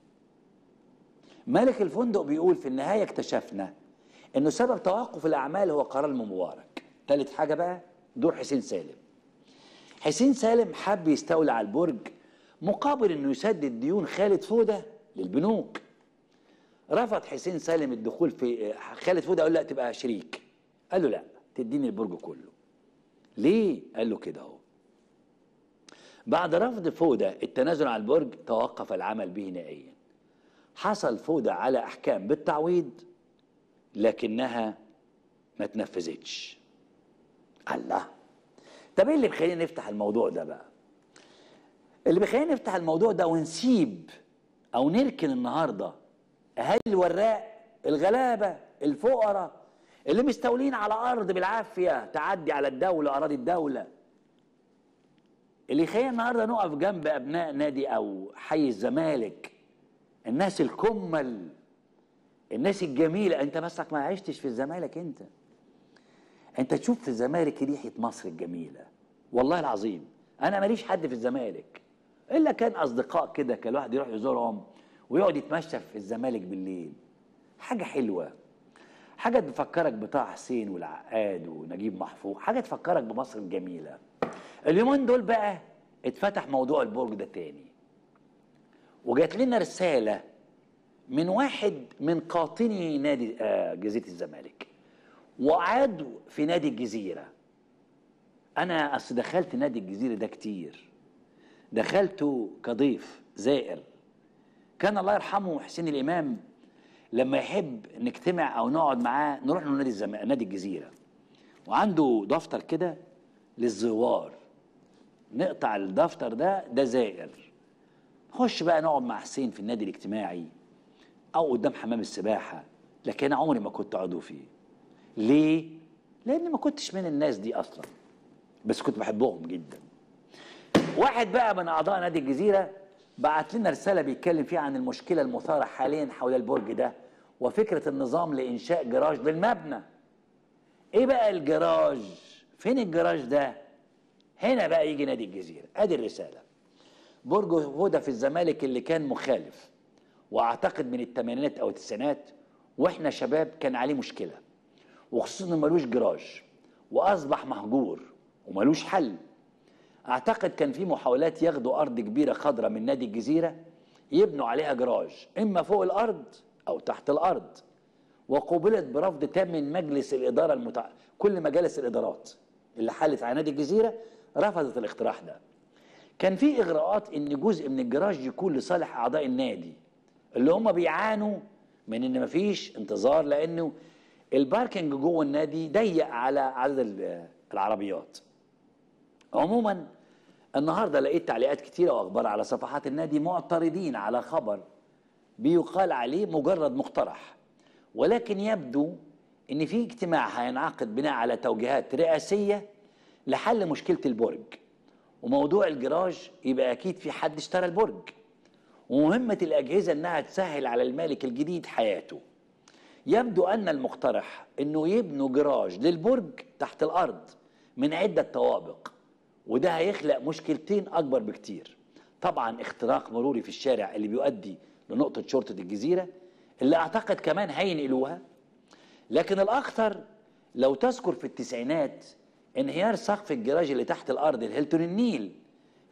مالك الفندق بيقول في النهايه اكتشفنا انه سبب توقف الاعمال هو قرار المبارك. ثالث حاجه بقى دور حسين سالم. حسين سالم حب يستولي على البرج مقابل انه يسدد ديون خالد فوده للبنوك. رفض حسين سالم الدخول في خالد فوده، قال لا تبقى شريك. قال له لا تديني البرج كله. ليه؟ قال له كده اهو. بعد رفض فوده التنازل عن البرج توقف العمل به نهائيا. حصل فوده على احكام بالتعويض لكنها ما تنفذتش. الله. طب ايه اللي بيخلينا نفتح الموضوع ده بقى؟ اللي بيخلينا نفتح الموضوع ده ونسيب او نركن النهارده اهالي الوراق الغلابه الفقراء اللي مستولين على ارض بالعافيه تعدي على الدوله اراضي الدوله، اللي يخلينا النهارده نقف جنب ابناء نادي او حي الزمالك، الناس الكمل، الناس الجميله. انت بسك ما عشتش في الزمالك، انت انت تشوف في الزمالك ريحه مصر الجميله. والله العظيم انا ماليش حد في الزمالك الا كان اصدقاء كده، كان الواحد يروح يزورهم ويقعد يتمشى في الزمالك بالليل. حاجه حلوه، حاجه تفكرك بطه حسين والعقاد ونجيب محفوظ، حاجه تفكرك بمصر الجميله. اليومين دول بقى اتفتح موضوع البرج ده تاني، وجات لنا رساله من واحد من قاطني نادي آه جزيره الزمالك وقعدوا في نادي الجزيره. انا اصل دخلت نادي الجزيره ده كتير، دخلته كضيف زائر. كان الله يرحمه حسين الامام لما يحب نجتمع او نقعد معاه نروح له نادي الزم... نادي الجزيره، وعنده دفتر كده للزوار، نقطع الدفتر ده ده زائر. نخش بقى نقعد مع حسين في النادي الاجتماعي او قدام حمام السباحه، لكن انا عمري ما كنت عضو فيه. ليه؟ لان ما كنتش من الناس دي اصلا، بس كنت بحبهم جدا. واحد بقى من اعضاء نادي الجزيره بعت لنا رساله بيتكلم فيها عن المشكله المثاره حاليا حول البرج ده وفكره النظام لانشاء جراج بالمبنى. ايه بقى الجراج؟ فين الجراج ده؟ هنا بقى يجي نادي الجزيره. ادي الرساله. برج هدى في الزمالك اللي كان مخالف، واعتقد من الثمانينات او التسعينات واحنا شباب كان عليه مشكله، وخصوصا انه ملوش جراج واصبح مهجور وملوش حل. اعتقد كان في محاولات ياخدوا ارض كبيره خضراء من نادي الجزيره يبنوا عليها جراج اما فوق الارض او تحت الارض، وقوبلت برفض تام من مجلس الاداره المتع... كل مجالس الادارات اللي حلت على نادي الجزيره رفضت الاقتراح ده. كان في اغراءات ان جزء من الجراج يكون لصالح اعضاء النادي اللي هم بيعانوا من ان مفيش انتظار، لانه الباركنج جوه النادي ضيق على عدد العربيات. عموما النهارده لقيت تعليقات كتيره واخبار على صفحات النادي معترضين على خبر بيقال عليه مجرد مقترح، ولكن يبدو ان في اجتماع هينعقد بناء على توجيهات رئاسيه لحل مشكله البرج، وموضوع الجراج يبقى اكيد في حد اشترى البرج، ومهمه الاجهزه انها تسهل على المالك الجديد حياته. يبدو ان المقترح انه يبنوا جراج للبرج تحت الارض من عده طوابق، وده هيخلق مشكلتين اكبر بكتير. طبعا اختراق مروري في الشارع اللي بيؤدي لنقطه شرطه الجزيره اللي اعتقد كمان هينقلوها، لكن الاخطر لو تذكر في التسعينات انهيار سقف الجراج اللي تحت الارض الهيلتون النيل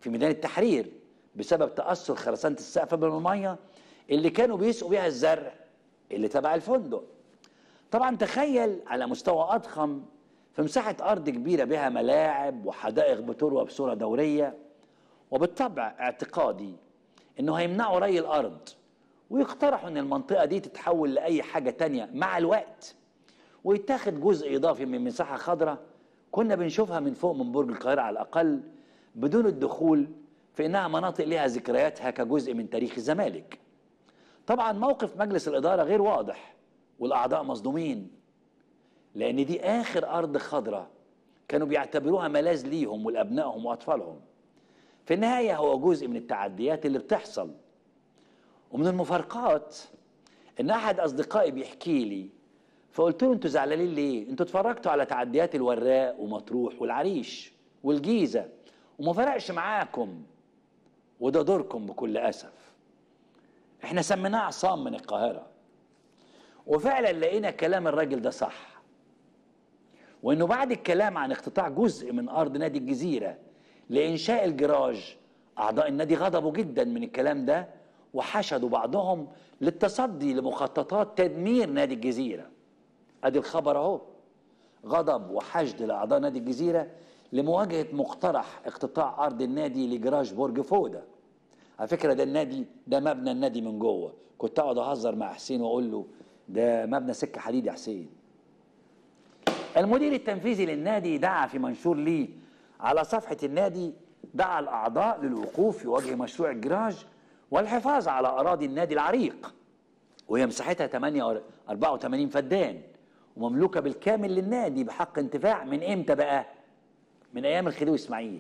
في ميدان التحرير بسبب تأثر خرسانة السقف بالمية اللي كانوا بيسقوا بيها الزرع اللي تبع الفندق. طبعا تخيل على مستوى أضخم في مساحة أرض كبيرة بها ملاعب وحدائق بتروى بصورة دورية، وبالطبع اعتقادي إنه هيمنعوا ري الأرض ويقترحوا إن المنطقة دي تتحول لأي حاجة تانية مع الوقت، ويتاخد جزء إضافي من مساحة خضراء كنا بنشوفها من فوق من برج القاهرة على الأقل، بدون الدخول في إنها مناطق لها ذكرياتها كجزء من تاريخ الزمالك. طبعا موقف مجلس الإدارة غير واضح والأعضاء مصدومين، لأن دي آخر أرض خضراء كانوا بيعتبروها ملاذ ليهم ولأبنائهم وأطفالهم. في النهاية هو جزء من التعديات اللي بتحصل. ومن المفارقات إن أحد أصدقائي بيحكي لي، فقلت له أنتوا زعلانين ليه؟ أنتوا اتفرجتوا على تعديات الوراق ومطروح والعريش والجيزة وما فرقش معاكم، وده دوركم بكل أسف. احنا سميناه عصام من القاهرة، وفعلا لقينا كلام الراجل ده صح، وانه بعد الكلام عن اقتطاع جزء من ارض نادي الجزيرة لانشاء الجراج، اعضاء النادي غضبوا جدا من الكلام ده وحشدوا بعضهم للتصدي لمخططات تدمير نادي الجزيرة. ادي الخبر اهو، غضب وحشد لاعضاء نادي الجزيرة لمواجهة مقترح اقتطاع ارض النادي لجراج برج فودة. على فكرة ده النادي ده مبنى النادي من جوه، كنت اقعد اهزر مع حسين واقول له ده مبنى سكة حديد يا حسين. المدير التنفيذي للنادي دعا في منشور ليه على صفحة النادي، دعا الأعضاء للوقوف في وجه مشروع الجراج والحفاظ على أراضي النادي العريق، وهي مساحتها أربعة وثمانين فدان ومملوكة بالكامل للنادي بحق انتفاع من امتى بقى؟ من أيام الخديوي إسماعيل.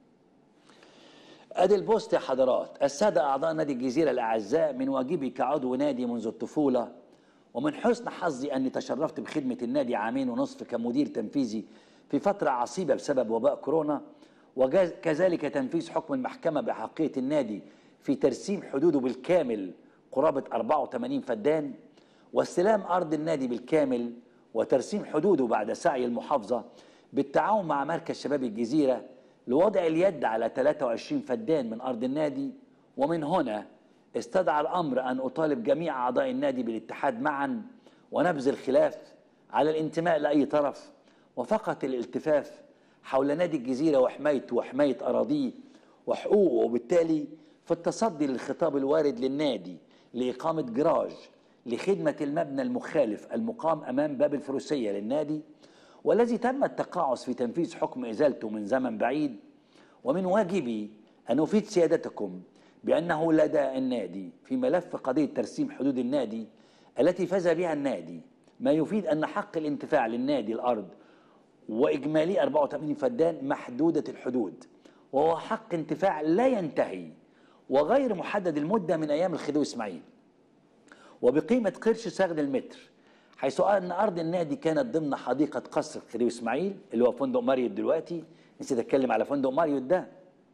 أدي البوست يا حضرات. السادة أعضاء نادي الجزيرة الأعزاء، من واجبي كعضو نادي منذ الطفولة ومن حسن حظي أني تشرفت بخدمة النادي عامين ونصف كمدير تنفيذي في فترة عصيبة بسبب وباء كورونا، وكذلك تنفيذ حكم المحكمة بأحقية النادي في ترسيم حدوده بالكامل قرابة أربعة وثمانين فدان، واستلام أرض النادي بالكامل وترسيم حدوده بعد سعي المحافظة بالتعاون مع مركز شباب الجزيرة لوضع اليد على ثلاثة وعشرين فدان من أرض النادي. ومن هنا استدعى الأمر أن أطالب جميع أعضاء النادي بالاتحاد معا ونبذ الخلاف على الانتماء لأي طرف، وفقط الالتفاف حول نادي الجزيرة وحمايته وحماية أراضيه وحقوقه، وبالتالي في التصدي للخطاب الوارد للنادي لإقامة جراج لخدمة المبنى المخالف المقام أمام باب الفروسية للنادي، والذي تم التقاعس في تنفيذ حكم إزالته من زمن بعيد. ومن واجبي أن أفيد سيادتكم بأنه لدى النادي في ملف قضية ترسيم حدود النادي التي فاز بها النادي ما يفيد أن حق الانتفاع للنادي الأرض وإجمالي أربعة وثمانين فدان محدودة الحدود، وهو حق انتفاع لا ينتهي وغير محدد المدة من أيام الخديوي إسماعيل، وبقيمة قرش ساغن المتر، حيث أن أرض النادي كانت ضمن حديقة قصر الخديوي إسماعيل اللي هو فندق ماريوت دلوقتي، نسيت أتكلم على فندق ماريوت ده.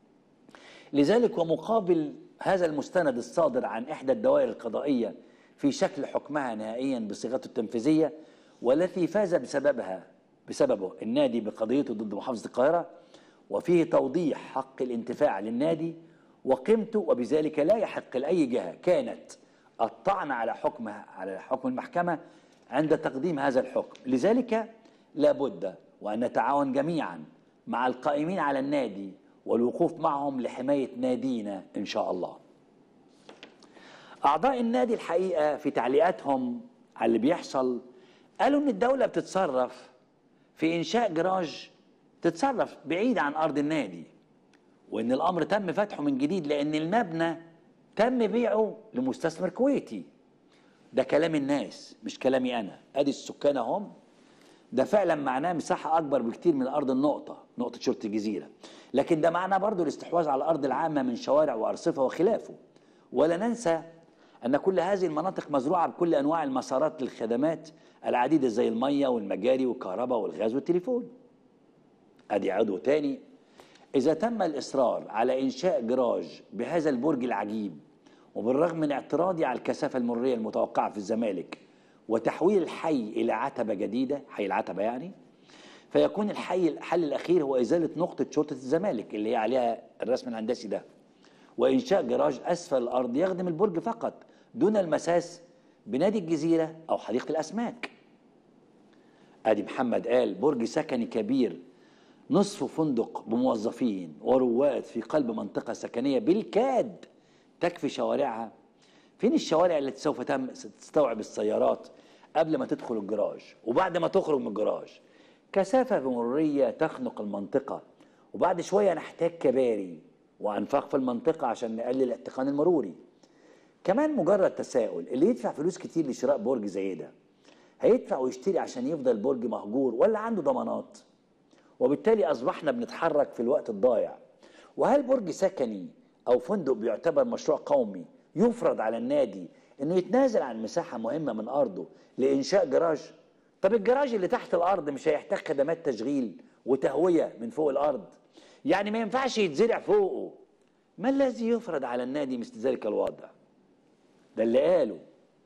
لذلك ومقابل هذا المستند الصادر عن إحدى الدوائر القضائية في شكل حكمها نهائيا بصيغته التنفيذية، والتي فاز بسببها بسببه النادي بقضيته ضد محافظة القاهرة، وفيه توضيح حق الانتفاع للنادي وقيمته، وبذلك لا يحق لأي جهة كانت الطعن على حكمها على حكم المحكمة عند تقديم هذا الحكم. لذلك لا بد وأن نتعاون جميعا مع القائمين على النادي والوقوف معهم لحماية نادينا إن شاء الله. أعضاء النادي الحقيقة في تعليقاتهم على اللي بيحصل قالوا إن الدولة بتتصرف في إنشاء جراج، تتصرف بعيد عن أرض النادي، وإن الأمر تم فتحه من جديد لأن المبنى تم بيعه لمستثمر كويتي. ده كلام الناس مش كلامي أنا. أدي السكان هم، ده فعلا معناه مساحة أكبر بكتير من أرض النقطة نقطة شرطة الجزيرة، لكن ده معناه برضو الاستحواذ على الأرض العامة من شوارع وأرصفة وخلافه. ولا ننسى أن كل هذه المناطق مزروعة بكل أنواع المسارات للخدمات العديدة زي المية والمجاري والكهرباء والغاز والتليفون. أدي عضو تاني. إذا تم الإصرار على إنشاء جراج بهذا البرج العجيب، وبالرغم من اعتراضي على الكثافة المرورية المتوقعة في الزمالك وتحويل الحي إلى عتبة جديدة، حي العتبة يعني، فيكون الحي الحل الاخير هو ازاله نقطه شرطه الزمالك اللي هي عليها الرسم الهندسي ده، وانشاء جراج اسفل الارض يخدم البرج فقط دون المساس بنادي الجزيره او حديقه الاسماك. ادي محمد قال برج سكني كبير نصفه فندق بموظفين ورواد في قلب منطقه سكنيه بالكاد تكفي شوارعها. فين الشوارع التي سوف تستوعب السيارات قبل ما تدخل الجراج وبعد ما تخرج من الجراج؟ كثافة مرورية تخنق المنطقة، وبعد شوية نحتاج كباري وأنفاق في المنطقة عشان نقلل الاحتقان المروري. كمان مجرد تساؤل، اللي يدفع فلوس كتير لشراء برج زي ده هيدفع ويشتري عشان يفضل البرج مهجور ولا عنده ضمانات؟ وبالتالي أصبحنا بنتحرك في الوقت الضايع. وهل برج سكني أو فندق بيعتبر مشروع قومي يفرض على النادي إنه يتنازل عن مساحة مهمة من أرضه لإنشاء جراج؟ طب الجراج اللي تحت الأرض مش هيحتاج خدمات تشغيل وتهوية من فوق الأرض؟ يعني ما ينفعش يتزرع فوقه. ما الذي يفرض على النادي مثل ذلك الوضع؟ ده اللي قاله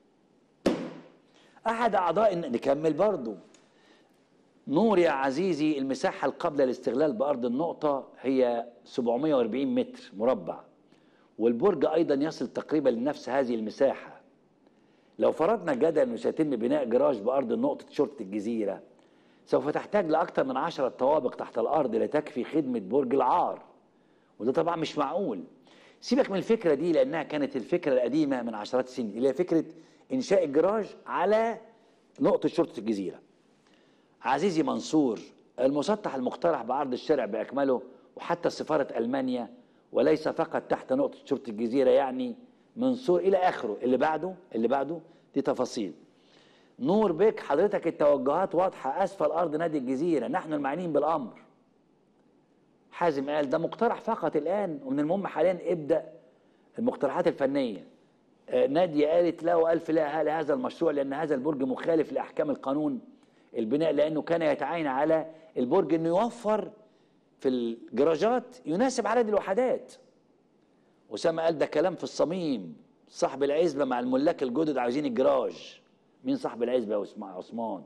أحد أعضاء. نكمل برضه. نور يا عزيزي، المساحة القابلة للاستغلال بأرض النقطة هي سبعمائة وأربعين متر مربع، والبرج أيضا يصل تقريبا لنفس هذه المساحة. لو فرضنا جدل أنه سيتم بناء جراج بأرض النقطة شرطة الجزيرة سوف تحتاج لأكثر من عشرة طوابق تحت الأرض لتكفي خدمة برج العار، وده طبعا مش معقول. سيبك من الفكرة دي لأنها كانت الفكرة القديمة من عشرات السنين اللي هي فكرة إنشاء الجراج على نقطة شرطة الجزيرة. عزيزي منصور، المسطح المقترح بعرض الشارع بأكمله وحتى سفارة ألمانيا وليس فقط تحت نقطة شرطة الجزيرة، يعني منصور إلى آخره. اللي بعده اللي بعده دي تفاصيل. نور بك، حضرتك التوجهات واضحة، أسفل أرض نادي الجزيرة نحن المعنيين بالأمر. حازم قال ده مقترح فقط الآن ومن المهم حاليا ابدأ المقترحات الفنية. آه نادية قالت لا وألف لا لهذا المشروع لأن هذا البرج مخالف لأحكام القانون البناء، لأنه كان يتعين على البرج أنه يوفر في الجراجات يناسب عدد الوحدات. أسامة قال ده كلام في الصميم، صاحب العزبة مع الملاك الجدد عاوزين الجراج. مين صاحب العزبة يا عثمان؟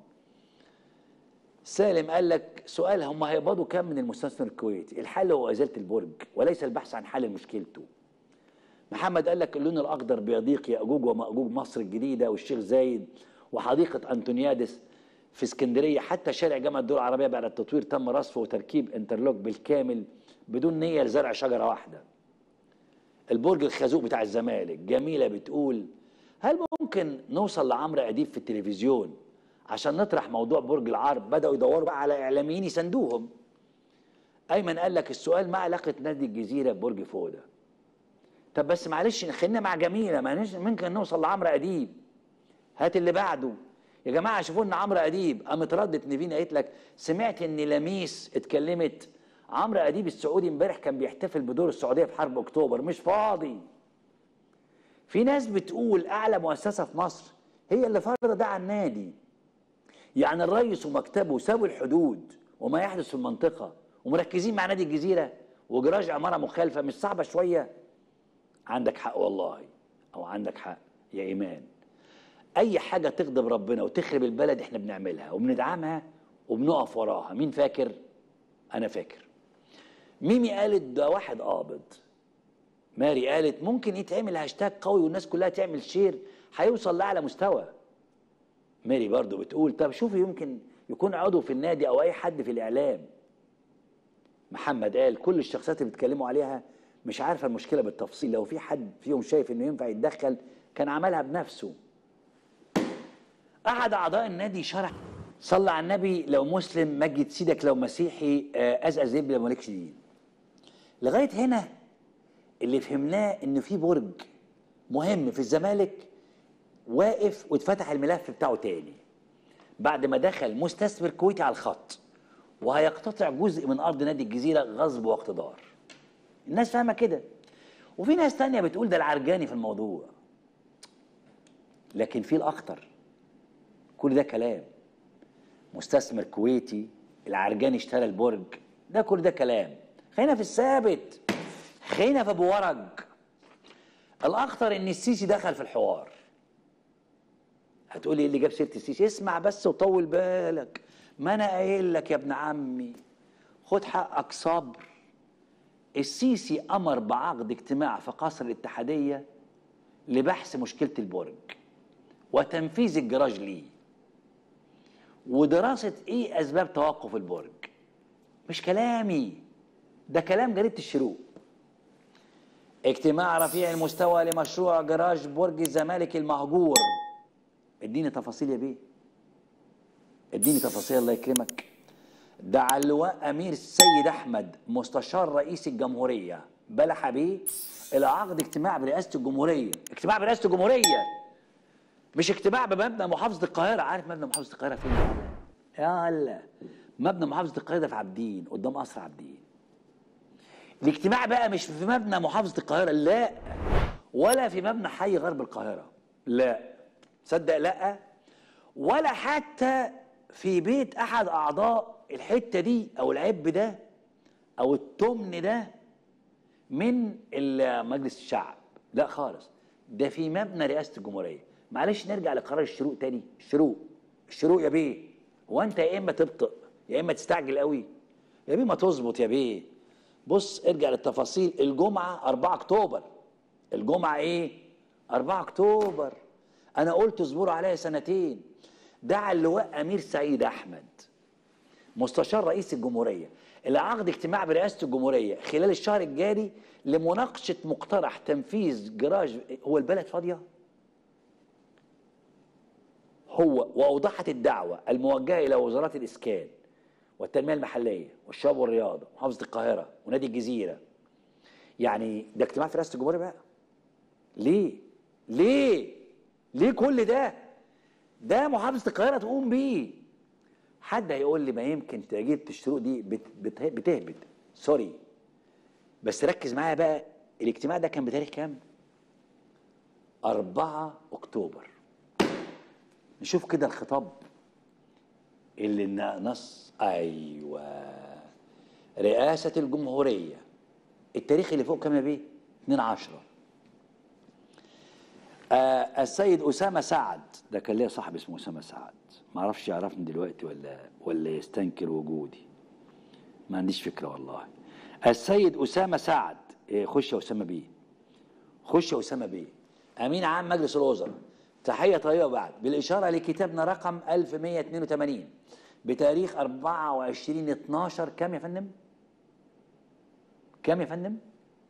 سالم قال لك سؤال، هم هيقبضوا كام من المستثمر الكويتي؟ الحل هو ازاله البرج وليس البحث عن حل مشكلته. محمد قال لك اللون الاخضر بيضيق ياجوج وماجوج مصر الجديده والشيخ زايد وحديقه انطونيادس في اسكندريه، حتى شارع جامعه الدول العربيه بعد التطوير تم رصفه وتركيب انترلوك بالكامل بدون نيه لزرع شجره واحده. البرج الخازوق بتاع الزمالك، جميله بتقول هل ممكن نوصل لعمرو اديب في التلفزيون عشان نطرح موضوع برج العار؟ بدأوا يدوروا بقى على إعلاميين يساندوهم. أيمن قال لك السؤال ما علاقة نادي الجزيرة ببرج فودة؟ طب بس معلش خلينا مع جميلة، ما ممكن نوصل لعمرو أديب. هات اللي بعده يا جماعة. شوفوا لنا عمرو أديب. قامت ردت نيفين قالت لك سمعت إن لميس اتكلمت. عمرو أديب السعودي امبارح كان بيحتفل بدور السعودية في حرب أكتوبر، مش فاضي. في ناس بتقول أعلى مؤسسة في مصر هي اللي فرض ده على النادي. يعني الرئيس ومكتبه سابوا الحدود وما يحدث في المنطقة ومركزين مع نادي الجزيرة وجراج عمارة مخالفة. مش صعبة شوية؟ عندك حق والله، أو عندك حق يا إيمان. أي حاجة تغضب ربنا وتخرب البلد إحنا بنعملها وبندعمها وبنقف وراها. مين فاكر؟ أنا فاكر. ميمي قالت ده واحد قابض. ماري قالت ممكن يتعمل هاشتاج قوي والناس كلها تعمل شير هيوصل لأعلى مستوى. ماري برضو بتقول طب شوفي يمكن يكون عضو في النادي او اي حد في الاعلام. محمد قال كل الشخصيات اللي بيتكلموا عليها مش عارفه المشكله بالتفصيل، لو في حد فيهم شايف انه ينفع يتدخل كان عملها بنفسه. احد اعضاء النادي شرح صلى على النبي لو مسلم مجد سيدك لو مسيحي ازقز يبقى مالكش دين. لغايه هنا اللي فهمناه ان في برج مهم في الزمالك واقف واتفتح الملف بتاعه تاني بعد ما دخل مستثمر كويتي على الخط وهيقتطع جزء من ارض نادي الجزيره غصب واقتدار. الناس فاهمه كده، وفي ناس تانية بتقول ده العرجاني في الموضوع. لكن في الاخطر، كل ده كلام. مستثمر كويتي، العرجاني اشترى البرج، ده كل ده كلام. خلينا في الثابت، خلينا في ابو ورج. الاخطر ان السيسي دخل في الحوار. هتقولي ايه اللي جاب سيره السيسي؟ اسمع بس وطول بالك. ما انا قايل لك يا ابن عمي خد حقك صبر. السيسي امر بعقد اجتماع في قصر الاتحاديه لبحث مشكله البرج وتنفيذ الجراج ليه ودراسه ايه اسباب توقف البرج. مش كلامي، ده كلام جريده الشروق. اجتماع رفيع المستوى لمشروع جراج برج الزمالك المهجور. اديني تفاصيل يا بيه، اديني تفاصيل الله يكرمك. دعا اللواء امير السيد احمد مستشار رئيس الجمهوريه بلح بيه الى عقد اجتماع برئاسه الجمهوريه. اجتماع برئاسه الجمهوريه، مش اجتماع بمبنى محافظه القاهره. عارف مبنى محافظه القاهره فين يا هلا؟ مبنى محافظه القاهره ده في عابدين قدام قصر عابدين. الاجتماع بقى مش في مبنى محافظه القاهره، لا، ولا في مبنى حي غرب القاهره، لا، تصدق لا، ولا حتى في بيت احد اعضاء الحته دي او العب ده او التمن ده من مجلس الشعب، لا خالص، ده في مبنى رئاسه الجمهوريه. معلش نرجع لقرار الشروق تاني. الشروق الشروق يا بيه، هو انت يا اما تبطئ يا اما تستعجل قوي يا بيه، ما تظبط يا بيه. بص ارجع للتفاصيل. الجمعه أربعة أكتوبر، الجمعه ايه؟ أربعة أكتوبر. انا قلت اصبروا عليا سنتين. دعا اللواء امير سعيد احمد مستشار رئيس الجمهوريه الى عقد اجتماع برئاسه الجمهوريه خلال الشهر الجاري لمناقشه مقترح تنفيذ جراج. هو البلد فاضيه؟ هو واوضحت الدعوه الموجهه الى وزارات الاسكان والتنميه المحليه والشباب والرياضه ومحافظه القاهره ونادي الجزيره. يعني ده اجتماع في رئاسه الجمهوريه بقى؟ ليه؟ ليه؟ ليه كل ده؟ ده محافظه القاهره تقوم بيه. حد هيقول لي ما يمكن تجربه الشروق دي بت بت بتهبط، سوري، بس ركز معايا بقى. الاجتماع ده كان بتاريخ كام؟ أربعة أكتوبر. نشوف كده الخطاب اللي نص. ايوه، رئاسه الجمهوريه. التاريخ اللي فوق كام يا بيه؟ اتنين عشرة. آه السيد اسامه سعد، ده كان ليا صاحب اسمه اسامه سعد، ما اعرفش يعرفني دلوقتي ولا ولا يستنكر وجودي، ما عنديش فكره والله. السيد اسامه سعد، إيه، خش يا اسامه بيه، خش يا اسامه بيه، امين عام مجلس الوزراء. تحيه طيبه بعد، بالاشاره لكتابنا رقم ألف ومية اتنين وتمانين بتاريخ أربعة وعشرين اتناشر. كام يا فندم؟ كام يا فندم؟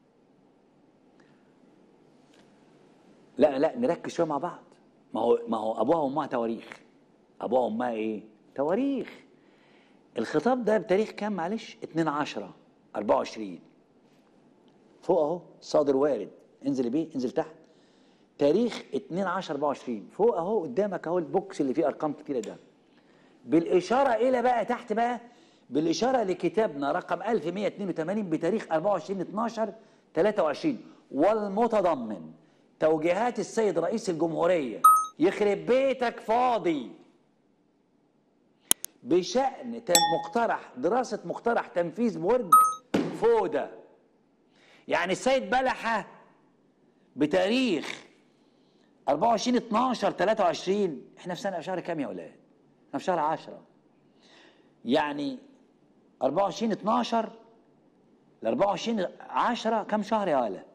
لا لا نركز شويه مع بعض. ما هو ما هو ابوها وامها تواريخ. ابوها وامها ايه؟ تواريخ. الخطاب ده بتاريخ كام معلش؟ اتنين عشرة أربعة وعشرين. فوق اهو صادر وارد، انزل بيه، انزل تحت. تاريخ اتنين عشرة أربعة وعشرين، فوق اهو قدامك اهو البوكس اللي فيه ارقام كتيره ده. بالاشاره الى بقى تحت بقى، بالاشاره لكتابنا رقم ألف ومية اتنين وتمانين بتاريخ أربعة وعشرين اتناشر تلاتة وعشرين، والمتضمن توجيهات السيد رئيس الجمهوريه، يخرب بيتك فاضي، بشأن مقترح دراسه مقترح تنفيذ برج فوده. يعني السيد بلحه بتاريخ أربعة وعشرين اتناشر تلاتة وعشرين، احنا في سنه في شهر كام يا ولاد؟ احنا في شهر عشرة. يعني أربعة وعشرين اتناشر ل أربعة وعشرين عشرة كام شهر يا ولد؟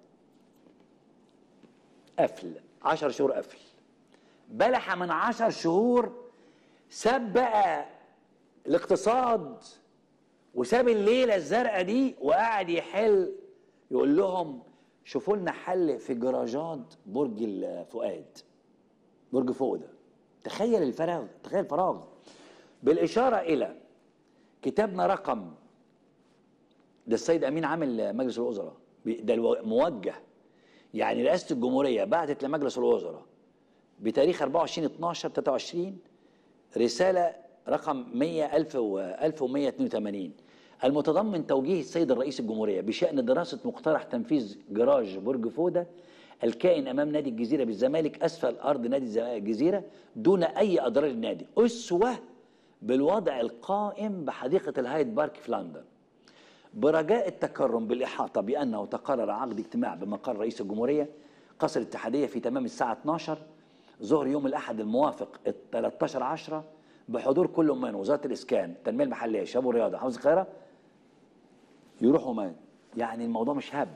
قفل، عشر شهور قفل. بلح من عشر شهور ساب بقى الاقتصاد وساب الليله الزرقاء دي وقاعد يحل، يقول لهم شوفوا لنا حل في جراجات برج الفؤاد، برج فوق ده. تخيل الفراغ، تخيل الفراغ. بالاشاره الى كتابنا رقم، ده السيد امين عامل مجلس الوزراء، ده موجه، يعني رئاسه الجمهوريه بعتت لمجلس الوزراء بتاريخ أربعة وعشرين اتناشر تلاتة وعشرين رساله رقم مية ألف ومية اتنين وتمانين المتضمن توجيه السيد الرئيس الجمهوريه بشان دراسه مقترح تنفيذ جراج برج فوده الكائن امام نادي الجزيره بالزمالك اسفل ارض نادي الجزيره دون اي اضرار للنادي، اسوه بالوضع القائم بحديقه الهايد بارك في لندن، برجاء التكرم بالاحاطه بانه تقرر عقد اجتماع بمقر رئيس الجمهوريه قصر الاتحاديه في تمام الساعه اتناشر ظهر يوم الاحد الموافق تلتاشر عشرة بحضور كل من وزاره الاسكان، التنميه المحليه، الشباب والرياضه، محافظه القاهره، يروحوا مان. يعني الموضوع مش هبد.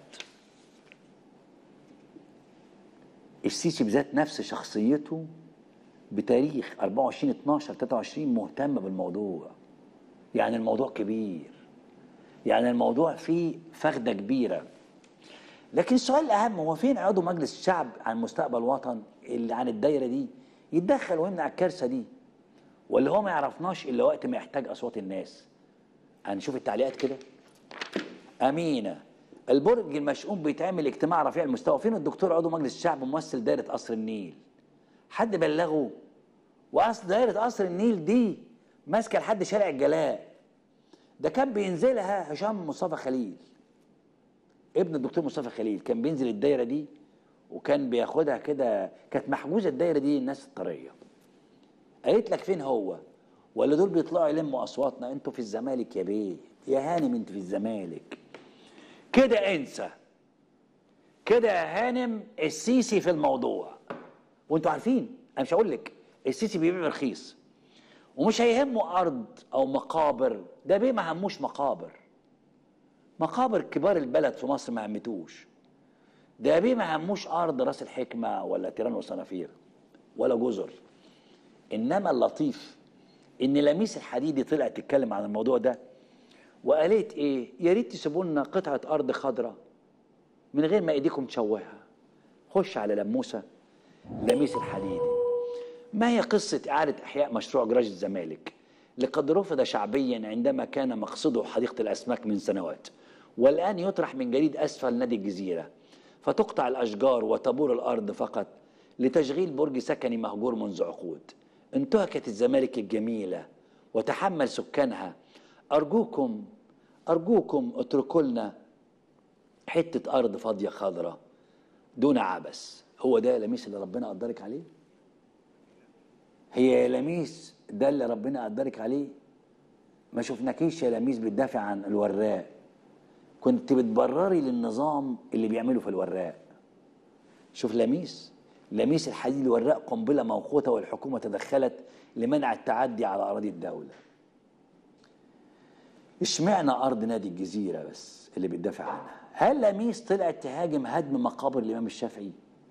السيسي بذات نفس شخصيته بتاريخ أربعة وعشرين اتناشر تلاتة وعشرين مهتم بالموضوع. يعني الموضوع كبير، يعني الموضوع فيه فخدة كبيرة. لكن السؤال الأهم هو فين عضو مجلس الشعب عن مستقبل الوطن اللي عن الدايرة دي يتدخل ويمنع الكارثة دي؟ ولا هو ما يعرفناش إلا وقت ما يحتاج أصوات الناس؟ هنشوف التعليقات كده. أمينة، البرج المشؤوم بيتعمل اجتماع رفيع المستوى، فين الدكتور عضو مجلس الشعب ممثل دايرة قصر النيل؟ حد بلغه؟ وأصل دايرة قصر النيل دي ماسكة لحد شارع الجلاء، ده كان بينزلها هشام مصطفى خليل ابن الدكتور مصطفى خليل، كان بينزل الدايره دي وكان بياخدها كده، كانت محجوزه الدايره دي الناس الطريه. قالت لك فين هو؟ ولا دول بيطلعوا يلموا اصواتنا؟ انتوا في الزمالك يا بيه، يا هانم انت في الزمالك كده، انسى كده يا هانم. السيسي في الموضوع، وانتوا عارفين انا مش هقول لك السيسي بيبيع رخيص ومش هيهمه ارض او مقابر، ده بيه ما هموش مقابر. مقابر كبار البلد في مصر ما همتوش، ده بيه ما هموش ارض راس الحكمه ولا تيران وصنافير ولا جزر. انما اللطيف ان لميس الحديدي طلعت تتكلم عن الموضوع ده وقالت ايه؟ يا ريت تسيبوا لنا قطعه ارض خضراء من غير ما ايديكم تشوهها. خش على لموسه لميس الحديدي. ما هي قصه اعاده احياء مشروع جراج الزمالك؟ لقد رفض شعبيا عندما كان مقصده حديقه الاسماك من سنوات، والآن يطرح من جديد أسفل نادي الجزيرة، فتقطع الأشجار وتبور الأرض فقط لتشغيل برج سكني مهجور منذ عقود. انتهكت الزمالك الجميلة وتحمل سكانها. أرجوكم أرجوكم اتركوا لنا حتة أرض فاضية خضراء دون عبث. هو ده لميس اللي ربنا قدرك عليه؟ هي يا لميس ده اللي ربنا قدرك عليه؟ ما شفناكيش يا لميس بتدافع عن الوراق، كنت بتبرري للنظام اللي بيعمله في الوراق. شوف لميس لميس الحديد الوراق قنبله موقوته، والحكومه تدخلت لمنع التعدي على اراضي الدوله. اشمعنى ارض نادي الجزيره بس اللي بتدافع عنها؟ هل لميس طلعت تهاجم هدم مقابر الامام الشافعي؟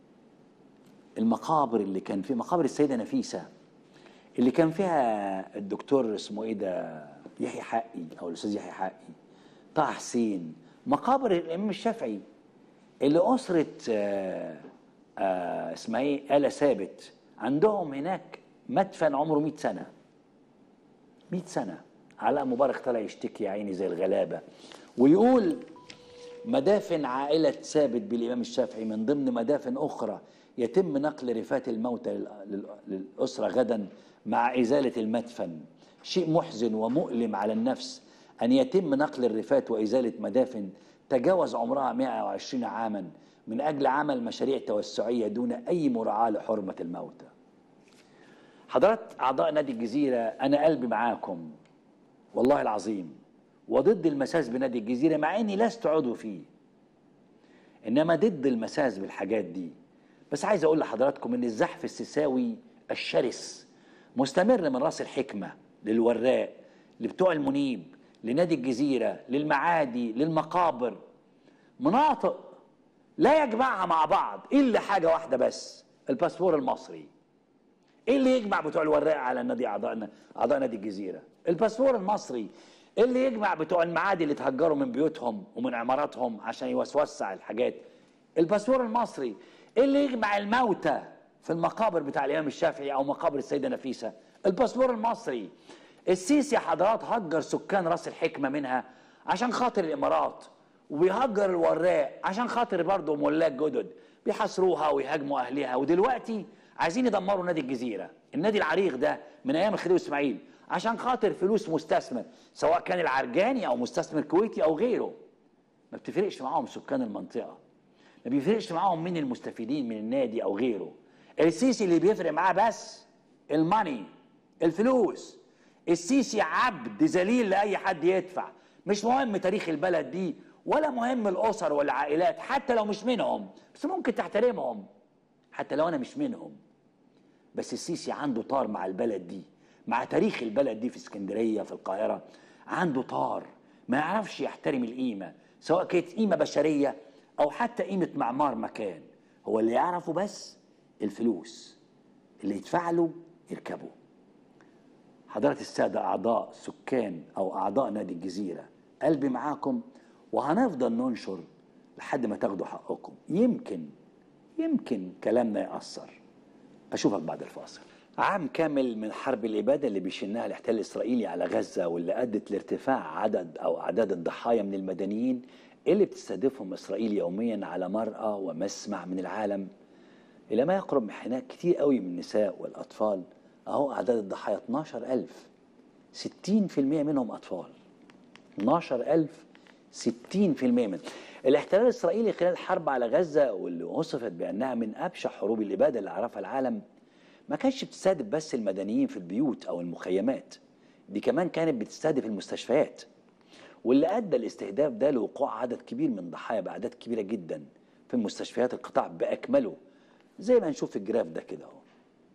المقابر اللي كان في مقابر السيده نفيسه اللي كان فيها الدكتور اسمه ايه ده يحيى حقي او الاستاذ يحيى حقي، طه حسين، مقابر الامام الشافعي اللي اسره آآ آآ اسمها ايه آلة ثابت عندهم هناك مدفن عمره مئة سنه. مئة سنه. علاء مبارك طلع يشتكي يا عيني زي الغلابه ويقول مدافن عائله ثابت بالامام الشافعي من ضمن مدافن اخرى يتم نقل رفات الموتى للاسره غدا مع ازاله المدفن. شيء محزن ومؤلم على النفس أن يتم نقل الرفات وإزالة مدافن تجاوز عمرها مئة وعشرين عاما من أجل عمل مشاريع توسعية دون أي مراعاة لحرمة الموتى. حضرات أعضاء نادي الجزيرة، أنا قلبي معاكم والله العظيم، وضد المساس بنادي الجزيرة مع أني لست عضو فيه، إنما ضد المساس بالحاجات دي. بس عايز أقول لحضراتكم إن الزحف السيساوي الشرس مستمر من راس الحكمة للوراق لبتوع المنيب لنادي الجزيرة للمعادي للمقابر، مناطق لا يجمعها مع بعض إلا حاجة واحدة بس، الباسبور المصري. إيه اللي يجمع بتوع الوراق على النادي أعضاء أعضاء نادي الجزيرة؟ الباسبور المصري. إيه اللي يجمع بتوع المعادي اللي اتهجروا من بيوتهم ومن عماراتهم عشان يوسوسع الحاجات؟ الباسبور المصري. إيه اللي يجمع الموتى في المقابر بتاع الإمام الشافعي أو مقابر السيدة نفيسة؟ الباسبور المصري. السيسي حضرات هجر سكان راس الحكمة منها عشان خاطر الإمارات، وبيهجر الوراق عشان خاطر برضه ملاك جدد بيحاصروها ويهاجموا أهلها، ودلوقتي عايزين يدمروا نادي الجزيرة، النادي العريق ده من أيام الخديوي إسماعيل، عشان خاطر فلوس مستثمر سواء كان العرجاني أو مستثمر كويتي أو غيره. ما بتفرقش معاهم سكان المنطقة، ما بيفرقش معاهم مين المستفيدين من النادي أو غيره. السيسي اللي بيفرق معاه بس الماني، الفلوس. السيسي عبد ذليل لأي حد يدفع، مش مهم تاريخ البلد دي ولا مهم الأسر والعائلات حتى لو مش منهم، بس ممكن تحترمهم حتى لو أنا مش منهم. بس السيسي عنده طار مع البلد دي، مع تاريخ البلد دي في اسكندرية في القاهرة عنده طار ما يعرفش يحترم القيمة، سواء كانت قيمة بشرية أو حتى قيمة معمار مكان. هو اللي يعرفه بس الفلوس، اللي يدفع له يركبه. حضرات السادة أعضاء سكان أو أعضاء نادي الجزيرة، قلبي معاكم وهنفضل ننشر لحد ما تاخدوا حقكم. يمكن يمكن كلامنا يأثر. أشوفك بعد الفاصل. عام كامل من حرب الإبادة اللي بيشنها الاحتلال الإسرائيلي على غزة، واللي أدت لارتفاع عدد أو أعداد الضحايا من المدنيين اللي بتستهدفهم إسرائيل يوميا على مرأى ومسمع من العالم، إلى ما يقرب من حناء كتير قوي من النساء والأطفال. أهو أعداد الضحايا اتناشر ألف، ستين في المية منهم أطفال. اتناشر ألف، ستين في المية منهم. الاحتلال الإسرائيلي خلال الحرب على غزة، واللي وصفت بأنها من أبشع حروب الإبادة اللي عرفها العالم، ما كانتش بتستهدف بس المدنيين في البيوت أو المخيمات، دي كمان كانت بتستهدف المستشفيات، واللي أدى الاستهداف ده لوقوع عدد كبير من ضحايا بأعداد كبيرة جدا في مستشفيات القطاع بأكمله، زي ما نشوف في الجراف ده كده اهو.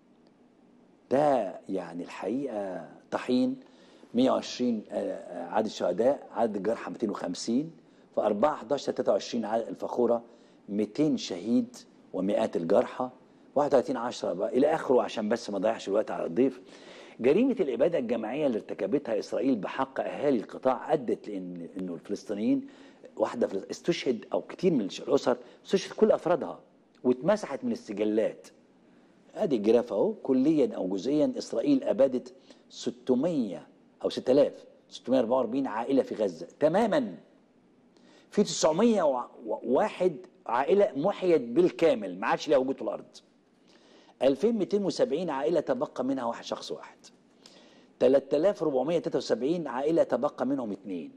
ده يعني الحقيقة طحين. مية وعشرين عدد الشهداء، عدد الجرحى مئتين وخمسين، في أربعة حداشر تلاتة وعشرين عدد الفخورة مئتين شهيد ومئات الجرحى، واحد وثلاثين عشرة إلى آخره، عشان بس ما ضيعش الوقت على الضيف. جريمة الإبادة الجماعية اللي ارتكبتها إسرائيل بحق أهالي القطاع أدت لأن إنه الفلسطينيين، واحدة استشهد أو كتير من الأسر استشهد كل أفرادها واتمسحت من السجلات. ادي الجراف اهو. كليا او جزئيا اسرائيل ابادت ستمية او ستة آلاف وستمية وأربعة وأربعين عائله في غزه تماما. في تسعمية وواحد عائله محيت بالكامل، ما عادش لها وجود في الارض. ألفين ومئتين وسبعين عائله تبقى منها واحد شخص واحد. ثلاثة آلاف وأربعمية وتلاتة وسبعين عائله تبقى منهم اثنين.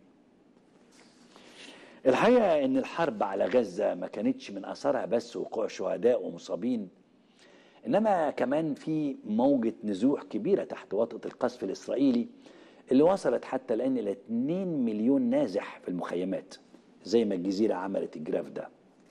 الحقيقه ان الحرب على غزه ما كانتش من اثارها بس وقوع شهداء ومصابين، إنما كمان في موجة نزوح كبيرة تحت وطأة القصف الإسرائيلي اللي وصلت حتى الآن إلى اتنين مليون نازح في المخيمات، زي ما الجزيرة عملت الجراف ده.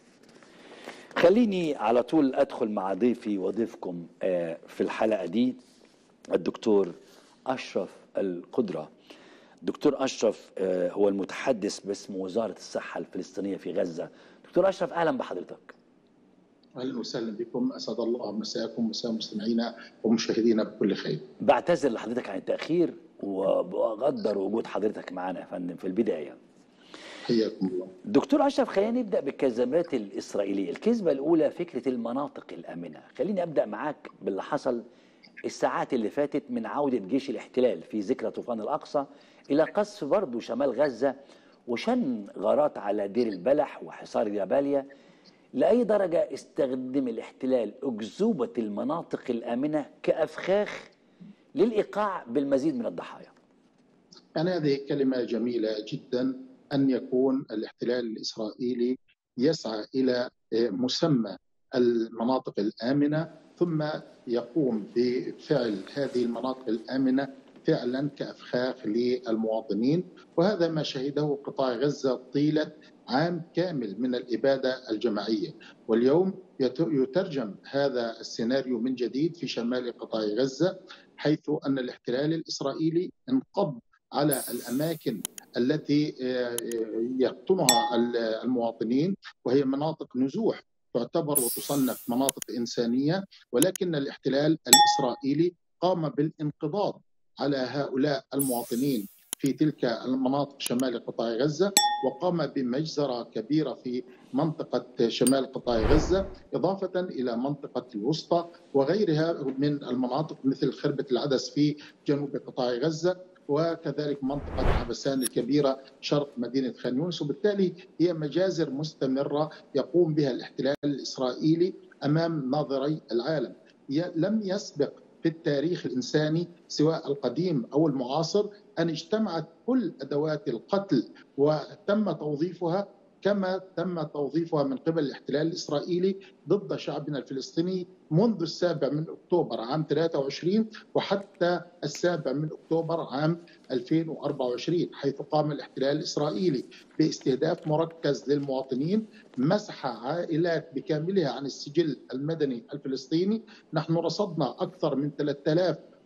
خليني على طول أدخل مع ضيفي وضيفكم في الحلقة دي، الدكتور أشرف القدرة. دكتور أشرف هو المتحدث باسم وزارة الصحة الفلسطينية في غزة. دكتور أشرف، أهلا بحضرتك. اهلا وسهلا بكم، اسعد الله مساءكم ومساء مستمعينا ومشاهدينا بكل خير. بعتذر لحضرتك عن التاخير وبقدر وجود حضرتك معنا يا فندم في البدايه. حياكم الله. دكتور اشرف، خلينا نبدا بالكذبات الاسرائيليه. الكذبه الاولى فكره المناطق الامنه. خليني ابدا معاك باللي حصل الساعات اللي فاتت من عوده جيش الاحتلال في ذكرى طوفان الاقصى الى قصف برضه شمال غزه وشن غارات على دير البلح وحصار جباليا. لأي درجة استخدم الاحتلال أكذوبة المناطق الآمنة كأفخاخ للإيقاع بالمزيد من الضحايا؟ يعني هذه كلمة جميلة جدا، أن يكون الاحتلال الإسرائيلي يسعى إلى مسمى المناطق الآمنة ثم يقوم بفعل هذه المناطق الآمنة فعلا كأفخاخ للمواطنين، وهذا ما شهده قطاع غزة طيلة عام كامل من الإبادة الجماعية. واليوم يترجم هذا السيناريو من جديد في شمال قطاع غزة، حيث أن الاحتلال الإسرائيلي انقض على الأماكن التي يقطنها المواطنين، وهي مناطق نزوح تعتبر وتصنف مناطق إنسانية، ولكن الاحتلال الإسرائيلي قام بالانقضاض على هؤلاء المواطنين في تلك المناطق شمال قطاع غزة، وقام بمجزرة كبيرة في منطقة شمال قطاع غزة، إضافة إلى منطقة الوسطى وغيرها من المناطق مثل خربة العدس في جنوب قطاع غزة، وكذلك منطقة عبسان الكبيرة شرق مدينة خان يونس. وبالتالي هي مجازر مستمرة يقوم بها الاحتلال الإسرائيلي أمام ناظري العالم. لم يسبق في التاريخ الإنساني سواء القديم أو المعاصر أن اجتمعت كل أدوات القتل وتم توظيفها كما تم توظيفها من قبل الاحتلال الإسرائيلي ضد شعبنا الفلسطيني منذ السابع من أكتوبر عام ثلاثة وعشرين وحتى السابع من أكتوبر عام ألفين وأربعة وعشرين، حيث قام الاحتلال الإسرائيلي باستهداف مركز للمواطنين، مسح عائلات بكاملها عن السجل المدني الفلسطيني. نحن رصدنا أكثر من ثلاثة آلاف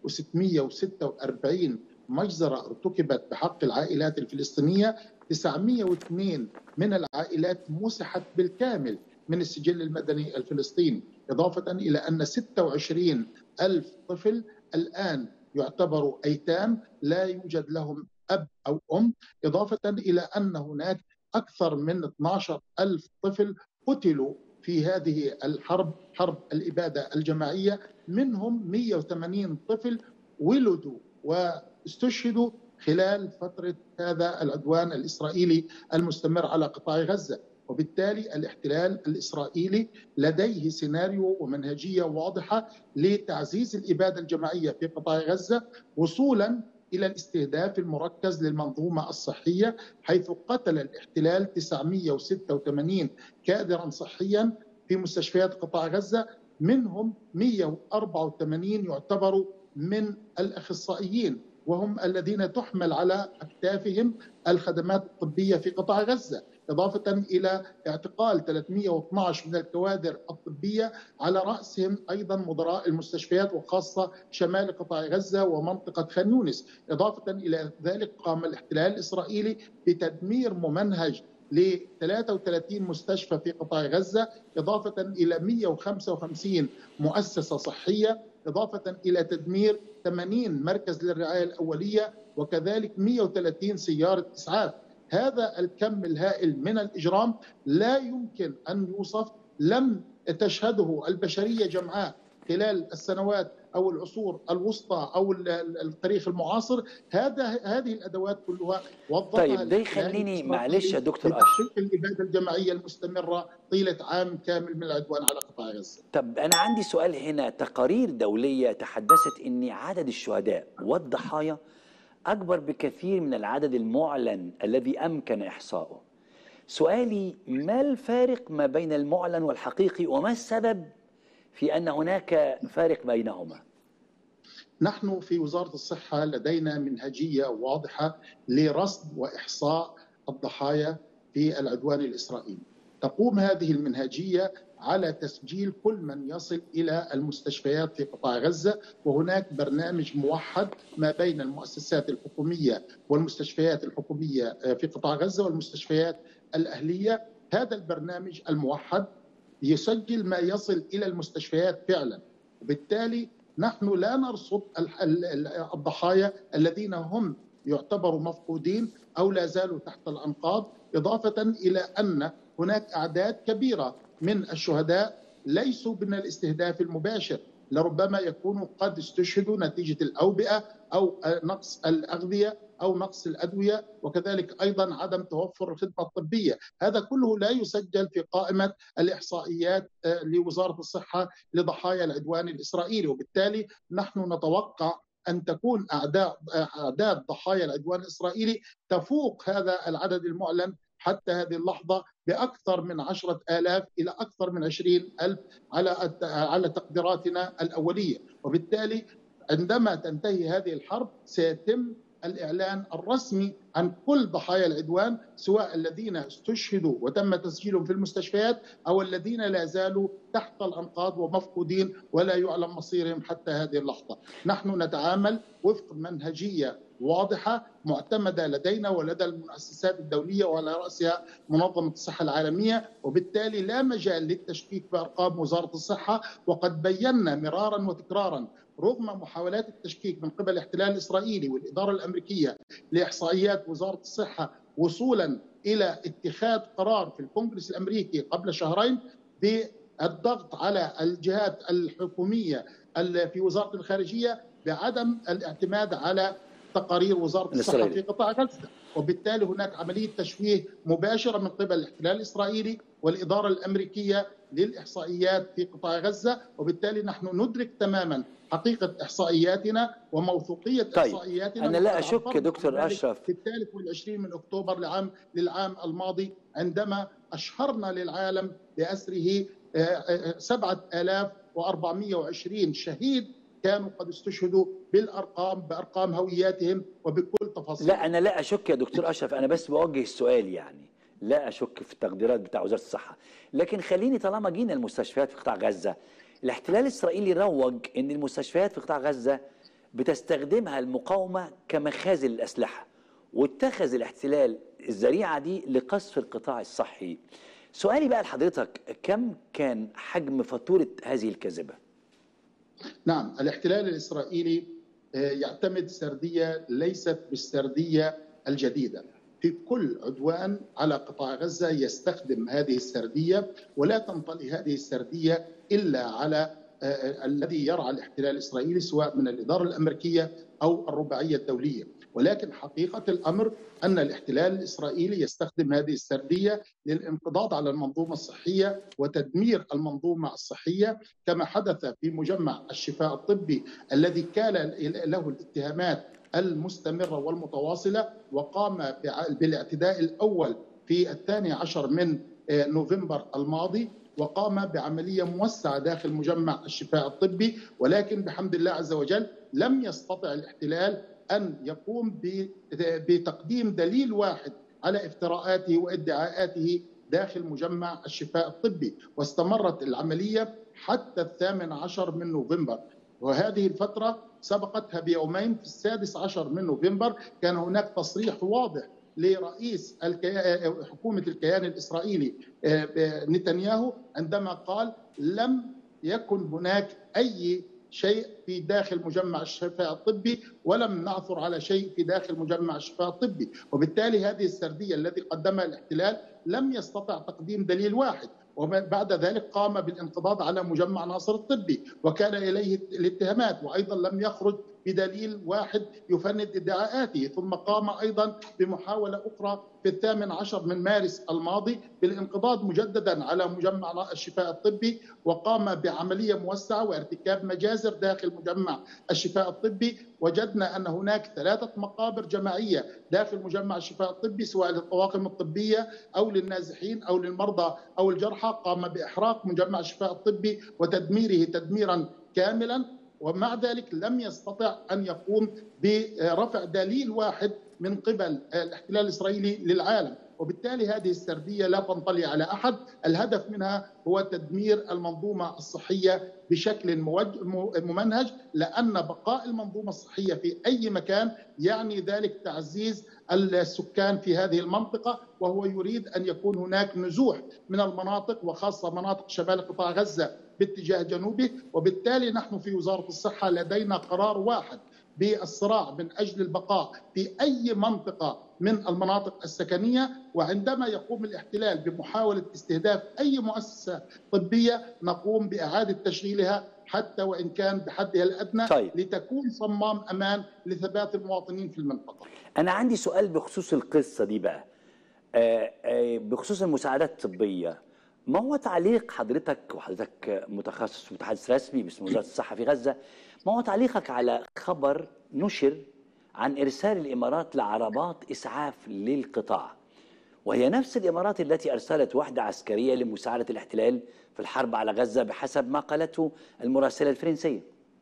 وستمئة وستة وأربعين مجزرة ارتكبت بحق العائلات الفلسطينية، تسعمئة واثنين من العائلات مسحت بالكامل من السجل المدني الفلسطيني، إضافة إلى أن ستة وعشرين ألف طفل الآن يعتبروا أيتام لا يوجد لهم أب أو أم، إضافة إلى أن هناك أكثر من اثني عشر ألف طفل قتلوا في هذه الحرب، حرب الإبادة الجماعية، منهم مئة وثمانين طفل ولدوا واستشهدوا خلال فترة هذا العدوان الإسرائيلي المستمر على قطاع غزة. وبالتالي الاحتلال الإسرائيلي لديه سيناريو ومنهجية واضحة لتعزيز الإبادة الجماعية في قطاع غزة، وصولا إلى الاستهداف المركز للمنظومة الصحية، حيث قتل الاحتلال تسعمئة وستة وثمانين كادرا صحيا في مستشفيات قطاع غزة، منهم مئة وأربعة وثمانين يعتبروا من الأخصائيين، وهم الذين تحمل على أكتافهم الخدمات الطبية في قطاع غزة، إضافة إلى اعتقال ثلاثمئة واثني عشر من الكوادر الطبية، على رأسهم أيضا مدراء المستشفيات وخاصة شمال قطاع غزة ومنطقة خان يونس. إضافة إلى ذلك قام الاحتلال الإسرائيلي بتدمير ممنهج ل ثلاثة وثلاثين مستشفى في قطاع غزة، إضافة إلى مئة وخمسة وخمسين مؤسسة صحية، إضافة إلى تدمير ثمانين مركز للرعاية الأولية، وكذلك مئة وثلاثين سيارة إسعاف. هذا الكم الهائل من الإجرام لا يمكن أن يوصف، لم تشهده البشرية جمعاء خلال السنوات أو العصور الوسطى أو التاريخ المعاصر. هذا هذه الأدوات كلها وظفها. طيب ده يخليني معلش يا دكتور أشرف، الإبادة الجماعية المستمرة طيلة عام كامل من العدوان على قطاع غزة. طب أنا عندي سؤال هنا. تقارير دولية تحدثت أن عدد الشهداء والضحايا أكبر بكثير من العدد المعلن الذي أمكن إحصاؤه. سؤالي، ما الفارق ما بين المعلن والحقيقي، وما السبب في أن هناك فارق بينهما؟ نحن في وزارة الصحة لدينا منهجية واضحة لرصد وإحصاء الضحايا في العدوان الإسرائيلي. تقوم هذه المنهجية على تسجيل كل من يصل إلى المستشفيات في قطاع غزة، وهناك برنامج موحد ما بين المؤسسات الحكومية والمستشفيات الحكومية في قطاع غزة والمستشفيات الأهلية. هذا البرنامج الموحد يسجل ما يصل إلى المستشفيات فعلا، وبالتالي نحن لا نرصد الضحايا الذين هم يعتبروا مفقودين أو لا زالوا تحت الأنقاض، إضافة إلى أن هناك أعداد كبيرة من الشهداء ليسوا من الاستهداف المباشر، لربما يكونوا قد استشهدوا نتيجة الأوبئة أو نقص الأغذية أو نقص الأدوية، وكذلك أيضا عدم توفر الخدمة الطبية. هذا كله لا يسجل في قائمة الإحصائيات لوزارة الصحة لضحايا العدوان الإسرائيلي، وبالتالي نحن نتوقع أن تكون أعداد أعداد ضحايا العدوان الإسرائيلي تفوق هذا العدد المعلن حتى هذه اللحظة بأكثر من عشرة آلاف إلى أكثر من عشرين ألف على على تقديراتنا الأولية. وبالتالي عندما تنتهي هذه الحرب سيتم الإعلان الرسمي عن كل ضحايا العدوان، سواء الذين استشهدوا وتم تسجيلهم في المستشفيات أو الذين لا زالوا تحت الأنقاض ومفقودين ولا يعلم مصيرهم حتى هذه اللحظة. نحن نتعامل وفق منهجية واضحة معتمدة لدينا ولدى المؤسسات الدولية وعلى رأسها منظمة الصحة العالمية، وبالتالي لا مجال للتشكيك بأرقام وزارة الصحة. وقد بينا مرارا وتكرارا رغم محاولات التشكيك من قبل الاحتلال الإسرائيلي والإدارة الأمريكية لإحصائيات وزارة الصحة، وصولا إلى اتخاذ قرار في الكونغرس الأمريكي قبل شهرين بالضغط على الجهات الحكومية في وزارة الخارجية بعدم الاعتماد على تقارير وزارة الصحة في قطاع غزة. وبالتالي هناك عملية تشويه مباشرة من قبل الاحتلال الإسرائيلي والإدارة الأمريكية للإحصائيات في قطاع غزة، وبالتالي نحن ندرك تماما حقيقة إحصائياتنا وموثوقية طيب. إحصائياتنا. أنا لا أشك دكتور أشرف في الثالث والعشرين من أكتوبر لعام للعام الماضي عندما أشهرنا للعالم بأسره سبعة آلاف وأربعمئة وعشرين شهيد كانوا قد استشهدوا بالأرقام بأرقام هوياتهم وبكل تفاصيل. لا أنا لا أشك يا دكتور أشرف، أنا بس بوجه السؤال، يعني لا أشك في التقديرات بتاع وزارة الصحة، لكن خليني طالما جينا المستشفيات في قطاع غزة، الاحتلال الإسرائيلي روج أن المستشفيات في قطاع غزة بتستخدمها المقاومة كمخازن الأسلحة، واتخذ الاحتلال الذريعة دي لقصف القطاع الصحي. سؤالي بقى لحضرتك، كم كان حجم فاتورة هذه الكذبة؟ نعم، الاحتلال الإسرائيلي يعتمد سردية ليست بالسردية الجديدة. في كل عدوان على قطاع غزة يستخدم هذه السردية، ولا تنطلي هذه السردية إلا على الذي يرعى الاحتلال الإسرائيلي سواء من الإدارة الأمريكية أو الرباعية الدولية. ولكن حقيقة الأمر أن الاحتلال الإسرائيلي يستخدم هذه السردية للانقضاض على المنظومة الصحية وتدمير المنظومة الصحية، كما حدث في مجمع الشفاء الطبي الذي كان له الاتهامات المستمرة والمتواصلة، وقام بالاعتداء الأول في الثاني عشر من نوفمبر الماضي، وقام بعملية موسعة داخل مجمع الشفاء الطبي. ولكن بحمد الله عز وجل لم يستطع الاحتلال أن يقوم بتقديم دليل واحد على افتراءاته وادعاءاته داخل مجمع الشفاء الطبي، واستمرت العملية حتى الثامن عشر من نوفمبر. وهذه الفترة سبقتها بيومين في السادس عشر من نوفمبر كان هناك تصريح واضح لرئيس حكومة الكيان الإسرائيلي نتنياهو عندما قال لم يكن هناك أي شيء في داخل مجمع الشفاء الطبي، ولم نعثر على شيء في داخل مجمع الشفاء الطبي. وبالتالي هذه السردية التي قدمها الاحتلال لم يستطع تقديم دليل واحد، وبعد ذلك قام بالانقضاض على مجمع ناصر الطبي وكان إليه الاتهامات، وأيضا لم يخرج بدليل واحد يفند ادعاءاته. ثم قام أيضا بمحاولة أخرى في الثامن عشر من مارس الماضي بالانقضاض مجددا على مجمع الشفاء الطبي، وقام بعملية موسعة وارتكاب مجازر داخل مجمع الشفاء الطبي. وجدنا أن هناك ثلاثة مقابر جماعية داخل مجمع الشفاء الطبي سواء للطواقم الطبية أو للنازحين أو للمرضى أو الجرحى. قام بإحراق مجمع الشفاء الطبي وتدميره تدميرا كاملا، ومع ذلك لم يستطع أن يقوم برفع دليل واحد من قبل الاحتلال الإسرائيلي للعالم. وبالتالي هذه السردية لا تنطلي على أحد، الهدف منها هو تدمير المنظومة الصحية بشكل ممنهج، لأن بقاء المنظومة الصحية في أي مكان يعني ذلك تعزيز السكان في هذه المنطقة، وهو يريد أن يكون هناك نزوح من المناطق وخاصة مناطق شمال قطاع غزة باتجاه جنوبه. وبالتالي نحن في وزارة الصحة لدينا قرار واحد بالصراع من أجل البقاء في أي منطقة من المناطق السكنية، وعندما يقوم الاحتلال بمحاولة استهداف أي مؤسسة طبية نقوم بإعادة تشغيلها حتى وإن كان بحدها الأدنى. طيب. لتكون صمام أمان لثبات المواطنين في المنطقة. أنا عندي سؤال بخصوص القصة دي بقى، بخصوص المساعدات الطبية. ما هو تعليق حضرتك، وحضرتك متخصص متحدث رسمي باسم وزارة الصحة في غزة، ما هو تعليقك على خبر نشر عن إرسال الإمارات لعربات إسعاف للقطاع، وهي نفس الإمارات التي أرسلت وحدة عسكرية لمساعدة الاحتلال في الحرب على غزة بحسب ما قالته المراسلة الفرنسية؟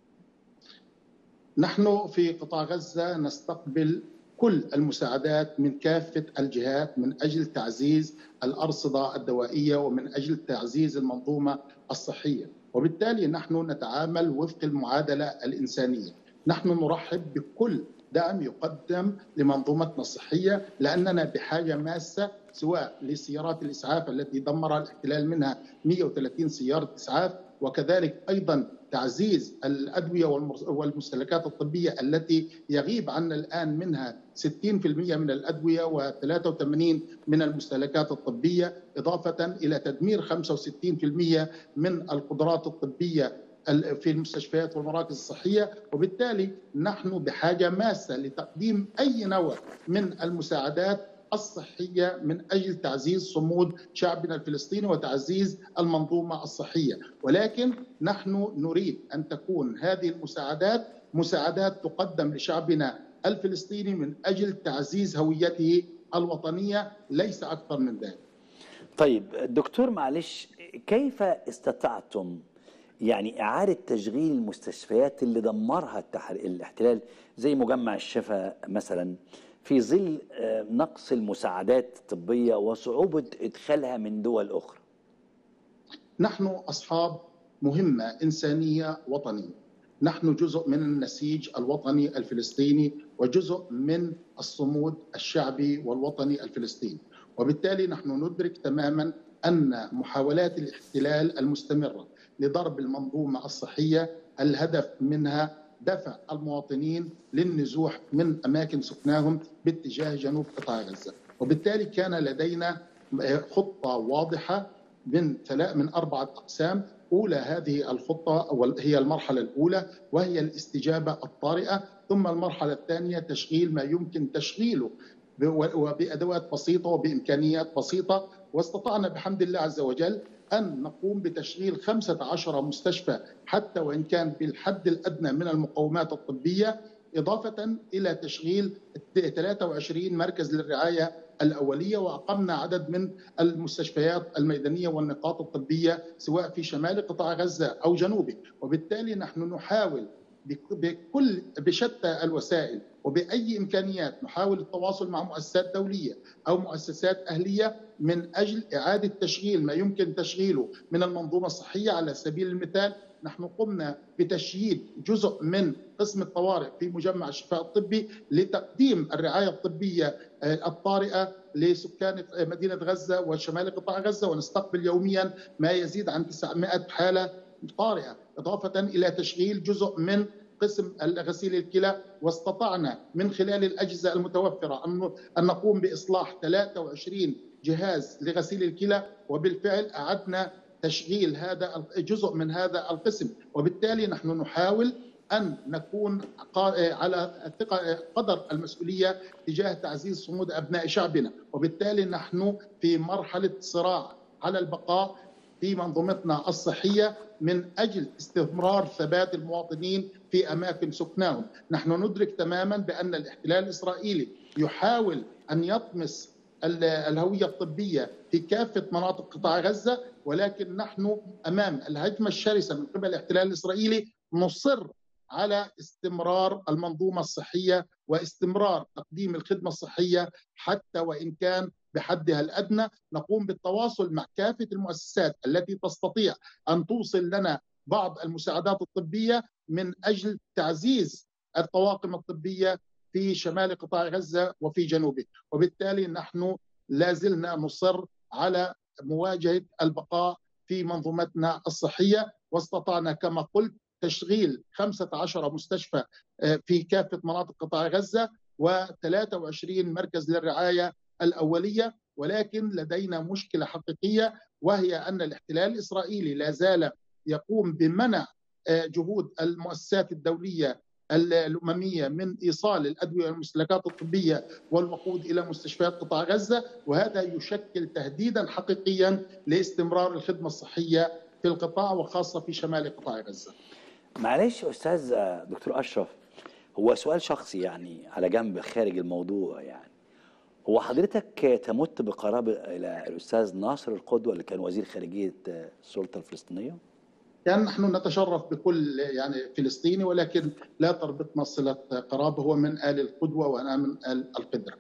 نحن في قطاع غزة نستقبل كل المساعدات من كافة الجهات من أجل تعزيز الأرصدة الدوائية ومن أجل تعزيز المنظومة الصحية، وبالتالي نحن نتعامل وفق المعادلة الإنسانية. نحن نرحب بكل دعم يقدم لمنظومتنا الصحية، لأننا بحاجة ماسة سواء لسيارات الإسعاف التي دمر الاحتلال منها مئة وثلاثين سيارة إسعاف، وكذلك أيضا تعزيز الأدوية والمستلزمات الطبية التي يغيب عنا الآن منها ستين بالمئة من الأدوية وثلاثة وثمانين بالمئة من المستلزمات الطبية، إضافة إلى تدمير خمسة وستين بالمئة من القدرات الطبية في المستشفيات والمراكز الصحية. وبالتالي نحن بحاجة ماسة لتقديم أي نوع من المساعدات الصحية من أجل تعزيز صمود شعبنا الفلسطيني وتعزيز المنظومة الصحية. ولكن نحن نريد أن تكون هذه المساعدات مساعدات تقدم لشعبنا الفلسطيني من أجل تعزيز هويته الوطنية، ليس أكثر من ذلك. طيب دكتور، معلش، كيف استطعتم يعني إعادة تشغيل المستشفيات اللي دمرها الاحتلال زي مجمع الشفاء مثلا في ظل نقص المساعدات الطبية وصعوبة إدخالها من دول أخرى؟ نحن أصحاب مهمة إنسانية وطنية، نحن جزء من النسيج الوطني الفلسطيني وجزء من الصمود الشعبي والوطني الفلسطيني، وبالتالي نحن ندرك تماما أن محاولات الاحتلال المستمرة لضرب المنظومة الصحية الهدف منها دفع المواطنين للنزوح من أماكن سكناهم باتجاه جنوب قطاع غزة. وبالتالي كان لدينا خطة واضحة من ثلاث من أربعة أقسام. أولى هذه الخطة هي المرحلة الأولى وهي الاستجابة الطارئة، ثم المرحلة الثانية تشغيل ما يمكن تشغيله وبأدوات بسيطة وبإمكانيات بسيطة، واستطعنا بحمد الله عز وجل أن نقوم بتشغيل خمسة عشر مستشفى حتى وإن كان بالحد الأدنى من المقومات الطبية، إضافة إلى تشغيل ثلاثة وعشرين مركز للرعاية الأولية، وأقمنا عدد من المستشفيات الميدانية والنقاط الطبية سواء في شمال قطاع غزة أو جنوبه. وبالتالي نحن نحاول بكل بشتى الوسائل وبأي إمكانيات نحاول التواصل مع مؤسسات دولية أو مؤسسات أهلية من أجل إعادة تشغيل ما يمكن تشغيله من المنظومة الصحية. على سبيل المثال نحن قمنا بتشييد جزء من قسم الطوارئ في مجمع الشفاء الطبي لتقديم الرعاية الطبية الطارئة لسكان مدينة غزة وشمال قطاع غزة، ونستقبل يوميا ما يزيد عن تسعمائة حالة طارئة، إضافة إلى تشغيل جزء من قسم غسيل الكلى. واستطعنا من خلال الأجهزة المتوفرة أن نقوم بإصلاح ثلاثة وعشرين جهاز لغسيل الكلى، وبالفعل أعدنا تشغيل هذا جزء من هذا القسم. وبالتالي نحن نحاول أن نكون على قدر المسؤولية تجاه تعزيز صمود أبناء شعبنا، وبالتالي نحن في مرحلة صراع على البقاء في منظومتنا الصحية من أجل استمرار ثبات المواطنين في أماكن سكناهم. نحن ندرك تماما بأن الاحتلال الإسرائيلي يحاول أن يطمس الهوية الطبية في كافة مناطق قطاع غزة، ولكن نحن أمام الهجمة الشرسة من قبل الاحتلال الإسرائيلي نصر على استمرار المنظومة الصحية واستمرار تقديم الخدمة الصحية حتى وإن كان بحدها الأدنى. نقوم بالتواصل مع كافة المؤسسات التي تستطيع أن توصل لنا بعض المساعدات الطبية من أجل تعزيز الطواقم الطبية في شمال قطاع غزة وفي جنوبه. وبالتالي نحن لازلنا نصر على مواجهة البقاء في منظومتنا الصحية، واستطعنا كما قلت تشغيل خمسة عشر مستشفى في كافة مناطق قطاع غزة وثلاثة وعشرين مركز للرعاية الأولية. ولكن لدينا مشكلة حقيقية، وهي أن الاحتلال الإسرائيلي لا زال يقوم بمنع جهود المؤسسات الدولية الأممية من إيصال الأدوية والمستلزمات الطبية والوقود إلى مستشفيات قطاع غزة، وهذا يشكل تهديدا حقيقيا لاستمرار الخدمة الصحية في القطاع وخاصة في شمال قطاع غزة. معلش أستاذ دكتور أشرف، هو سؤال شخصي يعني على جنب خارج الموضوع، يعني هو حضرتك تمت بقرابة إلى الأستاذ ناصر القدوة اللي كان وزير خارجية السلطة الفلسطينية؟ يعني نحن نتشرف بكل يعني فلسطيني، ولكن لا تربطنا صلة قرابة. هو من آل القدوة وأنا من آل القدرة.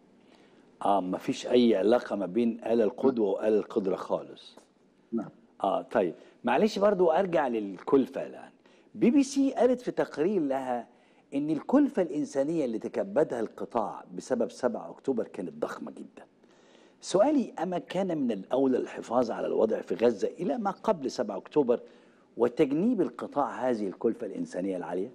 آه ما فيش أي علاقة ما بين آل القدوة وآل القدرة خالص. نعم. آه طيب معلش برضو أرجع للكلفة الآن. بي بي سي قالت في تقرير لها إن الكلفة الإنسانية اللي تكبدها القطاع بسبب سبعة أكتوبر كانت ضخمة جدا. سؤالي، أما كان من الأولى الحفاظ على الوضع في غزة إلى ما قبل سبعة أكتوبر وتجنيب القطاع هذه الكلفة الإنسانية العالية؟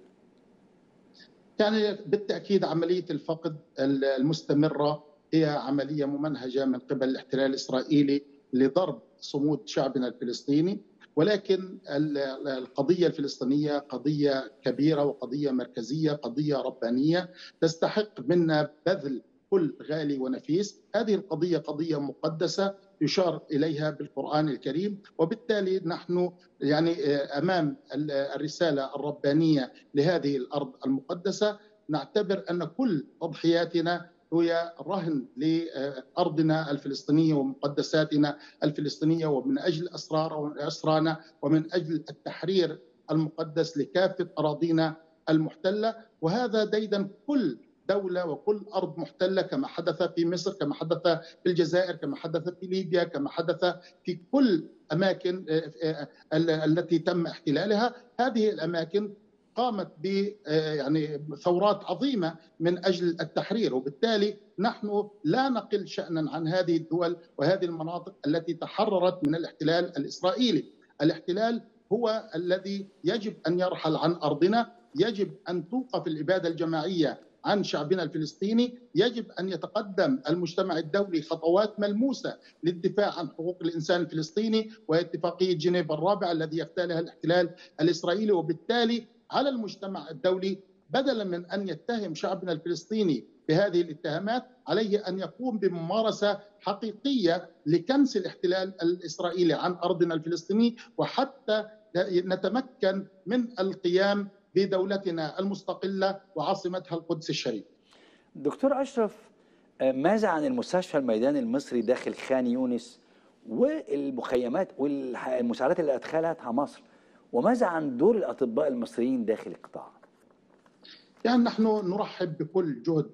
يعني بالتأكيد عملية الفقد المستمرة هي عملية ممنهجة من قبل الاحتلال الإسرائيلي لضرب صمود شعبنا الفلسطيني، ولكن القضية الفلسطينية قضية كبيرة وقضية مركزية، قضية ربانية تستحق منا بذل كل غالي ونفيس. هذه القضية قضية مقدسة يشار إليها بالقرآن الكريم، وبالتالي نحن يعني أمام الرسالة الربانية لهذه الأرض المقدسة. نعتبر أن كل تضحياتنا هي رهن لأرضنا الفلسطينية ومقدساتنا الفلسطينية، ومن أجل أسرانا ومن أجل التحرير المقدس لكافة أراضينا المحتلة. وهذا ديدن كل دولة وكل أرض محتلة، كما حدث في مصر، كما حدث في الجزائر، كما حدث في ليبيا، كما حدث في كل أماكن التي تم احتلالها. هذه الأماكن قامت ب يعني ثورات عظيمة من أجل التحرير، وبالتالي نحن لا نقل شأنا عن هذه الدول وهذه المناطق التي تحررت من الاحتلال الإسرائيلي. الاحتلال هو الذي يجب أن يرحل عن أرضنا، يجب أن توقف الإبادة الجماعية عن شعبنا الفلسطيني، يجب أن يتقدم المجتمع الدولي خطوات ملموسة للدفاع عن حقوق الإنسان الفلسطيني واتفاقية جنيف الرابعة الذي يختالها الاحتلال الإسرائيلي. وبالتالي على المجتمع الدولي بدلا من أن يتهم شعبنا الفلسطيني بهذه الاتهامات عليه أن يقوم بممارسة حقيقية لكنس الاحتلال الإسرائيلي عن أرضنا الفلسطيني، وحتى نتمكن من القيام بدولتنا المستقلة وعاصمتها القدس الشريف. دكتور أشرف، ماذا عن المستشفى الميداني المصري داخل خان يونس والمخيمات والمساعدات اللي أدخلتها مصر، وماذا عن دور الأطباء المصريين داخل القطاع؟ يعني نحن نرحب بكل جهد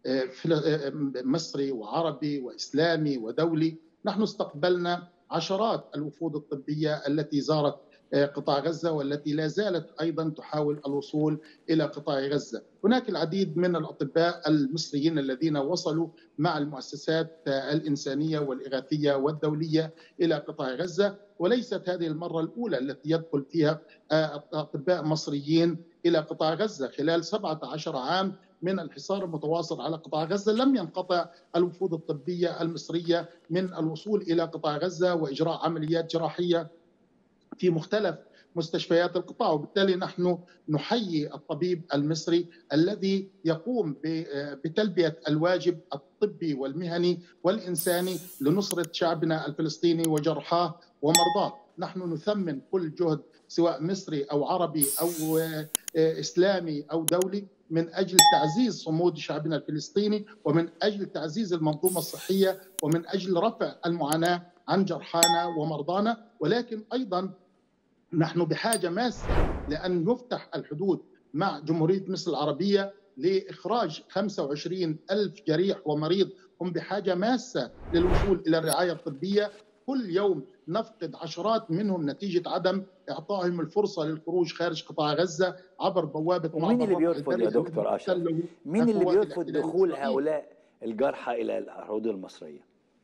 مصري وعربي وإسلامي ودولي. نحن استقبلنا عشرات الوفود الطبية التي زارت قطاع غزة والتي لا زالت أيضا تحاول الوصول إلى قطاع غزة. هناك العديد من الأطباء المصريين الذين وصلوا مع المؤسسات الإنسانية والإغاثية والدولية إلى قطاع غزة، وليست هذه المرة الأولى التي يدخل فيها أطباء مصريين إلى قطاع غزة. خلال سبعة عشر عام من الحصار المتواصل على قطاع غزة لم ينقطع الوفود الطبية المصرية من الوصول إلى قطاع غزة وإجراء عمليات جراحية في مختلف مستشفيات القطاع. وبالتالي نحن نحيي الطبيب المصري الذي يقوم بتلبية الواجب الطبي والمهني والإنساني لنصرة شعبنا الفلسطيني وجرحاه ومرضاه. نحن نثمن كل جهد سواء مصري أو عربي أو إسلامي أو دولي من أجل تعزيز صمود شعبنا الفلسطيني ومن أجل تعزيز المنظومة الصحية ومن أجل رفع المعاناة عن جرحانا ومرضانا. ولكن أيضا نحن بحاجة ماسة لأن يفتح الحدود مع جمهورية مصر العربية لإخراج خمسة وعشرين ألف جريح ومريض هم بحاجة ماسة للوصول إلى الرعاية الطبية. كل يوم نفقد عشرات منهم نتيجة عدم إعطائهم الفرصة للخروج خارج قطاع غزة عبر بوابة مين اللي بيرفض يا دكتور أشرف؟ مين اللي بيرفض دخول هؤلاء الجرحى إلى الحدود المصرية؟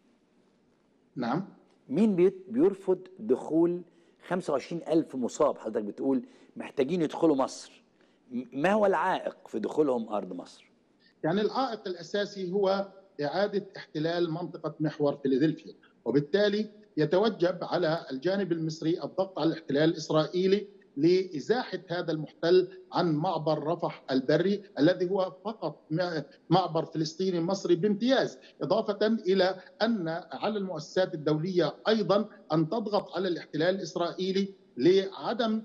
نعم، مين بيرفض دخول خمسة وعشرين ألف مصاب؟ حضرتك بتقول محتاجين يدخلوا مصر، ما هو العائق في دخولهم أرض مصر؟ يعني العائق الأساسي هو إعادة احتلال منطقة محور فيلادلفيا، وبالتالي يتوجب على الجانب المصري الضغط على الاحتلال الإسرائيلي لإزاحة هذا المحتل عن معبر رفح البري الذي هو فقط معبر فلسطيني مصري بامتياز، إضافة إلى أن على المؤسسات الدولية أيضا أن تضغط على الاحتلال الإسرائيلي لعدم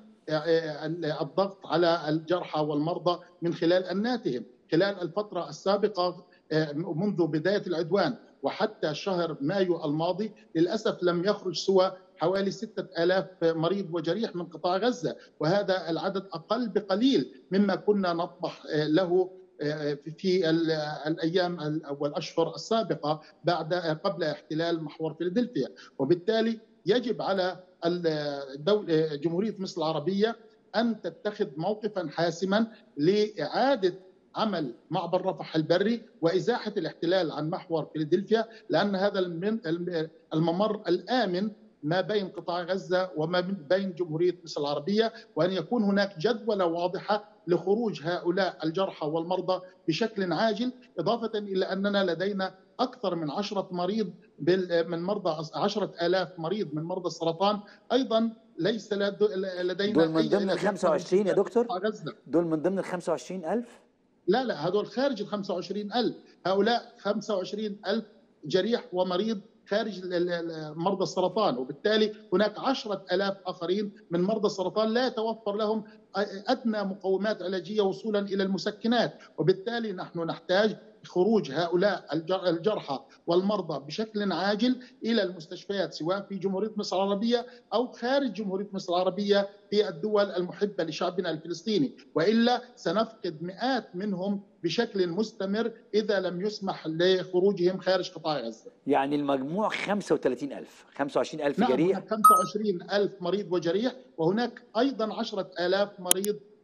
الضغط على الجرحى والمرضى من خلال أناتهم. خلال الفترة السابقة منذ بداية العدوان وحتى شهر مايو الماضي للأسف لم يخرج سوى حوالي ستة آلاف مريض وجريح من قطاع غزة، وهذا العدد أقل بقليل مما كنا نطمح له في الأيام والأشهر السابقة بعد قبل احتلال محور فيلادلفيا. وبالتالي يجب على الدولة جمهورية مصر العربية أن تتخذ موقفا حاسما لإعادة عمل معبر رفح البري وإزاحة الاحتلال عن محور فيلادلفيا، لأن هذا الممر الآمن ما بين قطاع غزة وما بين جمهورية مصر العربية، وأن يكون هناك جدولة واضحة لخروج هؤلاء الجرحى والمرضى بشكل عاجل، إضافة إلى أننا لدينا أكثر من عشرة مريض من مرضى عشرة آلاف مريض من مرضى السرطان أيضا ليس لدينا. دول من ضمن ال خمسة وعشرين يا دكتور؟ دول من ضمن ال خمسة وعشرين ألف؟ لا لا، هذول خارج ال خمسة وعشرين ألف. هؤلاء خمسة وعشرين ألف جريح ومريض خارج مرضى السرطان، وبالتالي هناك عشرة آلاف آخرين من مرضى السرطان لا يتوفر لهم أدنى مقومات علاجية وصولا إلى المسكنات. وبالتالي نحن نحتاج خروج هؤلاء الجرحى والمرضى بشكل عاجل إلى المستشفيات سواء في جمهورية مصر العربية أو خارج جمهورية مصر العربية في الدول المحبة لشعبنا الفلسطيني، وإلا سنفقد مئات منهم بشكل مستمر إذا لم يسمح لخروجهم خارج قطاع غزة. يعني المجموع خمسة وثلاثين ألف، خمسة وعشرين ألف نعم، جريح. خمسة وعشرين ألف مريض وجريح، وهناك أيضا عشرة آلاف مريض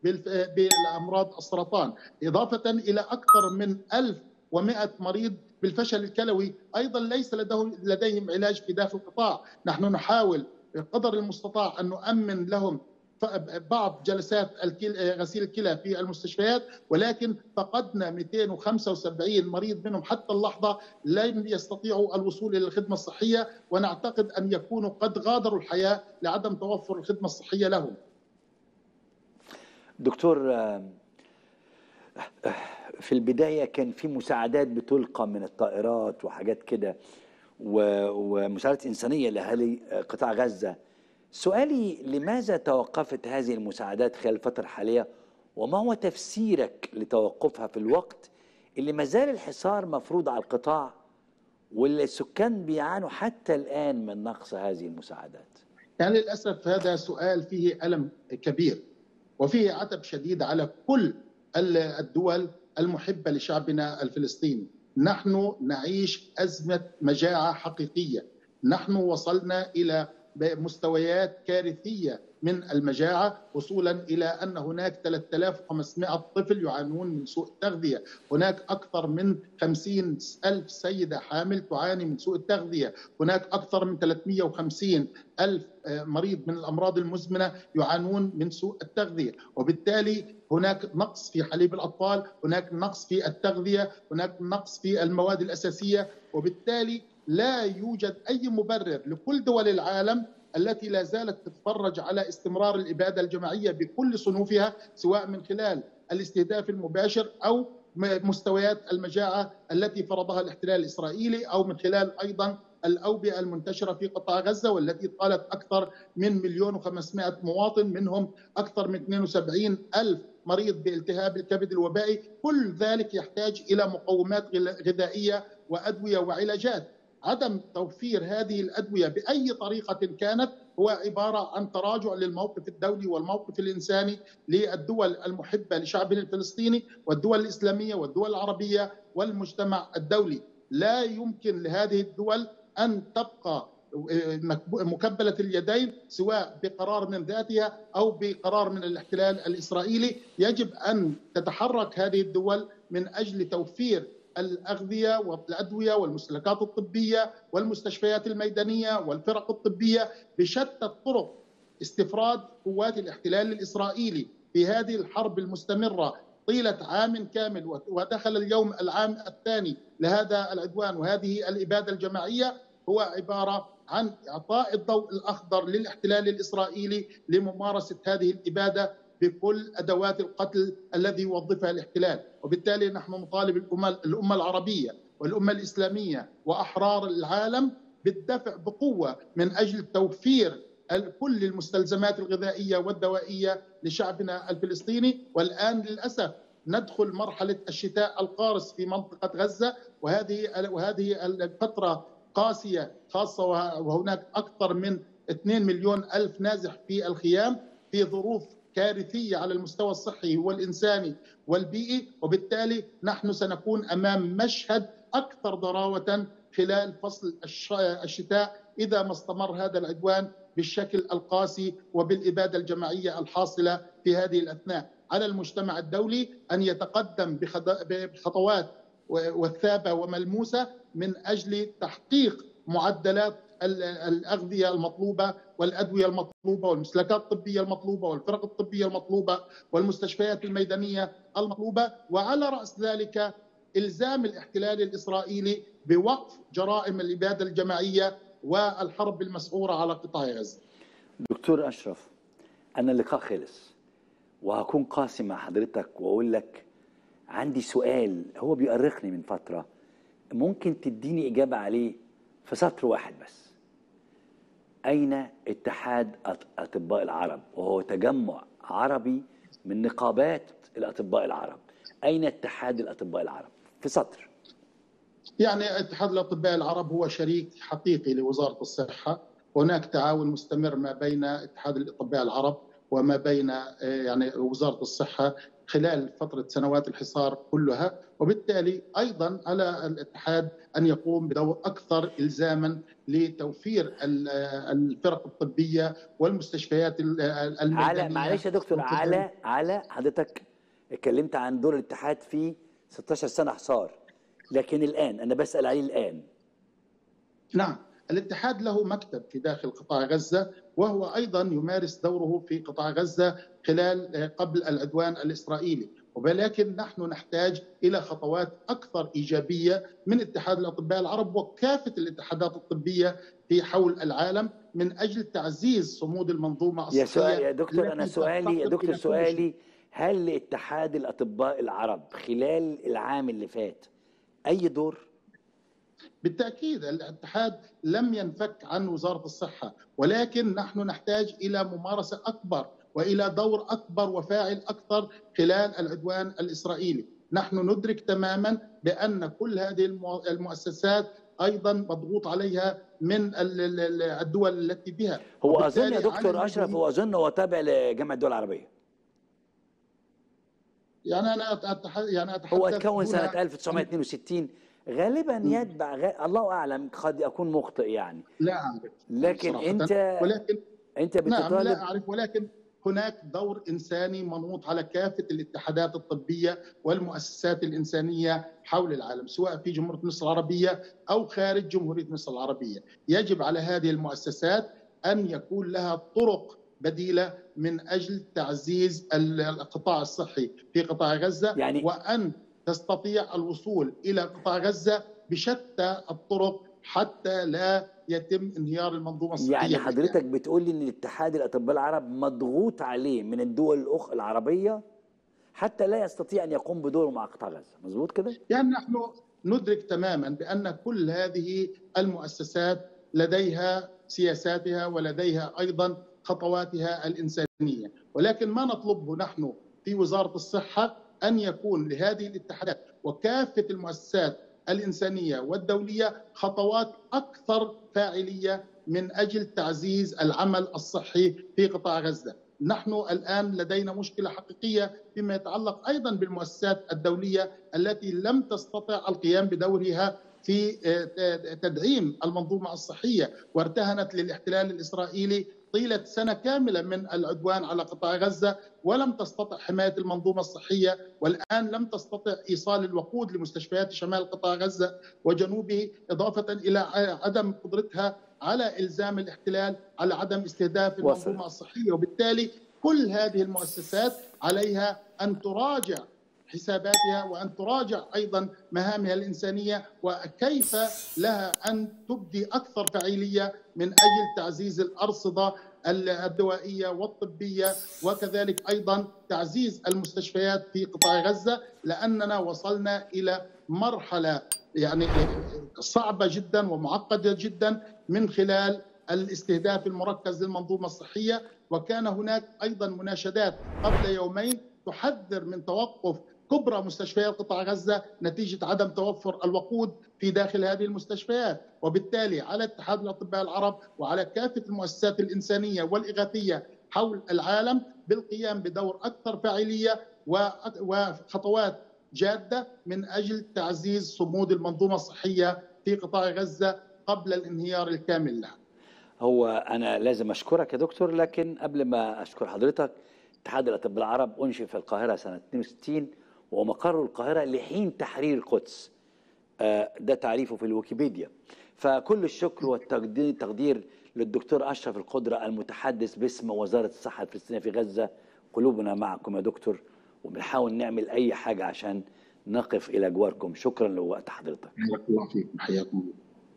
بالأمراض السرطان، إضافة إلى أكثر من ألف ومئة مريض بالفشل الكلوي أيضا ليس لديهم علاج في داخل القطاع. نحن نحاول بقدر المستطاع أن نؤمن لهم بعض جلسات غسيل الكلى في المستشفيات، ولكن فقدنا مئتين وخمسة وسبعين مريض منهم حتى اللحظة لم يستطيعوا الوصول إلى الخدمة الصحية، ونعتقد أن يكونوا قد غادروا الحياة لعدم توفر الخدمة الصحية لهم. دكتور، في البداية كان في مساعدات بتلقى من الطائرات وحاجات كده ومساعدات إنسانية لأهالي قطاع غزة. سؤالي، لماذا توقفت هذه المساعدات خلال الفترة الحالية، وما هو تفسيرك لتوقفها في الوقت اللي ما زال الحصار مفروض على القطاع واللي السكان بيعانوا حتى الآن من نقص هذه المساعدات؟ يعني للأسف هذا سؤال فيه ألم كبير وفيه عتب شديد على كل الدول المحبة لشعبنا الفلسطيني. نحن نعيش أزمة مجاعة حقيقية، نحن وصلنا إلى مستويات كارثية من المجاعة، وصولا إلى أن هناك ثلاثة آلاف وخمسمئة طفل يعانون من سوء التغذية، هناك أكثر من خمسين ألف سيدة حامل تعاني من سوء التغذية، هناك أكثر من ثلاثمئة وخمسين ألف مريض من الأمراض المزمنة يعانون من سوء التغذية، وبالتالي هناك نقص في حليب الأطفال، هناك نقص في التغذية، هناك نقص في المواد الأساسية، وبالتالي لا يوجد أي مبرر لكل دول العالم التي لا زالت تتفرج على استمرار الإبادة الجماعية بكل صنوفها، سواء من خلال الاستهداف المباشر أو مستويات المجاعة التي فرضها الاحتلال الإسرائيلي، أو من خلال أيضا الأوبئة المنتشرة في قطاع غزة والتي قالت أكثر من مليون وخمسمائة مواطن، منهم أكثر من اثنين وسبعين ألف مريض بالتهاب الكبد الوبائي. كل ذلك يحتاج إلى مقومات غذائية وأدوية وعلاجات. عدم توفير هذه الأدوية بأي طريقة كانت هو عبارة عن تراجع للموقف الدولي والموقف الإنساني للدول المحبة لشعبنا الفلسطيني والدول الإسلامية والدول العربية والمجتمع الدولي. لا يمكن لهذه الدول أن تبقى مكبلة اليدين سواء بقرار من ذاتها أو بقرار من الاحتلال الإسرائيلي. يجب أن تتحرك هذه الدول من أجل توفير الأغذية والأدوية والمستلزمات الطبية والمستشفيات الميدانية والفرق الطبية بشتى الطرق. استفراد قوات الاحتلال الإسرائيلي في هذه الحرب المستمرة طيلة عام كامل، ودخل اليوم العام الثاني لهذا العدوان وهذه الإبادة الجماعية، هو عبارة عن إعطاء الضوء الأخضر للاحتلال الإسرائيلي لممارسة هذه الإبادة بكل أدوات القتل الذي يوظفها الاحتلال. وبالتالي نحن نطالب الأمة العربية والأمة الإسلامية وأحرار العالم بالدفع بقوة من أجل توفير كل المستلزمات الغذائية والدوائية لشعبنا الفلسطيني. والآن للأسف ندخل مرحلة الشتاء القارس في منطقة غزة، وهذه وهذه الفترة قاسية خاصة، وهناك أكثر من اثنين مليون ألف نازح في الخيام في ظروف كارثية على المستوى الصحي والإنساني والبيئي. وبالتالي نحن سنكون أمام مشهد أكثر ضراوة خلال فصل الشتاء إذا ما استمر هذا العدوان بالشكل القاسي وبالإبادة الجماعية الحاصلة في هذه الأثناء. على المجتمع الدولي أن يتقدم بخطوات وثابة وملموسة من أجل تحقيق معدلات الأغذية المطلوبة والأدوية المطلوبة والمسلكات الطبية المطلوبة والفرق الطبية المطلوبة والمستشفيات الميدانية المطلوبة، وعلى رأس ذلك إلزام الاحتلال الإسرائيلي بوقف جرائم الإبادة الجماعية والحرب المسعورة على قطاع غزة. دكتور أشرف، أنا اللقاء خلص وهكون قاسي مع حضرتك وأقول لك عندي سؤال هو بيؤرقني من فترة، ممكن تديني إجابة عليه في سطر واحد بس. أين اتحاد أطباء العرب؟ وهو تجمع عربي من نقابات الأطباء العرب. أين اتحاد الأطباء العرب؟ في سطر. يعني اتحاد الأطباء العرب هو شريك حقيقي لوزارة الصحة، وهناك تعاون مستمر ما بين اتحاد الأطباء العرب وما بين يعني وزارة الصحة خلال فترة سنوات الحصار كلها، وبالتالي أيضا على الاتحاد أن يقوم بدور أكثر إلزاما لتوفير الفرق الطبية والمستشفيات الميدانية. على معلش يا دكتور، على على حضرتك اتكلمت عن دور الاتحاد في ستاشر سنة حصار، لكن الآن أنا بسأل عليه الآن. نعم، الاتحاد له مكتب في داخل قطاع غزة، وهو أيضا يمارس دوره في قطاع غزة خلال قبل العدوان الإسرائيلي، ولكن نحن نحتاج إلى خطوات أكثر إيجابية من اتحاد الأطباء العرب وكافة الاتحادات الطبية في حول العالم من أجل تعزيز صمود المنظومة الصحية. يا سؤال يا دكتور، أنا سؤالي يا دكتور سؤالي هل لاتحاد الأطباء العرب خلال العام اللي فات أي دور؟ بالتأكيد الاتحاد لم ينفك عن وزارة الصحة، ولكن نحن نحتاج إلى ممارسة أكبر وإلى دور أكبر وفاعل أكثر خلال العدوان الإسرائيلي. نحن ندرك تماما بأن كل هذه المؤسسات أيضا مضغوط عليها من الدول التي بها. هو أظن يا دكتور أشرف، هو أظن هو تابع لجامعة الدول العربية. يعني أنا أتحدث يعني أتحدث هو اتكون سنة ألف وتسعمائة واثنين وستين، غالبا يتبع غ... الله أعلم، قد أكون مخطئ يعني. لا أعرف لكن أنت ولكن أنت بتطالب. نعم لا أعرف، ولكن هناك دور إنساني منوط على كافة الاتحادات الطبية والمؤسسات الإنسانية حول العالم، سواء في جمهورية مصر العربية أو خارج جمهورية مصر العربية. يجب على هذه المؤسسات أن يكون لها طرق بديلة من أجل تعزيز القطاع الصحي في قطاع غزة، يعني وأن تستطيع الوصول إلى قطاع غزة بشتى الطرق حتى لا يتم انهيار المنظومة الصحية. يعني حضرتك بتقول لي ان الاتحاد الأطباء العرب مضغوط عليه من الدول الأخرى العربية حتى لا يستطيع أن يقوم بدوره مع قطاع غزة، مظبوط كده؟ يعني نحن ندرك تماما بأن كل هذه المؤسسات لديها سياساتها ولديها أيضا خطواتها الإنسانية، ولكن ما نطلبه نحن في وزارة الصحة أن يكون لهذه الاتحادات وكافة المؤسسات الإنسانية والدولية خطوات أكثر فاعلية من أجل تعزيز العمل الصحي في قطاع غزة. نحن الآن لدينا مشكلة حقيقية فيما يتعلق أيضا بالمؤسسات الدولية التي لم تستطع القيام بدورها في تدعيم المنظومة الصحية، وارتهنت للاحتلال الإسرائيلي طيلة سنة كاملة من العدوان على قطاع غزة، ولم تستطع حماية المنظومة الصحية، والآن لم تستطع إيصال الوقود لمستشفيات شمال قطاع غزة وجنوبه، إضافة إلى عدم قدرتها على إلزام الاحتلال على عدم استهداف المنظومة الصحية. وبالتالي كل هذه المؤسسات عليها أن تراجع حساباتها وأن تراجع أيضا مهامها الإنسانية، وكيف لها أن تبدي أكثر فعالية من أجل تعزيز الأرصدة الدوائية والطبية، وكذلك أيضا تعزيز المستشفيات في قطاع غزة، لأننا وصلنا إلى مرحلة يعني صعبة جدا ومعقدة جدا من خلال الاستهداف المركز للمنظومة الصحية. وكان هناك أيضا مناشدات قبل يومين تحذر من توقف كبرى مستشفيات قطاع غزة نتيجة عدم توفر الوقود في داخل هذه المستشفيات. وبالتالي على اتحاد الأطباء العرب وعلى كافة المؤسسات الإنسانية والإغاثية حول العالم بالقيام بدور أكثر فاعلية وخطوات جادة من أجل تعزيز صمود المنظومة الصحية في قطاع غزة قبل الانهيار الكامل لها. هو أنا لازم أشكرك يا دكتور، لكن قبل ما أشكر حضرتك، اتحاد الأطباء العرب أنشئ في القاهرة سنة اثنين وستين ومقره القاهرة لحين تحرير القدس. ده تعريفه في الويكيبيديا. فكل الشكر والتقدير للدكتور أشرف القدرة المتحدث باسم وزارة الصحة الفلسطينية في غزة. قلوبنا معكم يا دكتور، وبنحاول نعمل أي حاجة عشان نقف إلى جواركم. شكرا لوقت حضرتك. حياكم الله فيكم. حياكم الله.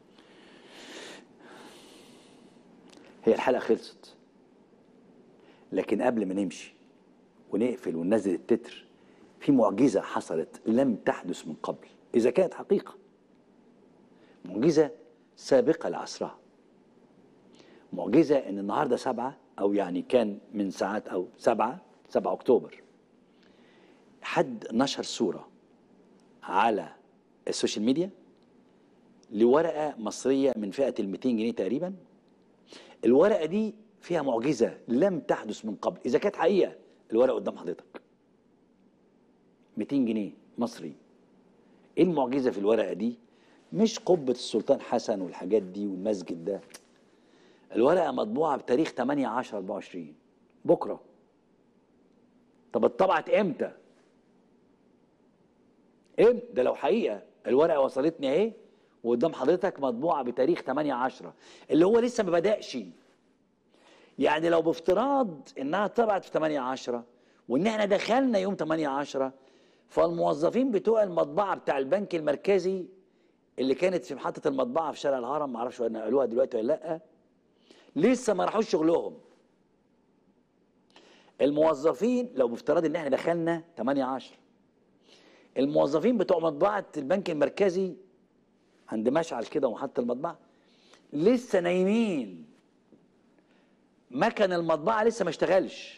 هي الحلقة خلصت، لكن قبل ما نمشي ونقفل وننزل التتر، في معجزة حصلت لم تحدث من قبل، إذا كانت حقيقة معجزة سابقة لعصرها. معجزة إن النهاردة سبعة، أو يعني كان من ساعات أو سبعة سبعة أكتوبر، حد نشر صورة على السوشيال ميديا لورقة مصرية من فئة المئتين جنيه تقريبا. الورقة دي فيها معجزة لم تحدث من قبل. إذا كانت حقيقة الورقة قدام حضرتك مئتين جنيه مصري. إيه المعجزة في الورقة دي؟ مش قبة السلطان حسن والحاجات دي والمسجد ده. الورقة مطبوعة بتاريخ ثمانية عشرة أربعة وعشرين بكرة. طب اتطبعت امتى؟ امتى؟ ده لو حقيقة الورقة وصلتني اهي وقدام حضرتك مطبوعة بتاريخ ثمانية عشرة اللي هو لسه ما بدأش. يعني لو بافتراض انها طبعت في ثمانية عشرة وان احنا دخلنا يوم ثمانية عشرة، فالموظفين بتوع المطبعة بتاع البنك المركزي اللي كانت في محطة المطبعة في شارع الهرم، ما اعرفش نقلوها دلوقتي ولا لا، لسه ما راحوش شغلهم. الموظفين لو بافتراض ان احنا دخلنا ثمانية عشرة، الموظفين بتوع مطبعة البنك المركزي عند مشعل كده ومحطة المطبعة لسه نايمين، مكن المطبعة لسه ما اشتغلش.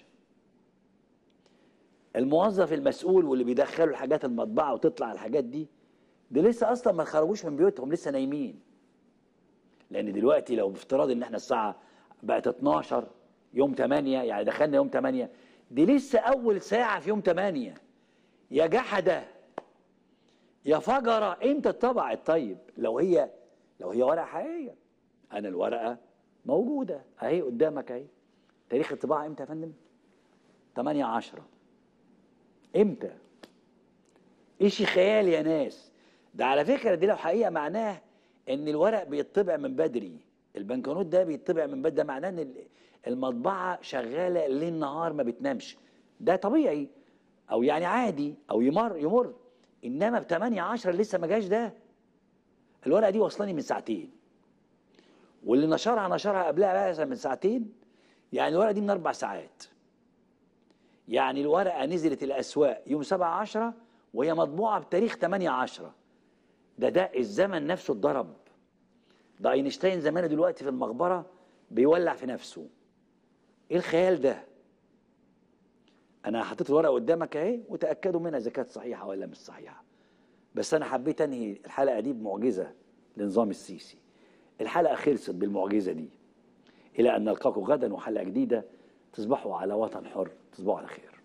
الموظف المسؤول واللي بيدخلوا الحاجات المطبعة وتطلع الحاجات دي دي لسه اصلا ما خرجوش من بيوتهم، لسه نايمين. لان دلوقتي لو بافتراض ان احنا الساعة بقت اتناشر يوم ثمانية، يعني دخلنا يوم ثمانية، دي لسه اول ساعة في يوم ثمانية. يا جحدة يا فجرة، امتى اتطبعت؟ طيب لو هي لو هي ورقة حقيقية، انا الورقة موجودة اهي قدامك اهي. تاريخ الطباعة امتى يا فندم؟ ثمانية عشرة. امتى؟ اشي خيال يا ناس. ده على فكرة دي لو حقيقة معناه ان الورق بيطبع من بدري، البنكنوت ده بيطبع من بدري، ده معناه ان المطبعة شغالة ليل نهار ما بتنامش. ده طبيعي او يعني عادي او يمر يمر. انما ب ثمانية عشرة لسه ما جاش. ده الورقة دي وصلاني من ساعتين، واللي نشرها نشرها قبلها بقى من ساعتين، يعني الورقة دي من اربع ساعات. يعني الورقة نزلت الاسواق يوم سبعة عشرة وهي مطبوعة بتاريخ ثمانية عشرة. ده ده الزمن نفسه اتضرب. ده اينشتاين زمانه دلوقتي في المقبرة بيولع في نفسه. ايه الخيال ده؟ انا حطيت الورقة قدامك اهي وتأكدوا منها اذا كانت صحيحة ولا مش صحيحة. بس انا حبيت انهي الحلقة دي بمعجزة لنظام السيسي. الحلقة خلصت بالمعجزة دي. الى ان نلقاكم غدا وحلقة جديدة. تصبحوا على وطن حر، تصبحوا على خير.